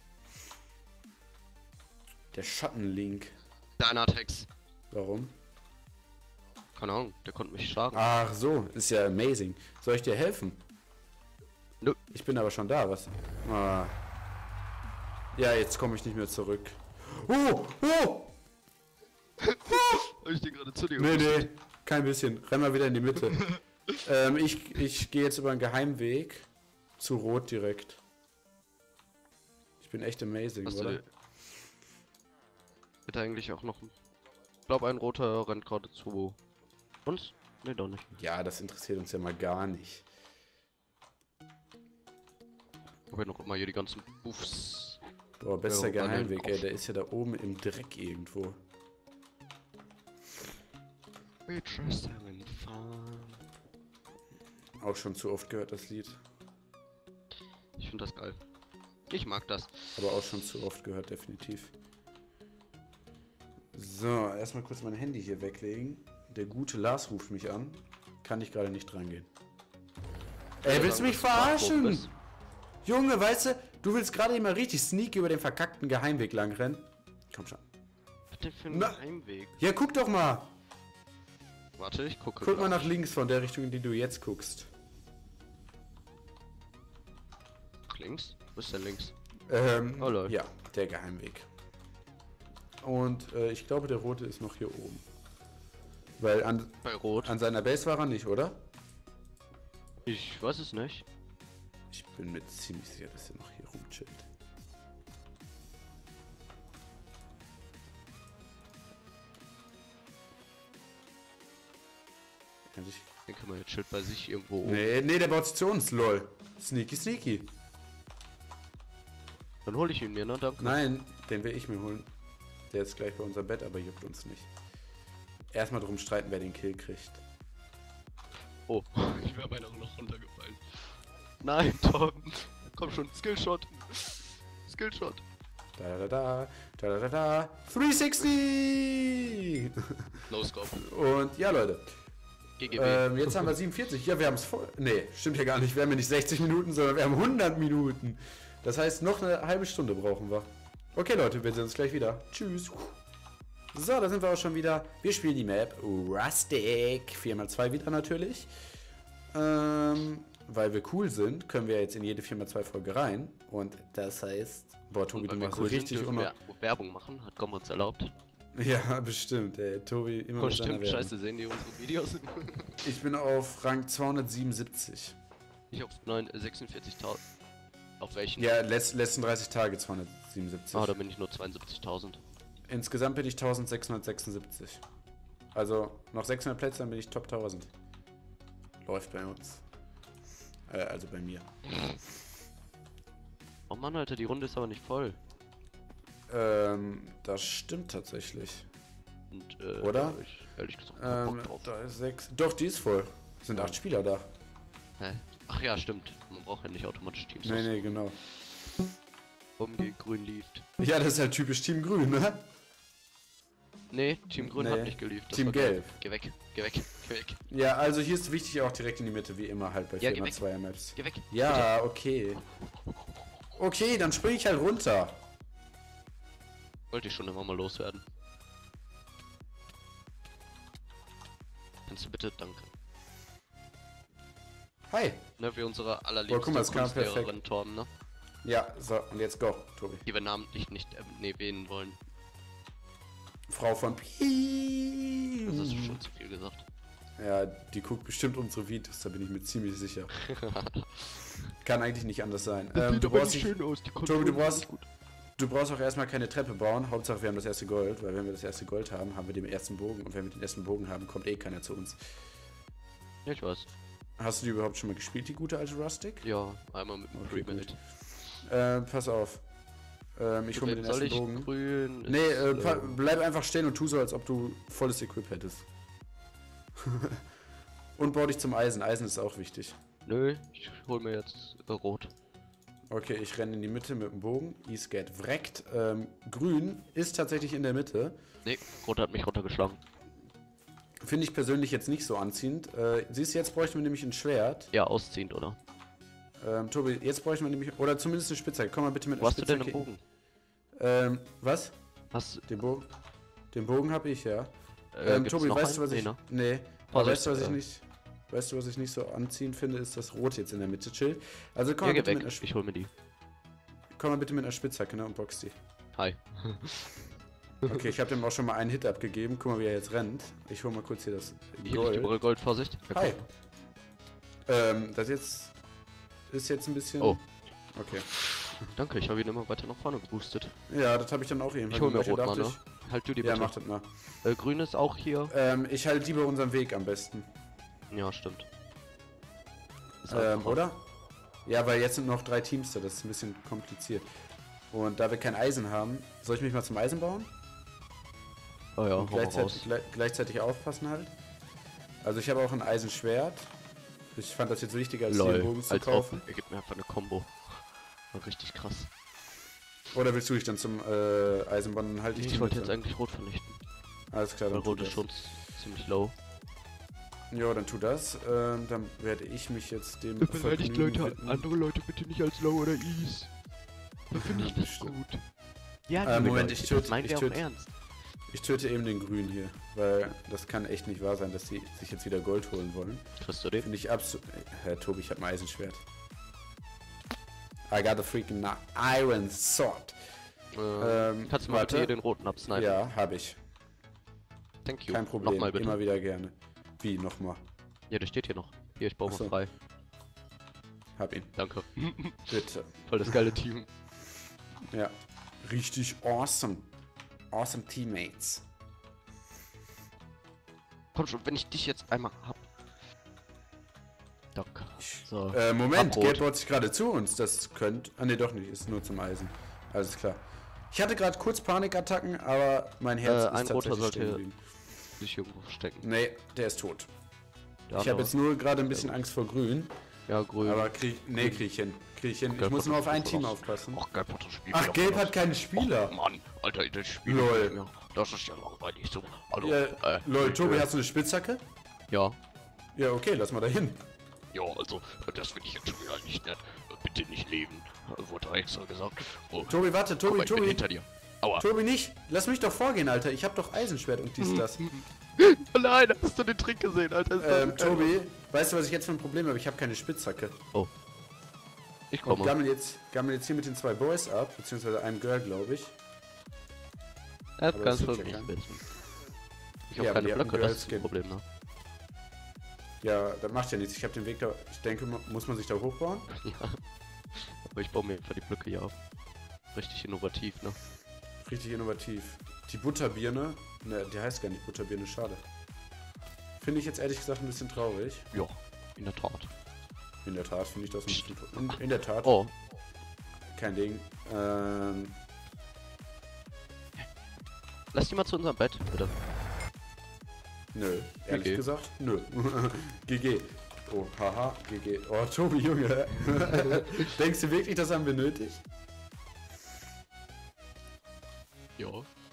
A: Der Schattenlink.
B: Deiner Text.
A: Warum?
B: Keine Ahnung, der konnte mich schlagen.
A: Ach so, ist ja amazing. Soll ich dir helfen?
B: Nö.
A: Ich bin aber schon da, was? Ah. Ja, jetzt komme ich nicht mehr zurück. Oh, oh!
B: Hab ich dir gerade zu dir
A: Nee,
B: gepustet?
A: nee, kein bisschen. Renn mal wieder in die Mitte. ähm, ich ich gehe jetzt über einen Geheimweg zu Rot direkt. Ich bin echt amazing,
B: Hast du
A: oder?
B: dir... Bitte eigentlich auch noch... Ich glaube, ein roter rennt gerade zu uns? Nee, doch nicht.
A: Ja, das interessiert uns ja mal gar nicht.
B: Okay, noch mal hier die ganzen Buffs.
A: Boah, bester
B: Ja, wobei,
A: Geheimweg,
B: den
A: ey, der ist ja da oben im Dreck irgendwo.
B: We trust having fun.
A: Auch schon zu oft gehört, das Lied.
B: Ich finde das geil. Ich mag das.
A: Aber auch schon zu oft gehört, definitiv. So, erstmal kurz mein Handy hier weglegen. Der gute Lars ruft mich an. Kann ich gerade nicht drangehen. Ey, willst du mich verarschen? Junge, weißt du, du willst gerade immer richtig sneaky über den verkackten Geheimweg lang rennen. Komm schon.
B: Was denn für ein
A: Na-
B: Geheimweg?
A: Ja, guck doch mal.
B: Warte, ich gucke.
A: Guck mal
B: gleich.
A: nach links von der Richtung, in die du jetzt guckst.
B: Links? Wo ist denn links?
A: Ähm,
B: Oh, lol.
A: ja, der Geheimweg. Und äh, ich glaube, der rote ist noch hier oben. Weil an,
B: Bei Rot.
A: an seiner Base war er nicht, oder?
B: Ich weiß es nicht.
A: Ich bin mir ziemlich sicher, dass er noch hier rumchillt. Ja, ich
B: Den kann man jetzt Schild bei sich irgendwo oben.
A: Nee, nee, der baut sich zu uns, lol. Sneaky, sneaky.
B: Dann hole ich ihn mir, ne? Danke.
A: Nein, den will ich mir holen. Der ist gleich bei unserem Bett, aber juckt uns nicht. Erstmal drum streiten, wer den Kill kriegt.
B: Oh, ich wäre beinahe noch runtergefallen. Nein, Tom. Komm schon, Skillshot. Skillshot.
A: Da da da, da da da da. dreihundertsechzig!
B: No Scope.
A: Und ja, Leute.
B: G G B.
A: Ähm, jetzt haben wir siebenundvierzig. Ja, wir haben es voll. Nee, stimmt ja gar nicht. Wir haben ja nicht sechzig Minuten, sondern wir haben hundert Minuten. Das heißt, noch eine halbe Stunde brauchen wir. Okay, Leute, wir sehen uns gleich wieder. Tschüss. So, da sind wir auch schon wieder. Wir spielen die Map Rustic. vier mal zwei wieder natürlich. Ähm, weil wir cool sind, können wir jetzt in jede vier mal zwei Folge rein. Und das heißt, boah, Tobi, du machst so richtig
B: dürfen
A: unter...
B: wir Werbung machen, hat Gom uns erlaubt.
A: Ja, bestimmt, ey. Tobi immer
B: Oh,
A: mit seiner
B: stimmt,
A: Werbung.
B: scheiße, sehen die unsere Videos?
A: Ich bin auf Rang zweihundertsiebenundsiebzig.
B: Ich auf neun- sechsundvierzigtausend. Auf welchen?
A: Ja, letz, letzten dreißig Tage zweihundertsiebenundsiebzig.
B: Ah, da bin ich nur zweiundsiebzigtausend.
A: Insgesamt bin ich eintausendsechshundertsechsundsiebzig. Also noch sechshundert Plätze, dann bin ich Top tausend. Läuft bei uns. Äh, also bei mir.
B: Oh Mann, Alter, die Runde ist aber nicht voll.
A: Ähm, das stimmt tatsächlich.
B: Und, äh,
A: Oder?
B: da hab ich ehrlich gesagt keinen
A: Ähm,
B: Bock drauf.
A: da ist sechs. Doch, die ist voll. Sind acht Spieler da.
B: Hä? Ach ja, stimmt. Man braucht ja nicht automatisch Teams.
A: Nee, nee, genau.
B: Umgehen grün lieft.
A: Ja, das ist halt typisch Team Grün, ne?
B: Nee, Team Grün
A: Nee,
B: hat nicht gelieft. das
A: Team
B: war
A: Gelb.
B: Geh weg, geh weg, geh weg,
A: Ja, also hier ist wichtig auch direkt in die Mitte, wie immer halt bei
B: Ja,
A: vier
B: geh
A: mal
B: weg.
A: zwei Maps.
B: geh weg.
A: Ja, okay. Okay, dann spring ich halt runter.
B: Wollte ich schon immer mal loswerden. Kannst du bitte, danke.
A: Hi.
B: Ne, wie unsere
A: Boah,
B: allerliebste
A: guck mal, es kam
B: Kunstlehrerin
A: perfekt.
B: Torben, ne?
A: Ja, so, und jetzt go, Tobi.
B: Die wir namentlich nicht äh, nee, wählen wollen.
A: Frau von Pi.
B: Das ist schon zu viel gesagt.
A: Ja, die guckt bestimmt unsere Videos, da bin ich mir ziemlich sicher. Kann eigentlich nicht anders sein. Ähm, du, brauchst nicht,
B: aus, die
A: Tobi, du brauchst, du brauchst auch erstmal keine Treppe bauen. Hauptsache wir haben das erste Gold, weil wenn wir das erste Gold haben, haben wir den ersten Bogen. Und wenn wir den ersten Bogen haben, kommt eh keiner zu uns.
B: Ja, ich weiß.
A: Hast du die überhaupt schon mal gespielt, die gute alte Rustic?
B: Ja, einmal mit dem
A: Okay,
B: Pre-Mate.
A: Äh, pass auf. Ähm, ich hole mir den
B: Soll
A: ersten
B: ich
A: Bogen.
B: grün?
A: Nee,
B: ist,
A: äh, pa- bleib einfach stehen und tu so, als ob du volles Equip hättest. Und bau dich zum Eisen. Eisen ist auch wichtig.
B: Nö, ich hol mir jetzt äh, rot.
A: Okay, ich renne in die Mitte mit dem Bogen. Isgate wreckt. Ähm, grün ist tatsächlich in der Mitte.
B: Nee, rot hat mich runtergeschlagen.
A: Finde ich persönlich jetzt nicht so anziehend. Äh, siehst du, jetzt bräuchten wir nämlich ein Schwert.
B: Ja, ausziehend, oder?
A: Ähm, Tobi, jetzt bräuchten wir nämlich... Oder zumindest eine Spitzhacke. Komm mal bitte mit
B: Wo
A: einer
B: hast du denn
A: Spitzhacke.
B: einen Bogen?
A: Ähm, was?
B: Hast
A: Den Bogen? Den Bogen habe ich, ja.
B: äh,
A: Ähm,
B: gibt's
A: Tobi,
B: noch
A: weißt du,
B: einen?
A: was ich...
B: Nee, ne?
A: Nee. Aber
B: Vorsicht,
A: weißt du, was ich
B: äh.
A: nicht... Weißt du, was ich nicht so anziehend finde, ist das Rot jetzt in der Mitte chillt. Also komm
B: Ja,
A: mal
B: geh
A: bitte
B: weg,
A: mit einer, Sp-
B: ich hol mir die.
A: komm mal bitte mit einer Spitzhacke, ne, und box die.
B: Hi.
A: Okay, ich habe dem auch schon mal einen Hit abgegeben. Guck mal, wie er jetzt rennt. Ich hol mal kurz hier das
B: Hier liegt
A: Gold.
B: überall Gold, Vorsicht. Ja,
A: Hi.
B: komm.
A: Ähm, das jetzt ist jetzt ein bisschen...
B: Oh.
A: Okay.
B: Danke, ich habe ihn immer weiter nach vorne geboostet.
A: Ja, das habe ich dann auch eben.
B: Ich hol mir rot mal, ne? Halt du die
A: Ja,
B: bitte.
A: mach das mal.
B: Äh, grün ist auch hier.
A: Ähm, ich halte lieber unseren Weg am besten.
B: Ja, stimmt. Ist
A: Ähm,
B: einfacher.
A: oder? Ja, weil jetzt sind noch drei Teams da, das ist ein bisschen kompliziert. Und da wir kein Eisen haben, soll ich mich mal zum Eisen bauen?
B: Oh ja,
A: Und
B: hau mal
A: gleichzeitig,
B: raus.
A: gle gleichzeitig aufpassen halt. Also ich habe auch ein Eisenschwert. Ich fand das jetzt wichtiger, als den Bogen
B: Lol,
A: zu
B: als
A: kaufen.
B: auf, er gibt mir einfach eine Combo. War richtig krass.
A: Oder willst du dich dann zum äh, Eisenbahn, dann halte ich
B: Ich,
A: die
B: wollte
A: Mitte.
B: jetzt eigentlich rot vernichten.
A: Alles klar,
B: Weil
A: dann tu
B: rot ist
A: das.
B: schon ziemlich low.
A: Ja, dann tu das. Ähm, dann werde ich mich jetzt dem Vergnügen widmen.
B: andere Leute bitte nicht als low oder ease. Da finde
A: ich das
B: gut. Ja,
A: Äh,
B: liebe
A: Moment,
B: Leute,
A: ich töte-
B: das meinen
A: ich
B: wir auch
A: töte-
B: ernst.
A: Ich töte eben den Grün hier, weil das kann echt nicht wahr sein, dass sie sich jetzt wieder Gold holen wollen.
B: Triffst du den?
A: Finde ich absolut... Herr Tobi, ich habe ein Eisenschwert. I got a freaking na- Iron Sword.
B: Äh,
A: Ähm,
B: kannst du mal bitte
A: warte.
B: hier den roten absnipen?
A: Ja, habe ich.
B: Thank you.
A: Kein Problem,
B: Nochmal bitte.
A: immer wieder gerne. Wie, nochmal?
B: Ja, der steht hier noch. Hier, ich baue
A: Ach so.
B: mal frei.
A: Hab ihn.
B: Danke.
A: Bitte.
B: Voll das geile Team.
A: Ja. Richtig awesome. Awesome Teammates.
B: Komm schon, wenn ich dich jetzt einmal hab. Danke. So.
A: Äh, Moment,
B: Abrot.
A: Gelb baut sich gerade zu uns. Das könnte... Ah, ne, doch nicht. Ist nur zum Eisen. Alles klar. Ich hatte gerade kurz Panikattacken, aber mein Herz
B: Äh,
A: ist
B: ein Roter
A: tatsächlich
B: sollte-
A: stehen geblieben.
B: Sich irgendwo verstecken.
A: Nee, der ist tot.
B: Der
A: Ich habe
B: andere-
A: jetzt nur gerade ein bisschen Angst vor Grün.
B: Ja, grün.
A: Aber krieg... Nee, krieg ich hin. Krieg ich hin. Ich
B: Gelb
A: muss
B: hat
A: nur auf
B: doch
A: ein
B: nicht
A: Team
B: so
A: aufpassen.
B: Ach, Gelb hat das Spiel.
A: Ach,
B: wieder
A: Gelb
B: verloren.
A: hat keine Spieler.
B: Oh, Mann, Alter, das Spiel.
A: Lol.
B: Ja, das ist ja langweilig so. Hallo.
A: Ja,
B: äh,
A: lol, Tobi,
B: äh,
A: hast du eine Spitzhacke?
B: Ja.
A: Ja, okay, lass mal da hin.
B: Ja, also, das finde ich jetzt schon wieder nicht nett. Bitte nicht leben. Wurde extra gesagt. Oh,
A: Tobi, warte,
B: guck
A: Tobi,
B: mal, ich bin
A: Tobi.
B: hinter dir. Aua.
A: Tobi, nicht. Lass mich doch vorgehen, Alter. Ich hab doch Eisenschwert und dies, das.
B: Oh nein, hast du den Trick gesehen, Alter? Ist das
A: Ähm,
B: geil.
A: Tobi, weißt du, was ich jetzt für ein Problem habe? Ich habe keine Spitzhacke.
B: Oh. Ich
A: Und
B: komme.
A: gammel jetzt, gammel jetzt hier mit den zwei Boys ab, beziehungsweise einem Girl, glaube ich.
B: Er hat
A: aber
B: ganz
A: das
B: voll
A: tut ja
B: nicht
A: keiner.
B: wissen. Ich
A: Ja,
B: habe
A: aber die
B: keine
A: hatten
B: Blöcke, das ist
A: Girls-Skin.
B: ein Problem, ne?
A: Ja, das macht ja nichts. Ich habe den Weg da. Ich denke, mu- muss man sich da hochbauen?
B: Ja. Aber ich baue mir einfach die Blöcke hier auf. Richtig innovativ, ne?
A: Richtig innovativ. Die Butterbirne. Ne, die heißt gar nicht Butterbirne, schade. Finde ich jetzt ehrlich gesagt ein bisschen traurig.
B: Ja, in der Tat.
A: In der Tat finde ich das ein bisschen traurig. In, in der Tat.
B: Oh,
A: Kein Ding. Ähm.
B: lass die mal zu unserem Bett, bitte.
A: Nö, ehrlich
B: G G.
A: gesagt, nö. G G. Oh, haha, G G. Oh, Tobi, Junge. Denkst du wirklich, das haben wir nötig?
B: Ja.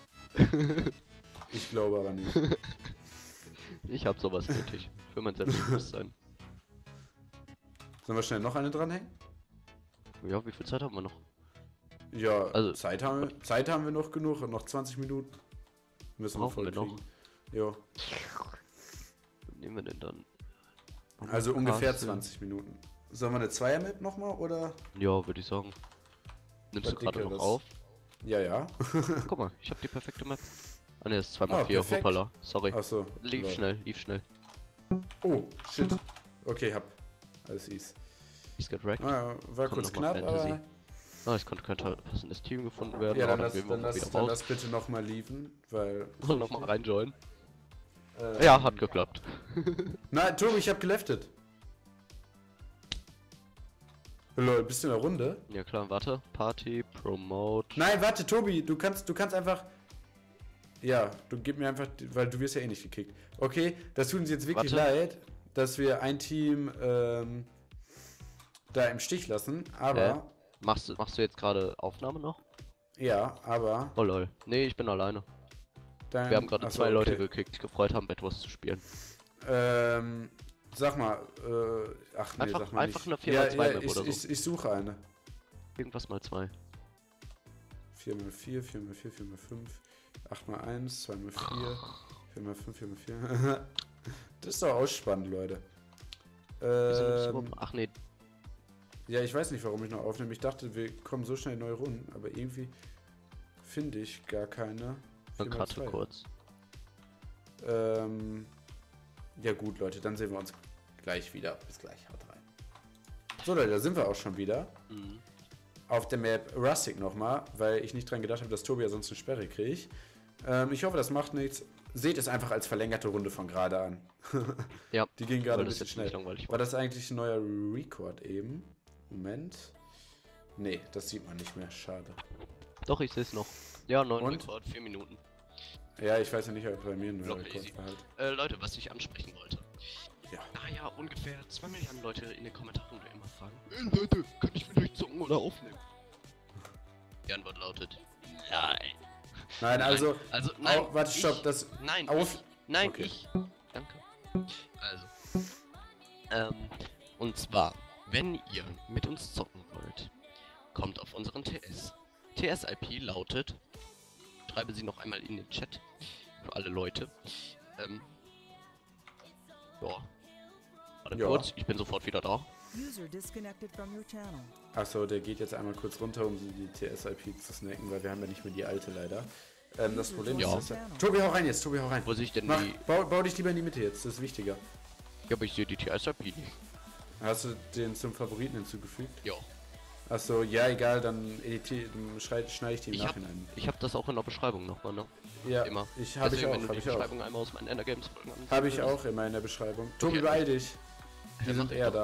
A: Ich glaube aber nicht.
B: Ich hab sowas nötig. Für mein Selbstbewusstsein.
A: Sollen wir schnell noch eine dranhängen?
B: Ja, wie viel Zeit haben wir noch?
A: Ja,
B: Also-
A: Zeit, haben wir, Zeit haben wir noch genug. Noch zwanzig Minuten. Müssen wir
B: Brauchen
A: voll
B: wir noch?
A: kriegen. Jo.
B: Was nehmen wir denn dann?
A: Also ungefähr
B: Castle.
A: zwanzig Minuten. Sollen wir eine Zweier-Map nochmal, oder?
B: Ja, würde ich sagen. Nimmst
A: Was
B: du gerade noch
A: Dickeres.
B: auf?
A: Ja, ja.
B: Guck mal, ich habe die perfekte Map. Ah ne, ist zwei mal
A: Ah,
B: vier.
A: perfekt.
B: Hoppala. Sorry.
A: Achso.
B: Lief schnell, lief schnell.
A: Oh, shit. Okay, hab. Alles easy.
B: Ich get wrecked.
A: Ah, war
B: Komm,
A: kurz
B: noch mal
A: knapp,
B: Fantasy.
A: aber...
B: Ah, es konnte kein passendes Team gefunden werden.
A: Ja, dann
B: aber
A: lass,
B: gehen wir
A: dann
B: mal
A: lass,
B: wieder
A: dann
B: raus.
A: lass bitte nochmal liefen, weil...
B: Und nochmal reinjoinen.
A: Ähm,
B: Ja, hat geklappt.
A: Nein, Tobi, ich hab geleftet. Lol, bist du in der Runde?
B: Ja klar, warte. Party, Promote.
A: Nein, warte, Tobi, du kannst, du kannst einfach... Ja, du gib mir einfach, weil du wirst ja eh nicht gekickt. Okay, das tut uns jetzt wirklich
B: Warte.
A: leid, dass wir ein Team ähm, da im Stich lassen, aber...
B: Hä? Machst du, machst du jetzt gerade Aufnahme noch?
A: Ja, aber...
B: Oh lol. Nee, ich bin alleine.
A: Dann,
B: Wir haben gerade
A: achso,
B: zwei Leute
A: okay.
B: gekickt, die gefreut haben, Bad Wars zu spielen.
A: Ähm, sag mal, äh, ach nee,
B: Einfach-
A: sag mal
B: einfach
A: nicht.
B: eine vier mal zwei
A: ja,
B: Map
A: ich,
B: oder so.
A: ich, ich suche eine.
B: Irgendwas mal zwei.
A: vier mal vier, vier mal vier, vier mal fünf, acht mal eins, zwei mal vier, vier mal fünf, vier mal vier. Das ist doch ausspannend, Leute.
B: Wieso nimmst du
A: Ähm,
B: überhaupt- Ach nee,
A: ja, ich weiß nicht, warum ich noch aufnehme. Ich dachte, wir kommen so schnell in neue Runden, aber irgendwie finde ich gar keine.
B: dann
A: vier mal
B: Karte
A: zwei.
B: kurz.
A: Ähm, ja gut, Leute, dann sehen wir uns gleich wieder. Bis gleich, haut rein. So, Leute, da sind wir auch schon wieder.
B: Mhm.
A: Auf der Map Rustic nochmal, weil ich nicht dran gedacht habe, dass Tobi ja sonst eine Sperre kriegt. Ähm, ich hoffe, das macht nichts. Seht es einfach als verlängerte Runde von gerade an.
B: Ja,
A: Die ging gerade
B: weil
A: ein
B: das
A: bisschen
B: jetzt nicht
A: schnell.
B: langweilig
A: War
B: war.
A: das eigentlich ein neuer Record eben? Moment. Nee, das sieht man nicht mehr. Schade.
B: Doch, ich sehe es noch. Ja, neun
A: Und?
B: Rekord, vier Minuten.
A: Ja, ich weiß ja nicht, ob bei mir ein neuer
B: Block
A: Rekord
B: easy.
A: war halt.
B: Äh, Leute, was ich ansprechen wollte.
A: Ja.
B: Da ja ungefähr zwei Milliarden Leute in den Kommentaren immer fragen, äh, Leute, kann ich mit euch zocken oder aufnehmen? Die Antwort lautet, nein.
A: Nein, also.
B: Also, nein.
A: Au, warte, stopp,
B: ich,
A: das.
B: Nein,
A: Auf.
B: ich, nein,
A: Okay.
B: ich. Danke. Also. Ähm, und zwar, wenn ihr mit uns zocken wollt, kommt auf unseren T S. T S I P lautet, schreibe sie noch einmal in den Chat, für alle Leute. Ähm, ja. Warte
A: Ja.
B: kurz, ich bin sofort wieder da.
F: User disconnected from your channel.
A: Achso, der geht jetzt einmal kurz runter, um die T S I P zu snacken, weil wir haben ja nicht mehr die alte leider. Ähm, das Problem
D: Ja.
A: ist, dass er- Tobi, hau rein jetzt, Tobi, hau rein.
B: Wo sehe ich denn
A: Mach,
B: die...
A: bau, bau dich lieber in die Mitte jetzt, das ist wichtiger.
B: Ja, aber ich sehe die T S R P nicht.
A: Hast du den zum Favoriten hinzugefügt?
B: Ja.
A: Achso, ja, egal, dann editier, dann schrei- schneide ich die im
B: Ich hab,
A: Nachhinein.
B: ich hab das auch in der Beschreibung nochmal, ne?
A: Ja,
B: Immer.
A: ich habe ich
B: Deswegen,
A: auch,
B: wenn du
A: habe
B: die
A: ich auch.
B: Beschreibung einmal aus meinen Ender Games Folgen ansehen
A: Habe ich
B: würdest.
A: auch immer in der Beschreibung. Tobi,
B: Okay.
A: beeil dich. Die
B: Ja,
A: sind
B: mach ich
A: eher
B: doch.
A: da.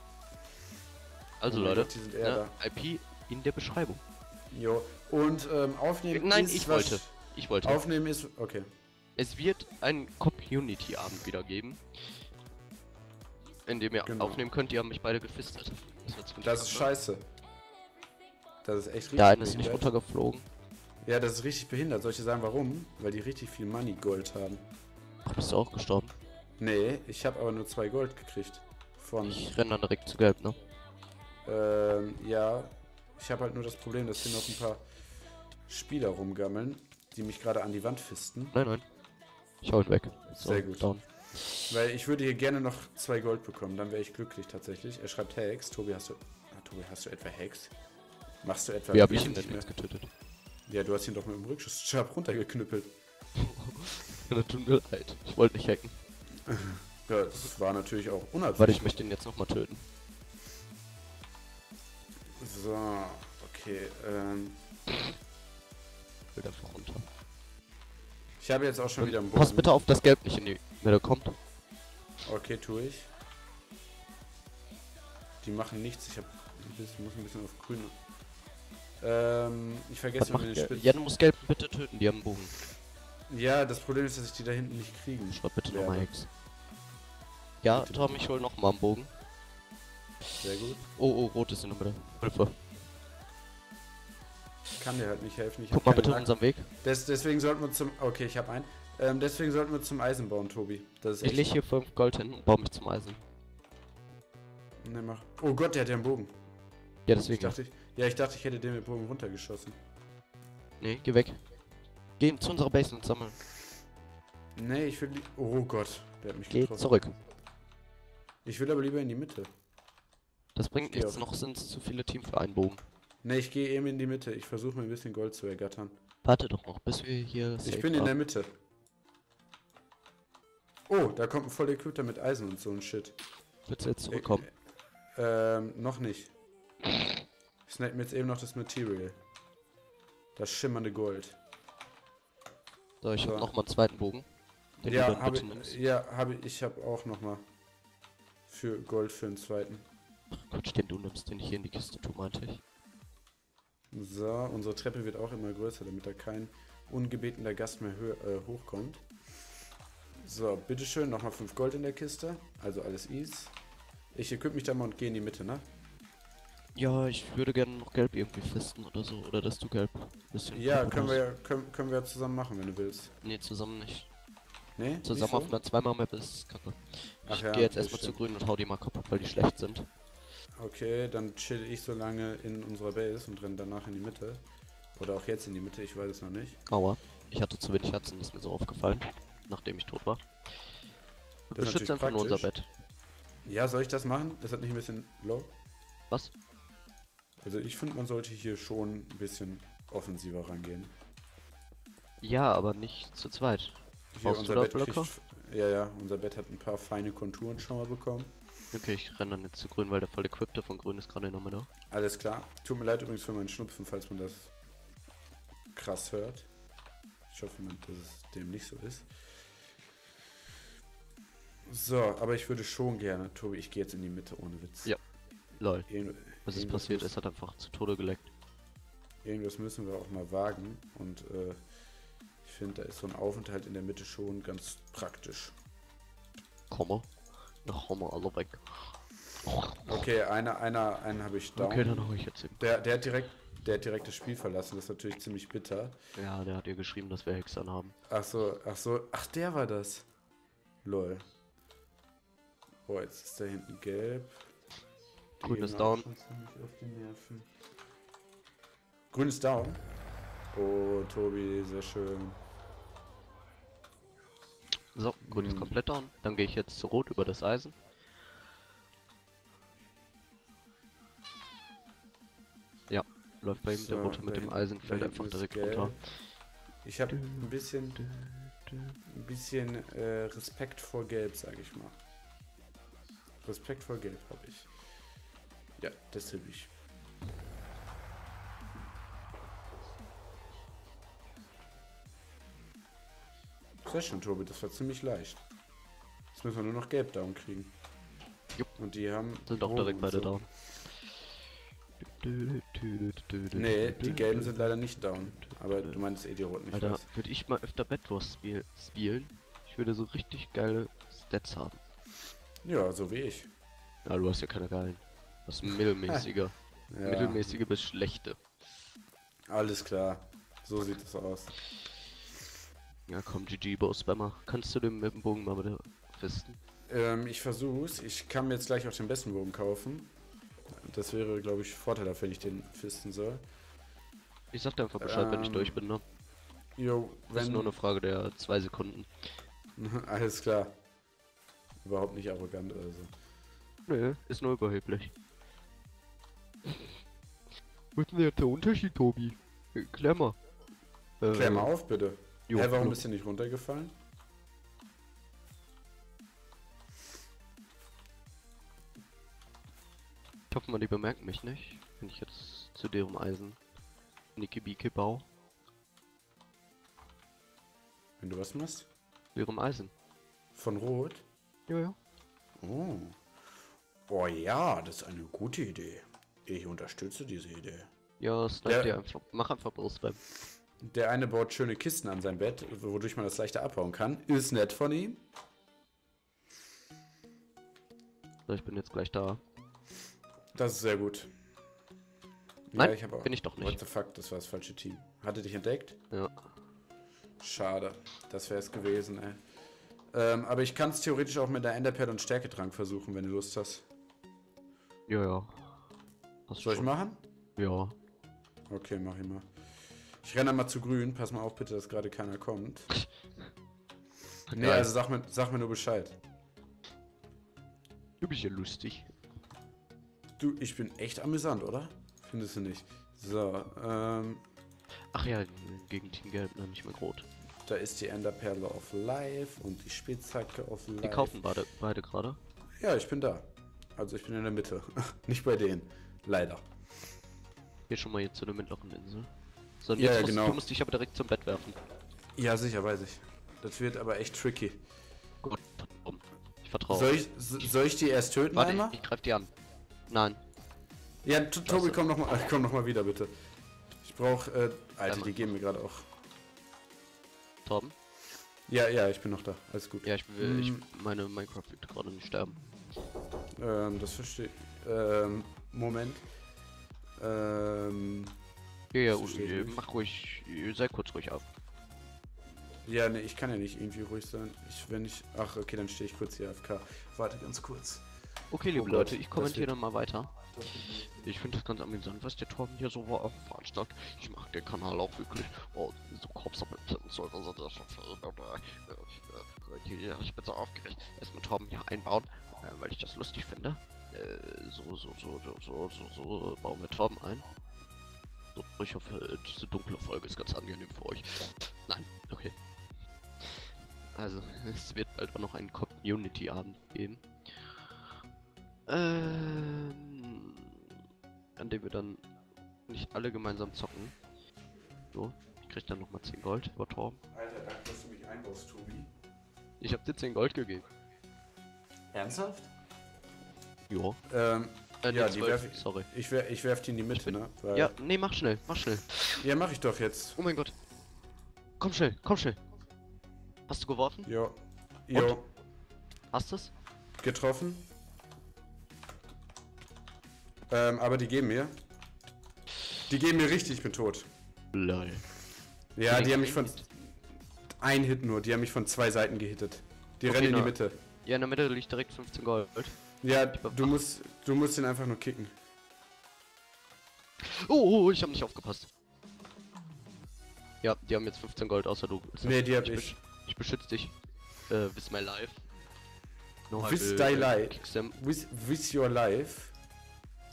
B: Also
A: Oh mein
B: Leute,
A: Gott, die sind eher
B: ne, I P in der Beschreibung.
A: Jo. Und ähm, aufnehmen
B: Nein,
A: ist
B: ich
A: was-
B: wollte. Ich wollte.
A: Aufnehmen ist. Okay.
B: Es wird einen Community-Abend wieder geben, in dem ihr
A: Genau.
B: aufnehmen könnt. Die haben mich beide gefistet. Das, war ziemlich
A: Das ist
B: kacke.
A: scheiße. Das ist echt richtig.
B: Der eine ist nicht
A: behindert.
B: runtergeflogen.
A: Ja, das ist richtig behindert. Soll ich dir sagen, warum? Weil die richtig viel Money Gold haben.
B: Ach, bist du auch gestorben?
A: Nee, ich habe aber nur zwei Gold gekriegt. Von.
B: Ich renne dann direkt zu gelb, ne?
A: Ähm, ja. Ich habe halt nur das Problem, dass hier noch ein paar Spieler rumgammeln, die mich gerade an die Wand fisten.
B: Nein, nein. Ich hau ihn weg. So,
A: Sehr gut.
B: Down.
A: Weil ich würde hier gerne noch zwei Gold bekommen, dann wäre ich glücklich tatsächlich. Er schreibt Hex. Tobi, hast du. Ah, Tobi, hast du etwa Hex? Machst du etwa.
B: Wie hab ich ihn
A: wesentlich
B: denn
A: mehr?
B: jetzt getötet?
A: Ja, du hast ihn doch mit dem Rückschuss runtergeknüppelt.
B: Das tut mir leid. Ich wollte nicht hacken.
A: Ja, das war natürlich auch
B: Warte,
A: unabsichtlich.
B: ich möchte ihn jetzt nochmal töten.
A: So, okay. Ähm,
B: Will einfach runter.
A: ich habe jetzt auch schon wieder einen
B: Pass bitte auf, dass Gelb nicht in die Mitte kommt.
A: Okay, tue ich. Die machen nichts. Ich hab ein bisschen, muss ein bisschen auf grün. Ähm, ich
B: Was
A: vergesse
B: macht
A: mir den
B: Gelb?
A: Spitz.
B: Ja, du musst Gelb bitte töten, die haben einen Bogen.
A: Ja, das Problem ist, dass ich die da hinten nicht kriegen.
B: Schreib bitte
A: werde.
B: nochmal Hex. Ja,
A: Bitte.
B: Tom, ich hol nochmal einen Bogen.
A: Sehr gut.
B: Oh, oh, rot ist in der Mitte. Hilfe.
A: Ich kann dir halt nicht helfen. Ich
B: Guck
A: hab
B: mal
A: keine
B: bitte
A: Lack.
B: unseren Weg.
A: Des, deswegen sollten wir zum. Okay, ich habe einen. Ähm, deswegen sollten wir zum Eisen bauen, Tobi. Das ist
B: Ich
A: echt.
B: leg hier fünf Gold hin und baue mich zum Eisen.
A: Ne, mach. Oh Gott, der hat ja einen Bogen.
B: Ja,
A: Ich
B: deswegen.
A: dachte, ich, ja, ich dachte, ich hätte den mit Bogen runtergeschossen.
B: Nee, geh weg. Geh zu unserer Base und sammeln.
A: Nee, ich will. li- Oh Gott, der hat mich
B: Geh
A: getroffen.
B: zurück.
A: Ich will aber lieber in die Mitte.
B: Das bringt
A: Ich geh
B: nichts,
A: auf-
B: noch sind es zu viele Teams für einen Bogen.
A: Ne, ich gehe eben in die Mitte. Ich versuche mir ein bisschen Gold zu ergattern.
B: Warte doch noch, bis wir hier
A: Ich
B: safe
A: bin in der
B: haben.
A: Mitte. Oh, da kommt ein voll Equitter mit Eisen und so ein Shit.
B: Willst du jetzt zurückkommen?
A: Ähm, noch nicht. Ich snack mir jetzt eben noch das Material. Das schimmernde Gold.
B: So, ich
A: so.
B: hab noch mal einen zweiten Bogen. Den du
A: Ja,
B: dann
A: habe
B: bitte
A: ich,
B: nimmst.
A: ja, habe ich, ich habe auch noch mal für Gold für den zweiten.
B: Quatsch, den du nimmst, den ich hier in die Kiste tue, meinte ich.
A: So, unsere Treppe wird auch immer größer, damit da kein ungebetener Gast mehr hö äh, hochkommt. So, bitteschön, nochmal fünf Gold in der Kiste. Also alles easy. Ich equip mich da mal und gehe in die Mitte, ne?
B: Ja, ich würde gerne noch Gelb irgendwie fisten oder so. Oder dass du Gelb ein bisschen
A: Ja,
B: kaputt
A: können
B: hast.
A: wir ja können, können wir ja zusammen machen, wenn du willst.
B: Nee, zusammen nicht.
A: Nee? Nicht
B: Zusammen
A: so?
B: auf einer zweimal Map ist kacke.
A: Ach
B: Ich
A: ja,
B: gehe jetzt
A: okay,
B: erstmal zu
A: stimmt.
B: grün und hau die mal kaputt, weil die schlecht sind.
A: Okay, dann chill ich so lange in unserer Base und renne danach in die Mitte. Oder auch jetzt in die Mitte, ich weiß es noch nicht.
B: Aua. Ich hatte zu wenig Herzen, das ist mir so aufgefallen. Nachdem ich tot war.
A: Das ist
B: Beschütze
A: natürlich
B: einfach nur unser
A: praktisch.
B: Bett.
A: Ja, soll ich das machen? Das hat nicht ein bisschen low?
B: Was?
A: Also ich finde, man sollte hier schon ein bisschen offensiver rangehen.
B: Ja, aber nicht zu zweit.
A: Hier
B: Brauchst du
A: unser
B: da
A: Bett
B: Blöcke?
A: kriegt, ja, ja, unser Bett hat ein paar feine Konturen schon mal bekommen.
B: Okay, ich renne dann jetzt zu grün, weil der voll equippte von grün ist gerade in der Mitte.
A: Alles klar. Tut mir leid übrigens für meinen Schnupfen, falls man das krass hört. Ich hoffe, man, dass es dem nicht so ist. So, aber ich würde schon gerne, Tobi, ich gehe jetzt in die Mitte, ohne Witz.
B: Ja. Lol.
A: Irgend-
B: Was ist
A: irgendwas
B: passiert?
A: muss-
B: Es hat einfach zu Tode geleckt.
A: Irgendwas müssen wir auch mal wagen und äh, ich finde, da ist so ein Aufenthalt in der Mitte schon ganz praktisch.
B: Komme. Ja, hau mal alle weg.
A: Okay, einer, einer, einen habe ich down.
B: Okay, dann hau ich jetzt hin.
A: Der, der hat direkt, der hat direkt das Spiel verlassen, das ist natürlich ziemlich bitter.
B: Ja, der hat ihr geschrieben, dass wir Hexern haben.
A: Ach so, ach so, ach der war das. Lol. Oh, jetzt ist da hinten gelb. Die
B: Grün
A: gehen
B: ist
A: mir
B: down.
A: auch schon ziemlich auf die Nerven. Grün ist down. Oh, Tobi, sehr schön.
B: So, grün ist
A: Hm.
B: komplett down. Dann gehe ich jetzt zu rot über das Eisen. Ja, läuft bei ihm.
A: So,
B: Der rote mit
A: da
B: dem
A: hinten-
B: Eisen
A: da
B: fällt
A: hinten
B: einfach
A: ist
B: direkt
A: gelb.
B: runter.
A: Ich habe ein bisschen, ein bisschen äh, Respekt vor Gelb, sage ich mal. Respekt vor Gelb habe ich. Ja, das habe ich. Sehr schön, Tobi, das war ziemlich leicht. Jetzt müssen wir nur noch Gelb down kriegen.
B: Jupp.
A: Und die haben...
B: Sind auch
A: Bogen
B: direkt
A: und
B: beide
A: so.
B: down.
A: Nee, die Gelben sind leider nicht down. Aber du meinst eh die Roten, ich
B: Alter,
A: weiß.
B: würde ich mal öfter Bed Wars spiel spielen, ich würde so richtig geile Stats haben.
A: Ja, so wie ich.
B: Ja, du hast ja keine geilen. Du hast mittelmäßige,
A: Ja,
B: mittelmäßige bis schlechte.
A: alles klar. So sieht es aus.
B: Ja komm, G G, Bow-Spammer. Kannst du den mit dem Bogen mal bitte fisten?
A: Ähm, ich versuch's. Ich kann mir jetzt gleich auch den besten Bogen kaufen. Das wäre, glaube ich, vorteilhaft, wenn ich den fisten soll.
B: Ich sag dir einfach Bescheid, wenn ich
A: Ähm,
B: durch bin, ne?
A: Jo,
B: Das
A: wenn...
B: ist nur eine Frage der zwei Sekunden.
A: Alles klar. Überhaupt nicht arrogant, also.
B: Nö, ist nur überheblich. Was ist denn jetzt der Unterschied, Tobi? Äh, Klär mal. Äh,
A: Klär mal auf, bitte.
B: jo,
A: Hä, warum
B: jo.
A: bist du nicht runtergefallen?
B: Ich hoffe mal, die bemerken mich nicht, wenn ich jetzt zu deren Eisen Niki-Biki baue.
A: Wenn du was machst?
B: Deren Eisen.
A: Von Rot?
B: Ja, ja.
A: Oh. Oh ja, das ist eine gute Idee. Ich unterstütze diese Idee.
B: Ja, snipe
A: Ja.
B: dir einfach. Mach einfach Bow-Spam.
A: Der eine baut schöne Kisten an sein Bett, wodurch man das leichter abbauen kann. Ist nett von ihm.
B: So, ich bin jetzt gleich da.
A: Das ist sehr gut.
B: Nein,
A: ich habe auch.
B: bin ich doch nicht.
A: What the fuck, das war das falsche Team. Hatte dich entdeckt?
B: Ja.
A: Schade. Das wäre es gewesen, ey. Ähm, aber ich kann es theoretisch auch mit der Enderperle und Stärketrank versuchen, wenn du Lust hast.
B: Ja, ja. Hast
A: Soll ich
B: schon.
A: machen?
B: Ja.
A: Okay, mach ich mal. Ich renne mal zu grün. Pass mal auf bitte, dass gerade keiner kommt. Nee,
B: Geil.
A: also sag mir, sag mir nur Bescheid.
B: Du bist ja lustig.
A: Du, ich bin echt amüsant, oder? Findest du nicht? So, ähm,
B: Ach ja, gegen Team Gelb, noch nicht mehr rot.
A: da ist die Enderperle auf Live und die Spitzhacke auf Live.
B: Die kaufen beide, beide gerade.
A: Ja, ich bin da. Also ich bin in der Mitte. Nicht bei denen. Leider.
B: Hier schon mal jetzt zu der mittleren Insel. So, und
A: Ja,
B: jetzt
A: ja,
B: musst,
A: genau.
B: du musst dich aber direkt zum Bett werfen.
A: Ja, sicher, weiß ich. Das wird aber echt tricky.
B: Gut, um. Ich vertraue.
A: Soll ich, so- soll ich die erst töten
B: Warte,
A: einmal?
B: ich, ich greif die an. Nein.
A: Ja, T- Tobi,
B: Scheiße.
A: komm noch mal, komm noch mal wieder, bitte. Ich brauch, äh, Alter,
B: Einmal.
A: die geben mir gerade auch.
B: Torben?
A: Ja, ja, ich bin noch da. Alles gut.
B: Ja, ich will. Ich,
A: Hm.
B: meine Minecraft wird gerade nicht sterben.
A: Ähm, das verstehe ich. Ähm, Moment. Ähm,
B: Ja, ja,
A: Das verstehe ich
B: äh,
A: nicht.
B: mach ruhig. äh, Sei kurz ruhig auf.
A: ja, ne, ich kann ja nicht irgendwie ruhig sein. Ich, wenn ich, ach, okay, dann stehe ich kurz hier A F K. Warte ganz kurz.
B: Okay, liebe
A: Oh Gott,
B: Leute, ich
A: das
B: kommentiere
A: wird-
B: dann mal weiter. Ich finde das ganz amüsant, was der Torben hier so war veranstaltet. Ich mag den Kanal auch wirklich. Oh, so Kopf mit so, also das ist schon viel. Ich bin so aufgeregt. Erstmal Torben hier einbauen, äh, weil ich das lustig finde. Äh, so, so, so, so, so, so, so bauen wir Torben ein. So, ich hoffe, diese dunkle Folge ist ganz angenehm für euch. Nein, okay. Also, es wird bald auch noch einen Community-Abend geben. Ähm, an dem wir dann nicht alle gemeinsam zocken. So, ich krieg dann nochmal zehn Gold über Torben.
A: Alter, danke, dass du mich einbaust, Tobi.
B: Ich hab dir zehn Gold gegeben.
A: Ernsthaft?
B: Jo.
A: Ähm,
B: Äh,
A: ja,
B: nee,
A: die
B: zwölf,
A: werf ich,
B: sorry.
A: ich, wer, ich werf die in die Mitte,
B: bin-
A: ne? Weil,
B: Ja, nee, mach schnell, mach schnell.
A: ja, mach ich doch jetzt.
B: Oh mein Gott. Komm schnell, komm schnell. Hast du geworfen?
A: Jo. Jo,
B: Hast du's?
A: getroffen. Ähm, aber die geben mir. Die geben mir richtig, ich bin tot.
B: Lol.
A: Ja,
B: Die
A: die haben mich von.
B: geben-
A: Ein Hit nur, die haben mich von zwei Seiten gehittet. Die
B: Okay,
A: rennen in die
B: na-
A: Mitte.
B: Ja, in der Mitte liegt direkt fünfzehn Gold.
A: Ja, du musst, du musst ihn einfach nur kicken.
B: Oh, oh, ich hab nicht aufgepasst. Ja, die haben jetzt fünfzehn Gold, außer du.
A: Nee, die hab
B: ich.
A: ich.
B: besch- Ich beschütze dich. Äh, with my life. No, I
A: With
B: will,
A: thy
B: äh,
A: life.
B: kick them.
A: With, with your life.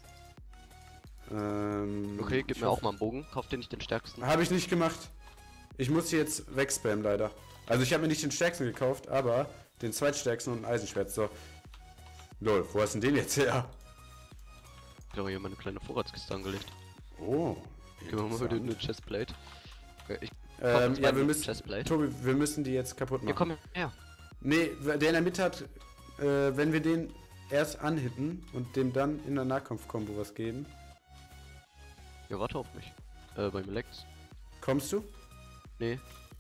A: Ähm,
B: Okay, gib mir auch mal einen Bogen. Kauf dir nicht den stärksten.
A: Habe ich nicht gemacht. Ich muss hier jetzt wegspammen, leider. Also ich habe mir nicht den stärksten gekauft, aber den zweitstärksten und ein Eisenschwert. So. Lol, wo hast du denn den jetzt her?
B: Ich glaube, hier meine kleine Vorratskiste angelegt.
A: Oh.
B: Gehen wir mal wieder eine Chestplate. Ich
A: Ähm,
B: uns
A: ja,
B: beiden
A: wir
B: eine
A: müssen.
B: Chestplate.
A: Tobi, wir müssen die jetzt kaputt machen.
B: Ja, komm her.
A: Nee, der in der Mitte hat, äh, wenn wir den erst anhitten und dem dann in der Nahkampf-Kombo was geben.
B: Ja, warte auf mich. Äh, beim Lex.
A: Kommst du?
B: Nee.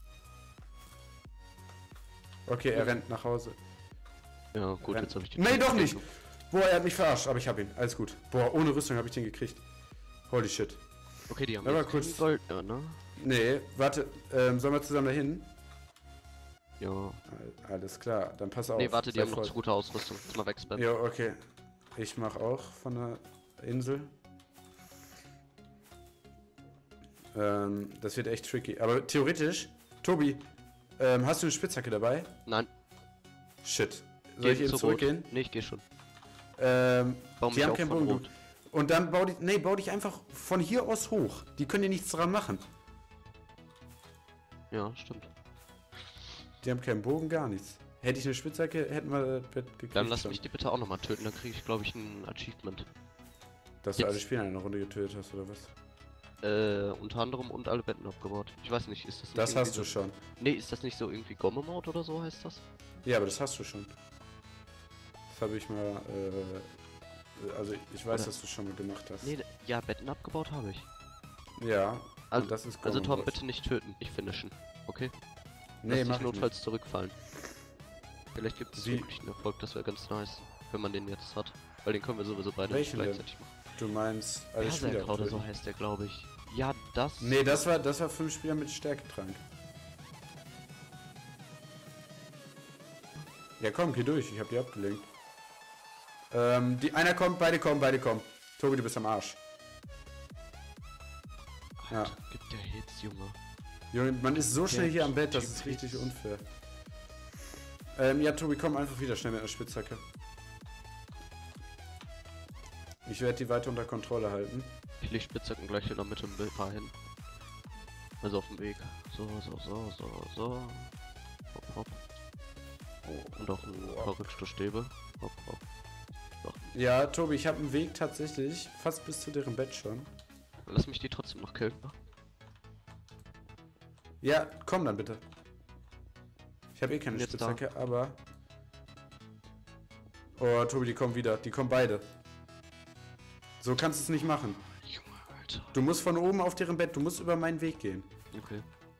A: Okay, er rennt nach Hause.
B: Ja, gut,
A: rennt.
B: jetzt habe ich die.
A: Nee, doch nicht! Boah, er hat mich verarscht, aber ich hab ihn. Alles gut. Boah, ohne Rüstung habe ich den gekriegt. Holy shit.
B: Okay, die haben
A: Aber
B: jetzt
A: kurz-
B: keinen Gold, ja, ne?
A: Nee, warte, ähm, sollen wir zusammen dahin?
B: Ja.
A: Al- Alles klar, dann pass auf.
B: Nee, warte, die
A: sei
B: haben noch
A: voll.
B: zu gute Ausrüstung. Jetzt mal wegspammen.
A: Ja, okay. Ich mach auch von der Insel. Ähm, das wird echt tricky. Aber theoretisch, Tobi, ähm, hast du eine Spitzhacke dabei?
B: Nein,
A: Shit. Soll
B: geh
A: ich eben
B: zu Rot.
A: zurückgehen?
B: Nee, ich geh schon.
A: Ähm,
B: Bau
A: die
B: mich
A: haben
B: auf
A: keinen
B: von
A: Bogen.
B: Rot.
A: Und dann bau dich, nee, bau dich einfach von hier aus hoch. Die können dir nichts dran machen.
B: Ja, stimmt.
A: Die haben keinen Bogen, gar nichts. Hätte ich eine Spitzhacke, hätten wir das Bett gekriegt.
B: Dann lass
A: schon.
B: mich die bitte auch nochmal töten, dann kriege ich, glaube ich, ein Achievement.
A: Dass du
B: jetzt-
A: alle Spieler in einer Runde getötet hast, oder was?
B: Äh, unter anderem und alle Betten abgebaut. Ich weiß nicht, ist das nicht
A: Das
B: irgendwie
A: hast du
B: so,
A: schon.
B: Nee, ist das nicht so irgendwie Gomme-Mode oder so heißt das?
A: Ja, aber das hast du schon. Das habe ich mal, äh, also ich weiß,
B: Oder-
A: dass du schon mal gemacht hast.
B: Nee, ja, Betten abgebaut habe ich.
A: Ja,
B: Also,
A: und das ist
B: also Tom,
A: Gommemod.
B: bitte nicht töten, nicht finishen. Okay?
A: Nee,
B: Lass
A: mach
B: dich
A: ich
B: notfalls zurückfallen. Vielleicht gibt es
A: Wie-
B: wirklich einen Erfolg, das wäre ganz nice, wenn man den jetzt hat. Weil den können wir sowieso beide
A: Welchen
B: nicht
A: denn?
B: gleichzeitig machen.
A: nicht. Du meinst alle Spieler
B: Berserker oder so
A: töten.
B: heißt der, glaube ich. Ja, das.
A: Nee, das war, das war fünf Spieler mit Stärketrank. Ja komm, geh durch, ich hab die abgelenkt. Ähm, die, einer kommt, beide kommen, beide kommen. Tobi, du bist am Arsch. Ja.
B: Alter, gibt der Hits, Junge.
A: Junge, man ist so schnell
B: Der
A: hier am Bett, das
B: Typ
A: ist richtig
B: Hits.
A: unfair. Ähm, ja, Tobi, komm einfach wieder schnell mit einer Spitzhacke. Ich werde die weiter unter Kontrolle halten.
B: Ich leg Spitzhacken gleich in der Mitte ein paar hin. Also auf dem Weg. So, so, so, so, so. Hopp, hopp. Und auch ein paar Rückstoßstäbe. Hopp, hopp.
A: Ja, Tobi, ich habe einen Weg tatsächlich fast bis zu deren Bett schon.
B: Lass mich die trotzdem noch killen. Ne?
A: Ja, komm dann bitte. Ich habe eh keine
B: Bin jetzt
A: Spitzhacke, aber... Oh, Tobi, die kommen wieder. Die kommen beide. So kannst du es nicht machen.
B: Junge, Alter.
A: Du musst von oben auf deren Bett, du musst über meinen Weg gehen.
B: Okay.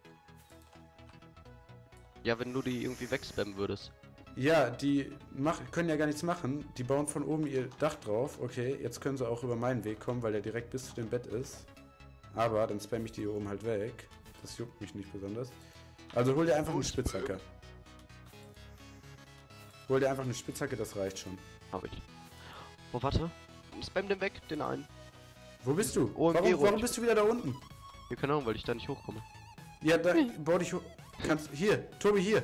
B: Ja, wenn du die irgendwie wegspammen würdest.
A: Ja, die mach, können ja gar nichts machen. Die bauen von oben ihr Dach drauf. Okay, jetzt können sie auch über meinen Weg kommen, weil der direkt bis zu dem Bett ist. Aber dann spamme ich die hier oben halt weg. Das juckt mich nicht besonders. Also hol dir einfach eine Spitzhacke. Hol dir einfach eine Spitzhacke, das reicht schon.
B: Hab ich. Oh, warte. Spam den weg, den einen.
A: Wo bist du?
B: O M G
A: Warum, warum
B: rot.
A: bist du wieder da unten?
B: Ja, keine Ahnung, weil ich da nicht hochkomme.
A: Ja, da, bau dich hoch. Kannst, hier, Tobi, hier.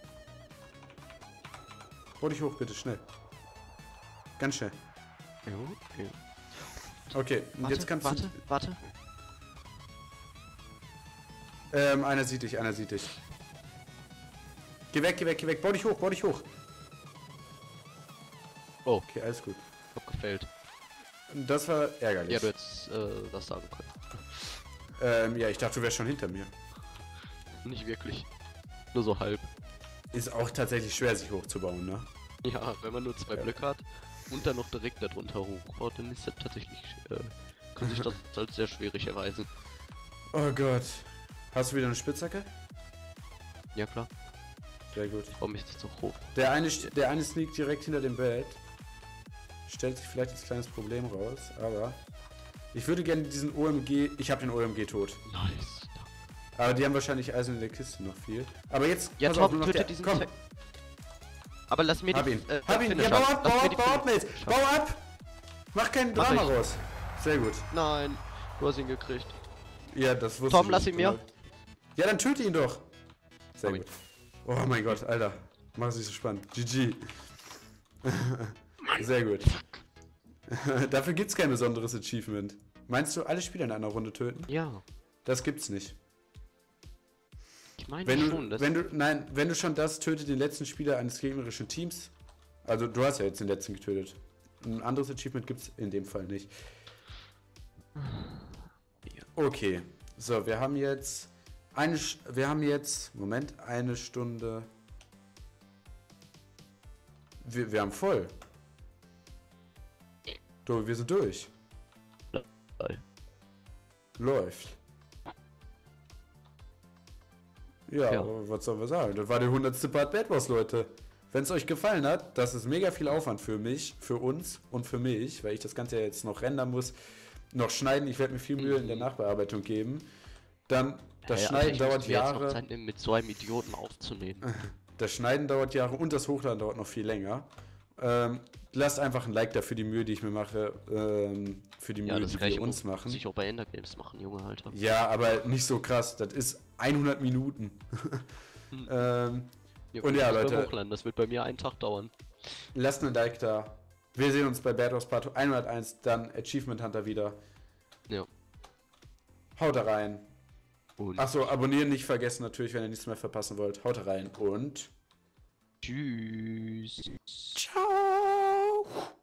A: Bau dich hoch, bitte, schnell. Ganz schnell.
B: Ja, okay.
A: Okay, und
B: Warte,
A: jetzt kannst
B: warte, warte.
A: du... Ähm, einer sieht dich, einer sieht dich. Geh weg, geh weg, geh weg. Bau dich hoch, bau dich hoch.
B: Oh.
A: Okay, alles gut.
B: Hab gefällt.
A: Das war ärgerlich.
B: Ja, du hättest äh, das sagen können.
A: Ähm, ja, ich dachte, du wärst schon hinter mir.
B: Nicht wirklich. Nur so halb.
A: Ist auch tatsächlich schwer, sich hochzubauen, ne?
B: Ja, wenn man nur zwei
A: Ja.
B: Blöcke hat und dann noch direkt darunter hochbaut, dann ist das tatsächlich, äh, kann sich das als sehr schwierig erweisen.
A: Oh Gott. Hast du wieder eine Spitzhacke?
B: Ja klar,
A: Sehr gut.
B: ich baue mich jetzt so hoch.
A: Der eine, st- der eine sneakt direkt hinter dem Bett. Stellt sich vielleicht als kleines Problem raus, aber... Ich würde gerne diesen O M G... Ich habe den O M G tot.
B: Nice.
A: Aber die haben wahrscheinlich Eisen in der Kiste noch viel. Aber jetzt...
B: Ja,
A: pass auf,
B: Tom,
A: nur noch
B: töte
A: der-
B: diesen
A: Komm,
B: Zwe- Aber lass mir
A: hab
B: die...
A: ihn.
B: Äh,
A: hab ihn. Ja,
B: Finisher.
A: bau ab,
B: Lass
A: bau
B: mir
A: ab,
B: die
A: bau ab,
B: Fin-
A: Mates. Bau ab! Mach kein
B: Mach
A: Drama
B: ich.
A: raus. Sehr gut.
B: Nein, du hast ihn gekriegt.
A: Ja, das wusste
B: Tom,
A: ich
B: lass
A: nicht,
B: ihn mir.
A: genau. Ja, dann töte ihn doch. Sehr
B: Hab
A: gut. Oh mein Gott, Alter. Mach es nicht so spannend. G G. Sehr gut. Dafür gibt's kein besonderes Achievement. Meinst du, alle Spieler in einer Runde töten?
B: Ja.
A: Das gibt's nicht.
B: Ich meine
A: Wenn
B: schon,
A: du,
B: dass
A: wenn du, nein, wenn du schon das tötet den letzten Spieler eines gegnerischen Teams, also du hast ja jetzt den letzten getötet. Ein anderes Achievement gibt's in dem Fall nicht. Okay, so, wir haben jetzt eine, Sch- wir haben jetzt, Moment, eine Stunde. Wir, wir haben voll. Du, wir sind durch.
B: Geil.
A: Läuft. Ja,
B: Ja.
A: aber was sollen wir sagen? Das war der hundertste Part Bad Wars, Leute. Wenn es euch gefallen hat, das ist mega viel Aufwand für mich, für uns und für mich, weil ich das Ganze ja jetzt noch rendern muss, noch schneiden. Ich werde mir viel Mühe in der
B: Mhm.
A: Nachbearbeitung geben. Dann, das
B: Hey, Alter,
A: Schneiden
B: ich
A: dauert
B: muss mir jetzt noch
A: Jahre.
B: Zeit nehmen, mit so einem Idioten aufzunehmen.
A: Das Schneiden dauert Jahre und das Hochladen dauert noch viel länger. Ähm, lasst einfach ein Like da für die Mühe, die ich mir mache, ähm, für die Mühe,
B: Ja, das
A: die
B: kann ich
A: wir uns
B: auch-
A: machen.
B: sich auch bei Ender Games machen, Junge, Alter.
A: Ja, aber nicht so krass. Das ist hundert Minuten.
B: Hm.
A: ähm,
B: Ja,
A: Und
B: gut,
A: ja,
B: ich muss beim
A: Leute.
B: Hochladen, das wird bei mir einen Tag dauern.
A: lasst einen Like da. Wir sehen uns bei Bad Wars Part hunderteins, dann Achievement Hunter wieder.
B: Ja.
A: Haut da rein.
B: Und
A: Achso, abonnieren nicht vergessen natürlich, wenn ihr nichts mehr verpassen wollt. Haut da rein und
B: tschüss.
A: ciao.